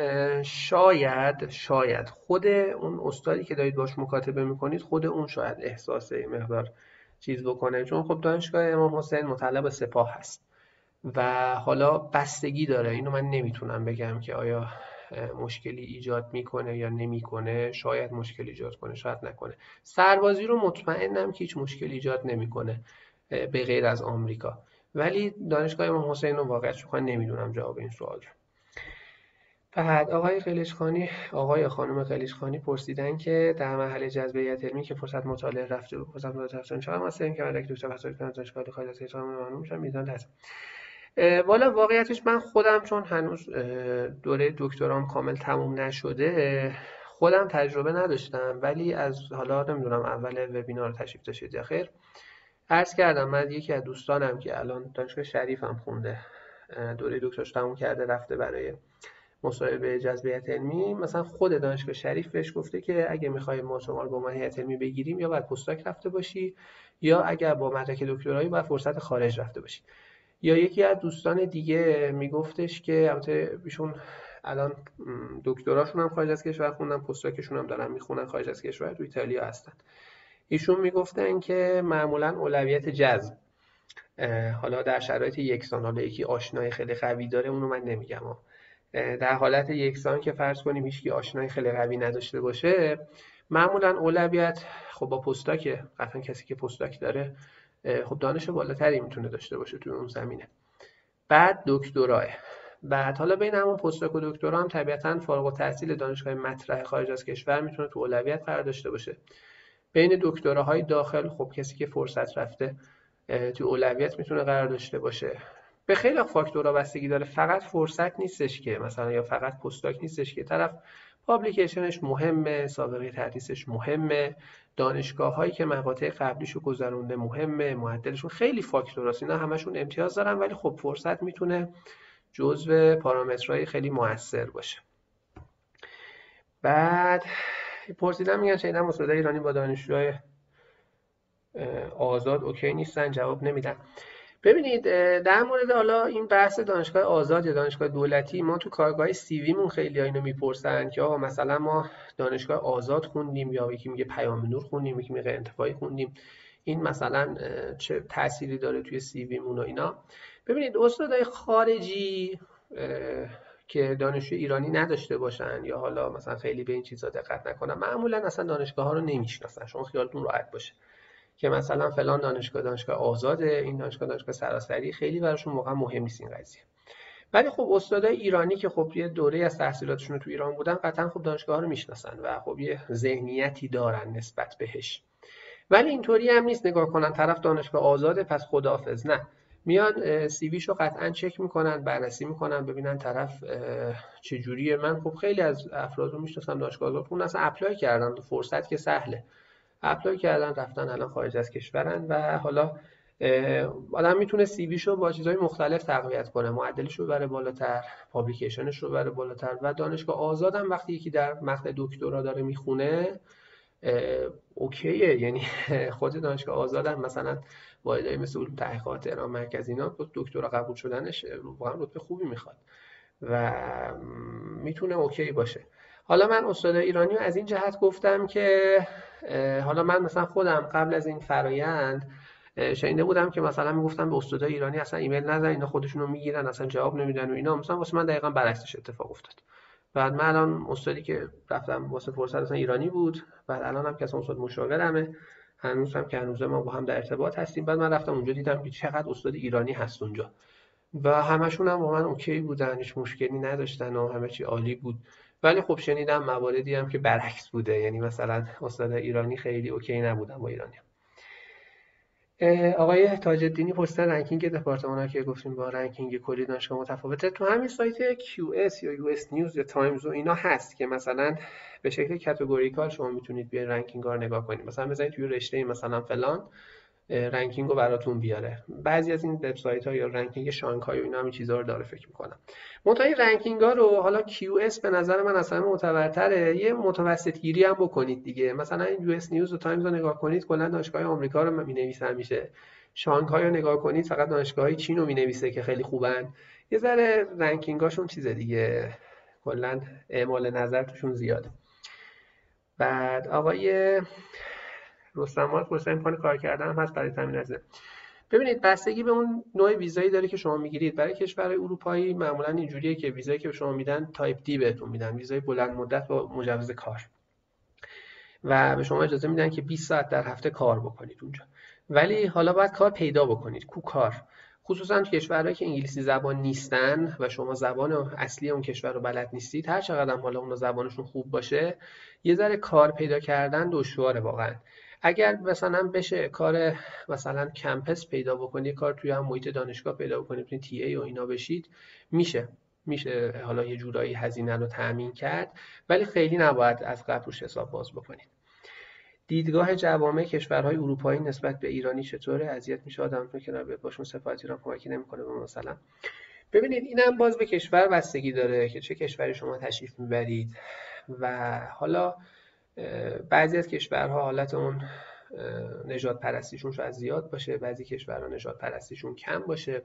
شاید شاید خود اون استادی که دارید باش مکاتبه میکنید خود اون شاید احساس مقدار چیز بکنه، چون خب دانشگاه امام حسین مطلب سپاه هست و حالا بستگی داره. اینو من نمیتونم بگم که آیا مشکلی ایجاد میکنه یا نمیکنه. شاید مشکلی ایجاد کنه، شاید نکنه. سربازی رو مطمئنم که هیچ مشکلی ایجاد نمیکنه به غیر از آمریکا، ولی دانشگاه امام حسین رو واقعا شما نمیدونم جواب این سوال رو. بعد آقای قلیچخانی آقای یا خانم قلیچخانی پرسیدن که در مرحله جذبیت علمی که فرصت مطالعه رفته و فرصت مطالعه رفتن چقدر واسه که مدرک دکتر بحث‌های دانشگاه خارج از کشور معلوم میشن میزان هست. والا واقعیتش من خودم چون هنوز دوره دکترام کامل تموم نشده خودم تجربه نداشتم، ولی از حالا نمیدونم اول وبینار تشریف داشتید یا خیر، عرض کردم من یکی از دوستانم که الان دانشگاه شریف هم خونده، دوره دکترش تموم کرده رفته برای مصاحبه جذبیت علمی، مثلا خود دانشگاه شریف بهش گفته که اگه میخوای ما شما رو با من هیئت علمی بگیریم یا باید پستاک رفته باشی یا اگر با مدرک دکترایی باید فرصت خارج رفته باشی. یا یکی از دوستان دیگه میگفتش که البته ایشون الان دکتراشون هم خارج از کشور خوندن، پستاکشون هم دارن میخونن خارج از کشور، تو ایتالیا هستن. ایشون میگفتن که معمولا اولویت جذب حالا در شرایط یکسان، حالا یکی آشنای خیلی قوی داره اونو من نمیگم، در حالت یکسان که فرض کنیم هیچکی آشنای خیلی قوی نداشته باشه، معمولا اولویت خب با پستاکه، قطعا کسی که پستاک داره خب دانش بالاتری میتونه داشته باشه توی اون زمینه. بعد دکتراه. بعد حالا بین همون پستاک و دکترا هم طبیعتاً فارغ التحصیل دانشگاه مطرح خارج از کشور میتونه تو اولویت قرار داشته باشه. بین دکتراهای داخل خب کسی که فرصت رفته تو اولویت میتونه قرار داشته باشه. به خیلی فاکتورها بستگی داره، فقط فرصت نیستش که مثلا یا فقط پستاک نیستش که طرف پابلیکیشنش مهمه، سابقه تدریسش مهمه، دانشگاه هایی که مقاطع قبلیشو گذرونده مهمه، معدلشون، خیلی فاکتوراست، اینا همشون امتیاز دارن، ولی خب فرصت میتونه جزو پارامترهای خیلی موثر باشه. بعد پرسیدم میگن شنیدم استاد ایرانی با دانشجوهای آزاد اوکی نیستن، جواب نمیدن. ببینید در مورد حالا این بحث دانشگاه آزاد یا دانشگاه دولتی، ما تو کارگاه سی ویمون خیلی اینو میپرسن که آقا مثلا ما دانشگاه آزاد خوندیم یا یکی میگه پیام نور خوندیم، یکی میگه انتفاعی خوندیم، این مثلا چه تأثیری داره توی سی ویمون و اینا. ببینید استادای خارجی که دانشجو ایرانی نداشته باشن یا حالا مثلا خیلی به این چیزا دقت نکنن، معمولا اصلا دانشگاه ها رو نمیشناسن. شما خیالتون راحت باشه که مثلا فلان دانشگاه دانشگاه آزاده، این دانشگاه دانشگاه سراسری، خیلی براشون واقعا مهم نیست این قضیه. ولی خب استادای ایرانی که خب یه دوره از تحصیلاتشون تو ایران بودن قطعا خب دانشگاه ها رو میشناسن و خب یه ذهنیتی دارن نسبت بهش. ولی اینطوری هم نیست نگاه کنن طرف دانشگاه آزاده پس خداحافظ، نه، میان سی ویشو قطعا چک میکنن، بررسی میکنن، ببینن طرف چه جوریه. من خب خیلی از افراد رو میشناسم دانشگاه آزاد اون اصلا اپلای کردن، فرصت که سهله، اپلای کردن رفتن الان خارج از کشورن و حالا آدم میتونه سی ویشو با چیزهای مختلف تقویت کنه، معدلش رو ببره بالاتر، پابلیکیشنش رو ببره بالاتر. و دانشگاه آزاد هم وقتی یکی در مقطع دکترا داره میخونه اوکیه، یعنی خود دانشگاه آزاد هم مثلا واحدهای مثل علوم تحقیقات تهران مرکز اینا دکترا قبول شدنش واقعا رتبه خوبی میخواد و میتونه اوکی باشه. حالا من استاد ایرانی رو از این جهت گفتم که حالا من مثلا خودم قبل از این فرایند شنیده بودم که مثلا میگفتم به استادای ایرانی اصلا ایمیل نزن، اینا خودشون رو میگیرن اصلا جواب نمیدن و اینا. مثلا واسه من دقیقاً برعکسش اتفاق افتاد. بعد من الان استادی که رفتم واسه فرصت اصلا ایرانی بود، بعد الان هم که اصلا استاد مشاورمه، هنوز هم که هنوز ما با هم در ارتباط هستیم. بعد من رفتم اونجا دیدم که چقدر استاد ایرانی هست اونجا و همشون هم با من اوکی بودن، هیچ مشکلی نداشتن و همه چی عالی بود. ولی خب شنیدم مواردی هم که برعکس بوده، یعنی مثلا استاد ایرانی خیلی اوکی نبودن با ایرانی. آقای تاج الدینی پرسیدن رنکینگ دپارتمان‌ها که گفتیم با رنکینگ کلی دانشگاه متفاوته. تو همین سایت کیو اس یا یو اس نیوز یا تایمز و اینا هست که مثلا به شکل کاتگوریکال شما میتونید بیاین رنکینگ ها رو نگاه کنید. مثلا بزنید توی رشته مثلا فلان رنکینگ رو براتون بیاره. بعضی از این وبسایت ها یا رنکینگ شانگهای و اینا هم چیزا رو داره فکر میکنم. منتها این رنکینگ ها رو حالا کیو اس به نظر من اصلا معتبرتره. یه متوسط گیری هم بکنید دیگه. مثلا یو اس نیوز و تایمز رو نگاه کنید، کلا دانشگاه آمریکا رو می‌نویسه همیشه. شانگهای رو نگاه کنید فقط دانشگاه‌های چین رو می‌نویسه که خیلی خوبن. یه ذره رنکینگاشون چیز دیگه، کلا اعمال نظر توشون زیاده. بعد آقای رستمات پرسید امکان کار کردن هم هست برای تامین هزینه. ببینید بستگی به اون نوع ویزایی داره که شما میگیرید. برای کشورهای اروپایی معمولا اینجوریه که ویزایی که به شما میدن تایپ دی بهتون میدن، ویزای بلند مدت با مجوز کار، و به شما اجازه میدن که بیست ساعت در هفته کار بکنید اونجا. ولی حالا باید کار پیدا بکنید. کو کار؟ خصوصا تو کشورهایی که انگلیسی زبان نیستن و شما زبان اصلی اون کشور رو بلد نیستید، هر چقدر هم حالا اون زبانشون خوب باشه، یه ذره کار پیدا کردن دشواره واقعا. اگر مثلا بشه کار مثلا کمپس پیدا بکنید، کار توی هم محیط دانشگاه پیدا بکنید، بتونید تی ای و اینا بشید، میشه میشه حالا یه جورایی هزینه رو تامین کرد، ولی خیلی نباید از قبل روش حساب باز بکنید. دیدگاه جوامع کشورهای اروپایی نسبت به ایرانی چطوره؟ اذیت میشه آدمتون که نباید باشون سفارت ایران کمکی نمیکنه به مثلا. ببینید اینم باز به کشور بستگی داره که چه کشوری شما تشریف میبرید، و حالا بعضی از کشورها حالت اون نژاد پرستیشون شاید زیاد باشه، بعضی کشورها نژاد پرستیشون کم باشه.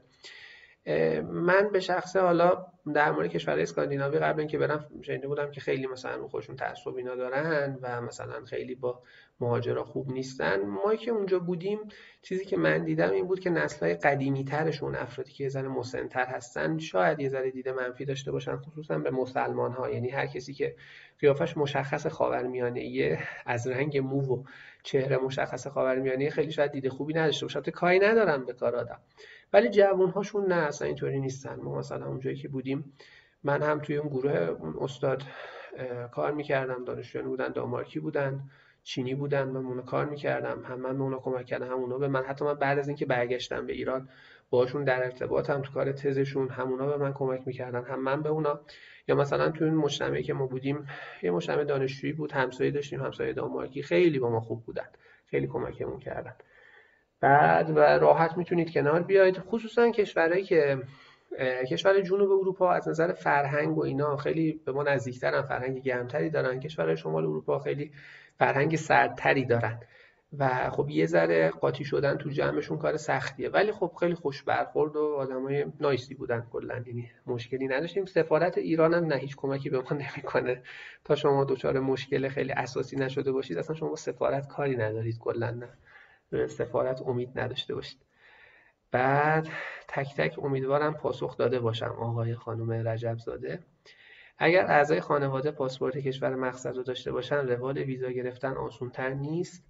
من به شخصه حالا در مورد کشورهای اسکاندیناوی قبل اینکه برم شنیده بودم که خیلی مثلا خودشون تعصب اینا دارن و مثلا خیلی با مهاجرا خوب نیستن. ما که اونجا بودیم چیزی که من دیدم این بود که نسل‌های قدیمی ترشون، افرادی که یه ذره مسن‌تر هستن، شاید یه ذره دید منفی داشته باشن خصوصا به مسلمان‌ها. یعنی هر کسی که قیافش مشخص خاورمیانه‌ایه، از رنگ مو و چهره مشخص خاورمیانه‌ای، خیلی شاید دید خوبی نداشته باشه. البته کاری ندارم به کار آدم، ولی جوان‌هاشون نه، اصلا اینطوری نیستن. ما مثلا اونجایی که بودیم، من هم توی اون گروه اون استاد کار میکردم، دانشجویان بودن دانمارکی بودن، چینی بودن، من اونها کار میکردم، هم من به اونا کمک کردم هم اونا به من. حتی من بعد از اینکه برگشتم به ایران باشون در ارتباطم تو کار تزشون، هم اونا به من کمک میکردن هم من به اونا. یا مثلا توی اون مجتمعی که ما بودیم، یه مجتمع دانشجویی بود، همسایه داشتیم، همسایه دانمارکی، خیلی با ما خوب بودن، خیلی کمکمون کردن. بعد و راحت میتونید کنار بیاید. خصوصا کشورهایی که کشور جنوب اروپا از نظر فرهنگ و اینا خیلی به ما نزدیکترن، فرهنگ گرمتری دارن. کشورهای شمال اروپا خیلی فرهنگ سردتری دارن و خب یه ذره قاطی شدن تو جمعشون کار سختیه، ولی خب خیلی خوش برخورد و آدمای نایسی بودن کلا، یعنی مشکلی نداشتیم. سفارت ایران هم نه هیچ کمکی به ما نمیکنه تا شما دچار مشکل خیلی اساسی نشده باشید. اصلا شما با سفارت کاری ندارید کلا، نه به سفارت امید نداشته باشید. بعد تک تک امیدوارم پاسخ داده باشم آقای خانم رجبزاده. اگر اعضای خانواده پاسپورت کشور مقصد رو داشته باشن، روال ویزا گرفتن آسان‌تر نیست؟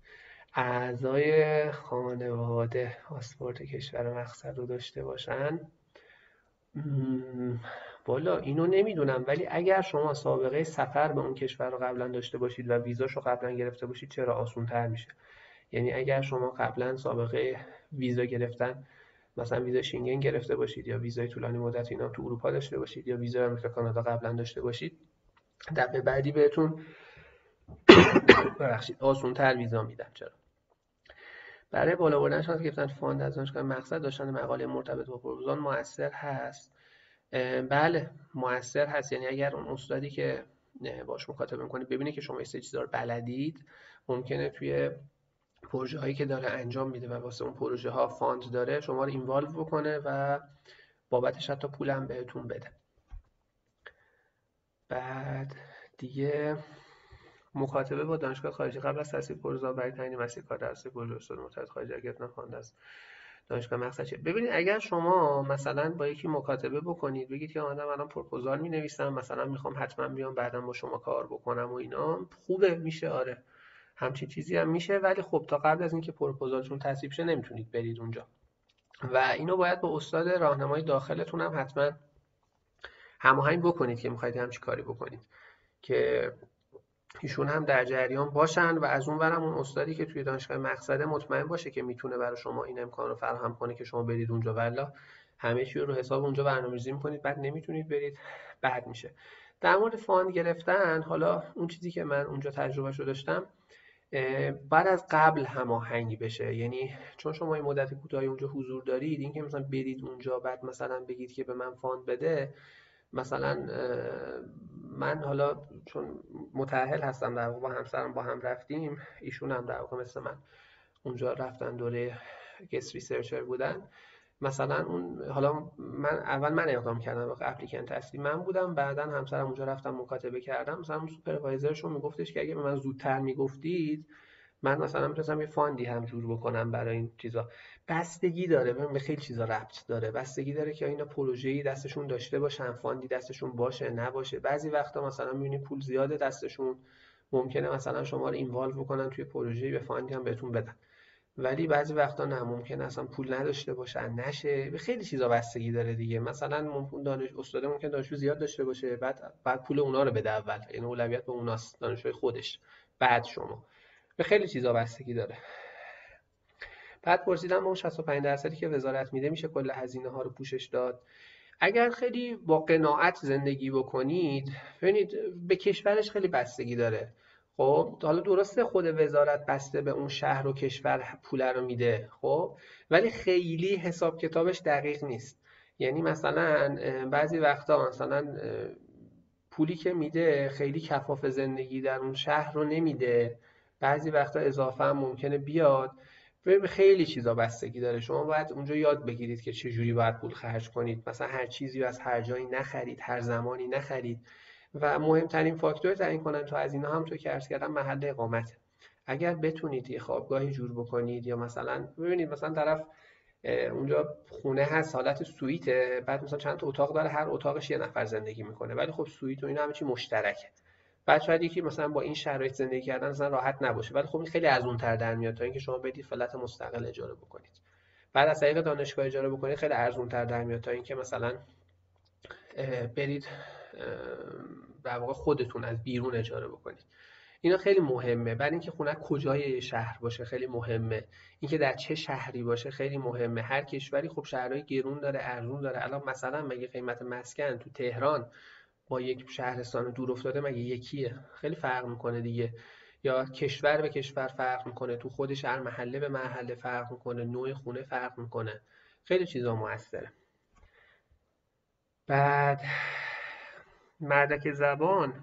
اعضای خانواده پاسپورت کشور مقصد رو داشته باشن، والا اینو نمیدونم، ولی اگر شما سابقه سفر به اون کشور رو قبلا داشته باشید و ویزاشو قبلا گرفته باشید، چرا آسان‌تر میشه؟ یعنی اگر شما قبلا سابقه ویزا گرفتن، مثلا ویزا شینگن گرفته باشید یا ویزای طولانی مدت اینا تو اروپا داشته باشید یا ویزای آمریکا کانادا قبلا داشته باشید، دفعه بعدی بهتون ببخشید آسان‌تر ویزا میدن. چرا؟ برای بالا بردن شانس گرفتن فاند از دانشگاه مقصد داشتن مقاله مرتبط با پروپوزال موثر هست؟ بله موثر هست. یعنی اگر اون استادی که باش مکاتبه میکنید ببینه که شما این چیزا رو بلدید، ممکنه توی پروژه هایی که داره انجام میده و واسه اون پروژه ها فاند داره شما رو اینوالو بکنه و بابتش حتی پولم بهتون بده. بعد دیگه مکاتبه با دانشگاه خارجی قبل از تصویب پروژه برای تعیین مسیر کار درسی پروژه استاد مرتبط خارجی اگر گرفتن فاند از دانشگاه مقصد چه؟ ببینید اگر شما مثلا با یکی مکاتبه بکنید، بگید که آدم الان پروپوزال می نویسم، مثلا میخوام حتما بیام بعدم با شما کار بکنم و اینا، خوبه، میشه، آره همچین چیزی هم میشه. ولی خب تا قبل از اینکه پروپوزالتون تصویب شه نمیتونید برید اونجا و اینو باید با استاد راهنمای داخلتون هم حتما هماهنگ بکنید که میخواید همچین کاری بکنید، که ایشون هم در جریان باشن و از اون برم اون استادی که توی دانشگاه مقصده مطمئن باشه که میتونه برای شما این امکان رو فراهم کنه که شما برید اونجا، والا همه چی رو حساب اونجا برنامه‌ریزی می‌کنید بعد نمیتونید برید، بد میشه. در مورد فاند گرفتن، حالا اون چیزی که من اونجا تجربهشو داشتم، بعد از قبل هماهنگ بشه. یعنی چون شما این مدت کوتاهی اونجا حضور دارید، این که مثلا برید اونجا بعد مثلا بگید که به من فاند بده، مثلا من حالا چون متأهل هستم در واقع با همسرم با هم رفتیم، ایشون هم در واقع مثل من اونجا رفتن دوره گست ریسرچر بودن، مثلا اون حالا من اول من اقدام کردم واقع اپلیکنت اصلی من بودم، بعدا همسرم اونجا رفتم مکاتبه کردم، مثلا اون سوپروایزرشون میگفتش که اگه به من زودتر میگفتید من مثلا میتونستم یه فاندی هم جور بکنم برای این چیزا. بستگی داره، ببین به خیلی چیزا ربط داره، بستگی داره که اینا پروژه‌ای دستشون داشته باشن، فاندی دستشون باشه نباشه. بعضی وقتا مثلا میبینی پول زیاده دستشون، ممکنه مثلا شما رو اینوالو بکنن توی پروژه‌ای، به فاندی هم بهتون بدن، ولی بعضی وقتا نه، ممکنه اصلا پول نداشته باشن نشه. به خیلی چیزا بستگی داره دیگه. مثلا ممکن دانش استاد ممکن دانشجو زیاد داشته باشه، بعد بعد پول اونا رو بده اول، یعنی اولویت به اوناست، دانشجوی خودش، بعد شما. به خیلی چیزا بستگی داره. بعد پرسیدم اون شصت و پنج درصدی که وزارت میده میشه کل هزینه ها رو پوشش داد؟ اگر خیلی با قناعت زندگی بکنید، ببینید به کشورش خیلی بستگی داره. خب حالا درسته خود وزارت بسته به اون شهر و کشور پول رو میده، خب ولی خیلی حساب کتابش دقیق نیست. یعنی مثلا بعضی وقتا مثلا پولی که میده خیلی کفاف زندگی در اون شهر رو نمیده، بعضی وقتا اضافه هم ممکنه بیاد. به خیلی چیزا بستگی داره. شما باید اونجا یاد بگیرید که چجوری باید پول خرج کنید، مثلا هر چیزی رو از هر جایی نخرید، هر زمانی نخرید. و مهمترین فاکتور تعیین کننده از اینا هم تو که عرض کردم محل اقامته. اگر بتونید یه خوابگاهی جور بکنید، یا مثلا ببینید مثلا طرف اونجا خونه هست حالت سویته، بعد مثلا چند تا اتاق داره، هر اتاقش یه نفر زندگی میکنه، ولی خب سویت و اینا همه چی مشترکه. بعد شاید یکی مثلا با این شرایط زندگی کردن مثلا راحت نباشه، ولی خب این خیلی ارزان‌تر در میاد تا اینکه شما بدید فلت مستقل اجاره بکنید. بعد از طریق دانشگاه اجاره بکنید خیلی ارزان‌تر در میاد تا اینکه مثلا برید در واقع خودتون از بیرون اجاره بکنید. اینا خیلی مهمه. بعد اینکه خونه کجای شهر باشه خیلی مهمه، اینکه در چه شهری باشه خیلی مهمه. هر کشوری خب شهرهای گرون داره، ارزون داره. الان مثلا مگه قیمت مسکن تو تهران با یک شهرستان دور افتاده مگه یکیه؟ خیلی فرق میکنه دیگه. یا کشور به کشور فرق میکنه، تو خود شهر محله به محله فرق میکنه، نوع خونه فرق میکنه، خیلی چیزا موثره. بعد مدرک زبان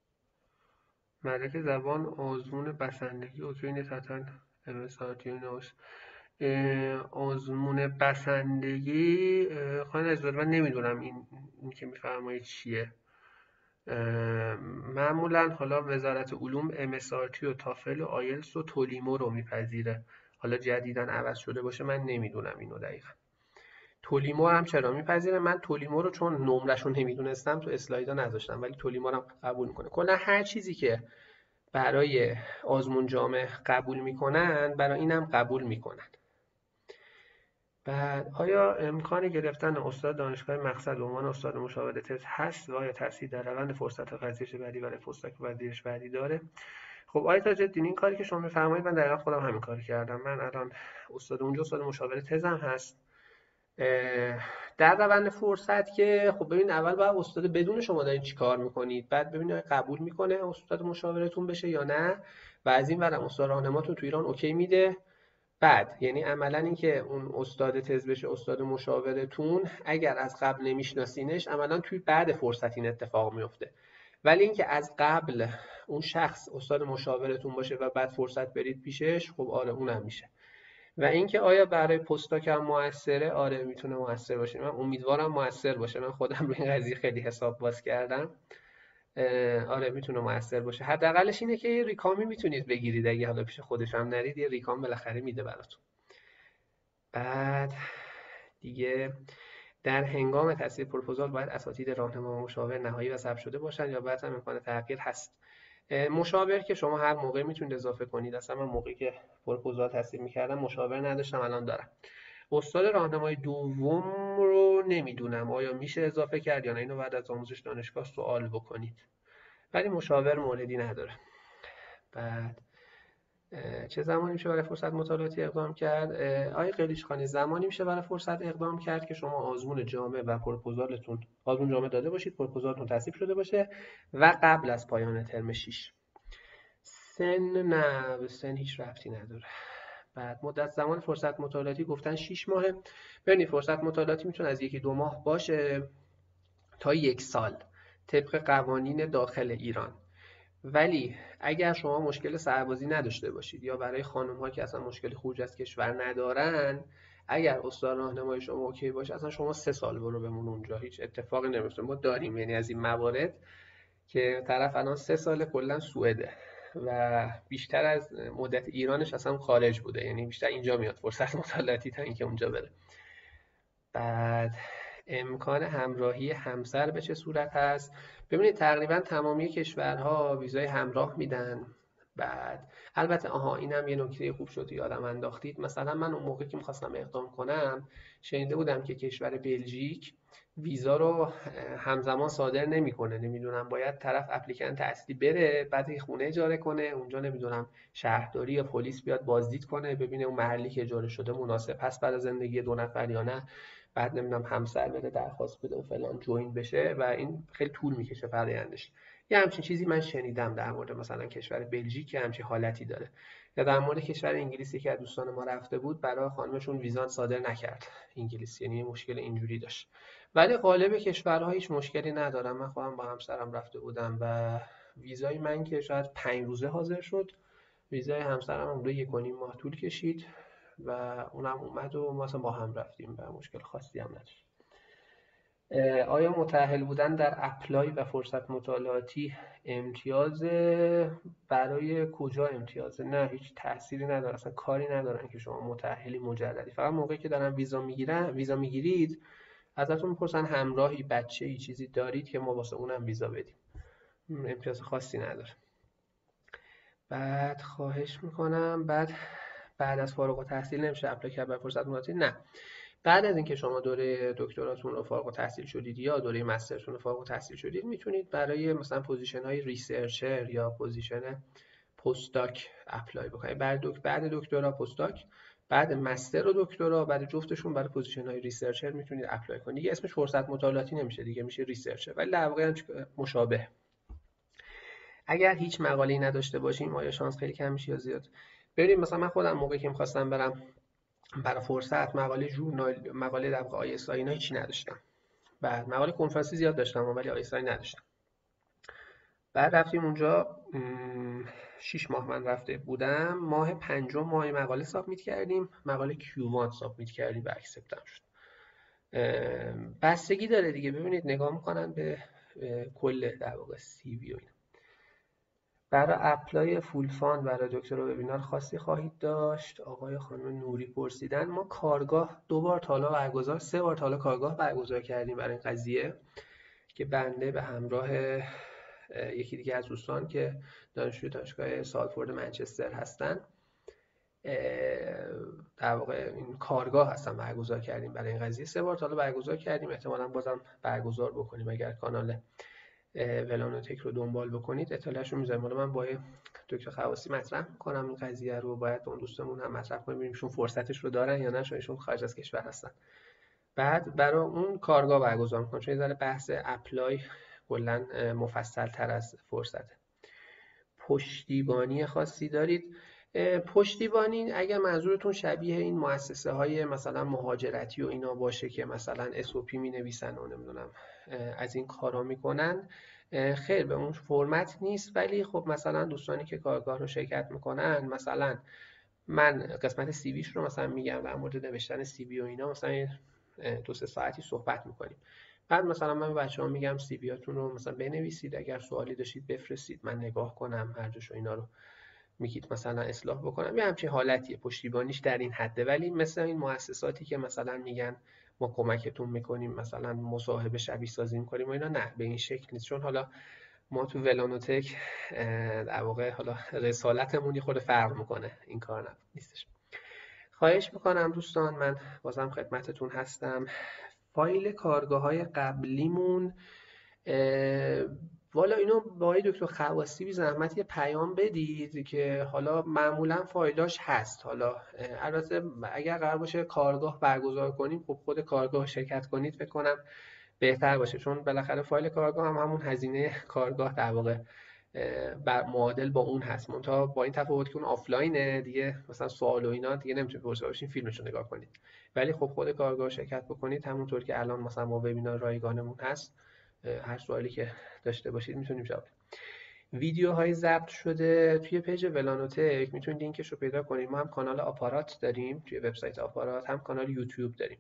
مدرک زبان آزمون بسندگی اوکی نسبتاً امساتیونوس آزمون بسندگی. خانه از من نمیدونم این, این که میفرمایید چیه. معمولا حالا وزارت علوم ام اس آر تی و تافل و آیلتس و تولیمو رو میپذیره. حالا جدیداً عوض شده باشه من نمیدونم اینو دقیقاً. تولیمو هم چرا میپذیره؟ من تولیمو رو چون نمرش رو نمیدونستم تو اسلایدا نذاشتم، ولی تولیمو رو قبول میکنه. کلا هر چیزی که برای آزمون جامع قبول میکنن برای اینم قبول میکنن. بعد آیا امکان گرفتن استاد دانشگاه مقصد به عنوان استاد مشاور تز هست و آیا تاثیر در روند فرصت پذیرش بعدی برای پستاک پذیرش بعدی داره؟ خب آیا تاج‌الدین این کاری که شما میفرمایید من دقیقاً خودم همین کاری کردم. من الان استاد اونجا استاد مشاور تزم هست. در روند فرصت که خب ببین اول باید استاد بدون شما دارین چی کار میکنید، بعد ببینید قبول میکنه استاد مشاورتون بشه یا نه، و از این ورم استاد راهنماتون تو ایران اوکی میده. بعد یعنی عملا این که اون استاد تز بشه استاد مشاورتون، اگر از قبل نمیشناسینش عملا توی بعد فرصت این اتفاق میفته. ولی اینکه از قبل اون شخص استاد مشاورتون باشه و بعد فرصت برید پیشش، خب آره اونم میشه. و اینکه آیا برای پستاک هم موثره؟ آره میتونه موثر باشه. من امیدوارم موثر باشه. من خودم روی این قضیه خیلی حساب باز کردم. آره میتونه موثر باشه. حداقلش اینه که یه ریکامی میتونید بگیرید، اگه حالا پیش خودش هم نرید یه ریکام بالاخره میده براتون. بعد دیگه در هنگام تصویب پروپوزال باید اساتید راهنما و مشاور نهایی و ثبت شده باشن یا بعد هم امکان تغییر هست؟ مشاور که شما هر موقع میتونید اضافه کنید. اصلا من موقعی که پروپوزال تصویب میکردم مشاور نداشتم، الان دارم. استاد راهنمای دوم رو نمیدونم آیا میشه اضافه کرد یا نه، اینو بعد از آموزش دانشگاه سوال بکنید، ولی مشاور موردی نداره. بعد چه زمانی میشه برای فرصت مطالعاتی اقدام کرد؟ آقای قلیچخانی، زمانی میشه برای فرصت اقدام کرد که شما آزمون جامع و پروپوزالتون آزمون جامع داده باشید، پروپوزالتون تصویب شده باشه و قبل از پایان ترم شش. سن نه، به سن هیچ ربطی نداره. بعد مدت زمان فرصت مطالعاتی گفتن شش ماهه. ببینید فرصت مطالعاتی میتونه از یکی دو ماه باشه تا یک سال طبق قوانین داخل ایران. ولی اگر شما مشکل سربازی نداشته باشید یا برای خانم ها که اصلا مشکل خروج از کشور ندارن، اگر استاد راهنمای شما اوکی باشه، اصلا شما سه سال برو بمون اونجا، هیچ اتفاقی نمیفته. ما داریم یعنی از این موارد که طرف الان سه سال کلا سوئده و بیشتر از مدت ایرانش اصلا خارج بوده، یعنی بیشتر اینجا میاد فرصت مطالعاتی تا اینکه اونجا بره. بعد امکان همراهی همسر به چه صورت هست؟ ببینید تقریبا تمامی کشورها ویزای همراه میدن. بعد البته آها اینم یه نکته خوب شد یادم انداختید، مثلا من اون موقع که میخواستم اقدام کنم شنیده بودم که کشور بلژیک ویزا رو همزمان صادر نمیکنه، نمیدونم باید طرف اپلیکنت اصلی بره بعد خونه اجاره کنه اونجا، نمیدونم شهرداری یا پلیس بیاد بازدید کنه ببینه اون محلی که اجاره شده مناسب هست برای زندگی دو نفر یا نه، بعد نمیدونم همسر بده درخواست بده و فلان جوین بشه و این خیلی طول میکشه فرآیندش. یه همچین چیزی من شنیدم در مورد مثلا کشور بلژیک که همچین حالتی داره. یا در مورد کشور انگلیسی که از دوستان ما رفته بود برای خانمشون ویزا صادر نکرد انگلیس، یعنی مشکل اینجوری داشت. ولی غالب کشورها هیچ مشکلی ندارم. من خودم با همسرم رفته بودم و ویزای من که شاید پنج روزه حاضر شد، ویزای همسرم هم رو یک و نیم ماه طول کشید و اونم اومد و ما با هم رفتیم و مشکل خاصی هم نداشت. آیا متأهل بودن در اپلای و فرصت مطالعاتی امتیاز؟ برای کجا امتیازه؟ نه هیچ تأثیری نداره، اصلا کاری ندارن که شما متأهلی مجردی. فقط موقعی که دارن ویزا میگیرن ویزا میگیرید ازتون میپرسن همراهی بچه‌ای چیزی دارید که ما واسه اونم ویزا بدیم. امتیاز خاصی نداره. بعد خواهش میکنم بعد بعد از فارغ التحصیل نمیشه اپلای کرد برای فرصت مطالعاتی؟ نه، بعد از اینکه شما دوره دکتراتون رو فارغ التحصیل شدید یا دوره مسترتون رو فارغ التحصیل شدید میتونید برای مثلا پوزیشن های ریسرچر یا پوزیشن پستاک اپلای بکنید. بعد دک... بعد دکترا پستاک، بعد مستر و دکترا، بعد جفتشون برای پوزیشن های ریسرچر میتونید اپلای کنید. دیگه اسمش فرصت مطالعاتی نمیشه دیگه، میشه ریسرچر، ولی در واقع مشابه. اگر هیچ مقاله‌ای نداشته باشیم آیا شانس خیلی کم میشه یا زیاد؟ ببینید مثلا من خودم موقعی که می‌خواستم برم برای فرصت مقاله ژورنال، مقاله در واقع آی اس آی اینا هیچی نداشتم. بعد مقاله کنفرانسی زیاد داشتم ولی آی اس آی نداشتم. بعد رفتیم اونجا شش ماه من رفته بودم، ماه پنجم ماه مقاله سابمیت کردیم، مقاله کیو وان سابمیت کردیم و اکسپت شد. بستگی داره دیگه، ببینید نگاه میکنن به کل در واقع سی وی و اینا. برای اپلای فول فاند برای دکترا وبینار خاصی خواهید داشت؟ آقای خانم نوری پرسیدن. ما کارگاه دو بار تا حالا برگزار سه بار تا حالا کارگاه برگزار کردیم برای این قضیه که بنده به همراه یکی دیگه از دوستان که دانشجوی دانشگاه سالفورد منچستر هستن در واقع این کارگاه هستن برگزار کردیم برای این قضیه. سه بار تا حالا برگزار کردیم، احتمالاً بازم برگزار بکنیم اگر کانال ولانوتک رو دنبال بکنید اطلاعش رو میذاریم. حالا من با دکتر خواصی مطرح میکنم این قضیه رو، باید اون دوستمون هم مطرح کنیم ببینیم ایشون فرصتش رو دارن یا نه، چون ایشون خارج از کشور هستن. بعد برای اون کارگاه برگزار میکنم چون یه ذره بحث اپلای کلا مفصل تر از فرصته. پشتیبانی خاصی دارید؟ پشتیبانی اگر منظورتون شبیه این مؤسسه های مثلا مهاجرتی و اینا باشه که مثلا اس او پی می نویسن و نمیدونم از این کارا میکنن، خیر به اون فرمت نیست. ولی خب مثلا دوستانی که کارگاه رو شرکت میکنن، مثلا من قسمت سی ویش رو مثلا میگم در مورد نوشتن سی وی و اینا، مثلا دو سه ساعتی صحبت میکنیم، بعد مثلا من به بچه‌ها میگم سی ویاتون رو مثلا بنویسید، اگر سوالی داشتید بفرستید من نگاه کنم هر جاشو اینا رو میگید مثلا اصلاح بکنم. یه همچین حالتیه، پشتیبانیش در این حده. ولی مثل این مؤسساتی که مثلا میگن ما کمکتون میکنیم مثلا مصاحبه شبیه سازی میکنیم و اینا، نه به این شکل نیست. چون حالا ما تو ولانوتک در واقع حالا رسالتمون یه خورده فرق میکنه، این کار نه نیستش. خواهش میکنم دوستان، من بازم خدمتتون هستم. فایل کارگاه های قبلیمون والا اینو با آقای دکتر خواصی بی زحمت یه پیام بدید که حالا معمولا فایلاش هست. حالا البته اگر قرار باشه کارگاه برگزار کنیم، خب خود کارگاه شرکت کنید فکر کنم بهتر باشه، چون بالاخره فایل کارگاه هم همون هزینه کارگاه در واقع بر معادل با اون هست. منتها با این تفاوت که اون آفلاینه دیگه، مثلا سوال و اینا دیگه نمیتونید پرسیده باشین، فیلمش رو نگاه کنید. ولی خب خود کارگاه شرکت بکنید، همونطور که الان مثلا ما وبینار رایگانمون هست، هر سوالی که داشته باشید میتونیم جواب بدیم. ویدیوهای ضبط شده توی پیج ولانوتک میتونید لینکش رو پیدا کنید. ما هم کانال آپارات داریم توی وبسایت آپارات، هم کانال یوتیوب داریم.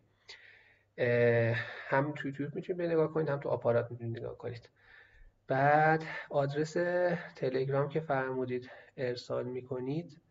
هم تو یوتیوب میتونید نگاه کنید، هم تو آپارات میتونید نگاه کنید. بعد آدرس تلگرام که فرمودید ارسال میکنید،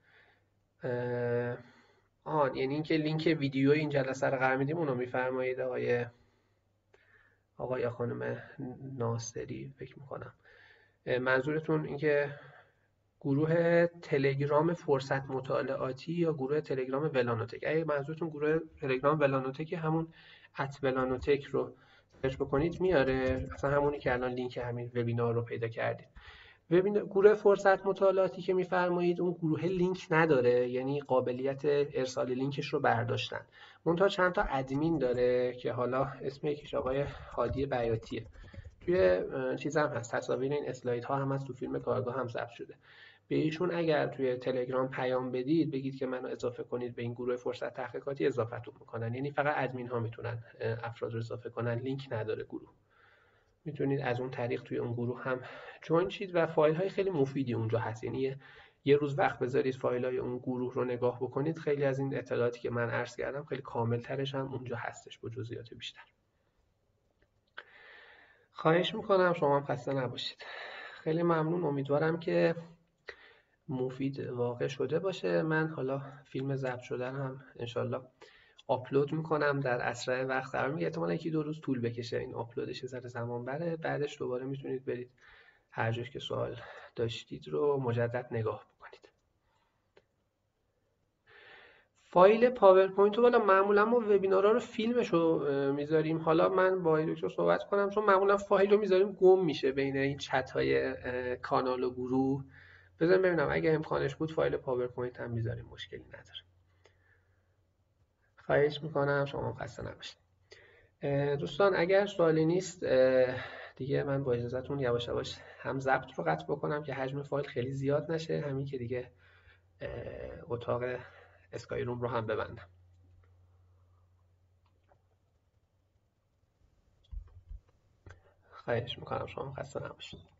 آن یعنی اینکه لینک ویدیو این جلسه رو قرار میدیم اونو میفرمایید آقای آقای یا خانم ناصری فکر میکنم. منظورتون اینکه گروه تلگرام فرصت مطالعاتی یا گروه تلگرام ولانوتک؟ اگه منظورتون گروه تلگرام ولانوتک، همون ات ولانوتک رو سرچ بکنید میاره، اصلا همونی که الان لینک همین وبینار رو پیدا کردید. ببین گروه فرصت مطالعاتی که میفرمایید اون گروه لینک نداره، یعنی قابلیت ارسال لینکش رو برداشتن. منتها چند تا ادمین داره که حالا اسم یکیش آقای هادی بیاتیه. توی چیز هم هست، تصاویر این اسلاید ها هم هست، تو فیلم کارگاه هم ضبط شده. به ایشون اگر توی تلگرام پیام بدید بگید که منو اضافه کنید به این گروه فرصت تحقیقاتی، اضافتون میکنن. یعنی فقط ادمین ها میتونن افراد رو اضافه کنن، لینک نداره گروه. میتونید از اون طریق توی اون گروه هم جوین شید و فایل های خیلی مفیدی اونجا هست. یعنی یه روز وقت بذارید فایل های اون گروه رو نگاه بکنید، خیلی از این اطلاعاتی که من عرض کردم خیلی کامل ترش هم اونجا هستش با جزئیات بیشتر. خواهش میکنم، شما هم خسته نباشید. خیلی ممنون، امیدوارم که مفید واقع شده باشه. من حالا فیلم ضبط شده هم انشالله آپلود میکنم در اسرع وقت، قرار میگه احتمالاً یکی دو روز طول بکشه این آپلودش، ذره زمان بره. بعدش دوباره میتونید برید هر جا که سوال داشتید رو مجدد نگاه بکنید. فایل پاورپوینت رو بالا معمولا ما وبینارها رو فیلمش رو میذاریم. حالا من با دکتر صحبت کنم، چون معمولا فایل رو میذاریم گم میشه بین این چت های کانال و گروه. بذاریم ببینم اگه امکانش بود فایل پاورپوینت هم میذاریم، مشکلی نداره. خواهش میکنم، شما خسته نباشید. دوستان اگر سوالی نیست دیگه من با اجازهتون یواش یواش هم ضبط رو قطع بکنم که حجم فایل خیلی زیاد نشه، همین که دیگه اتاق اسکای روم رو هم ببندم. خواهش میکنم، شما خسته نباشید.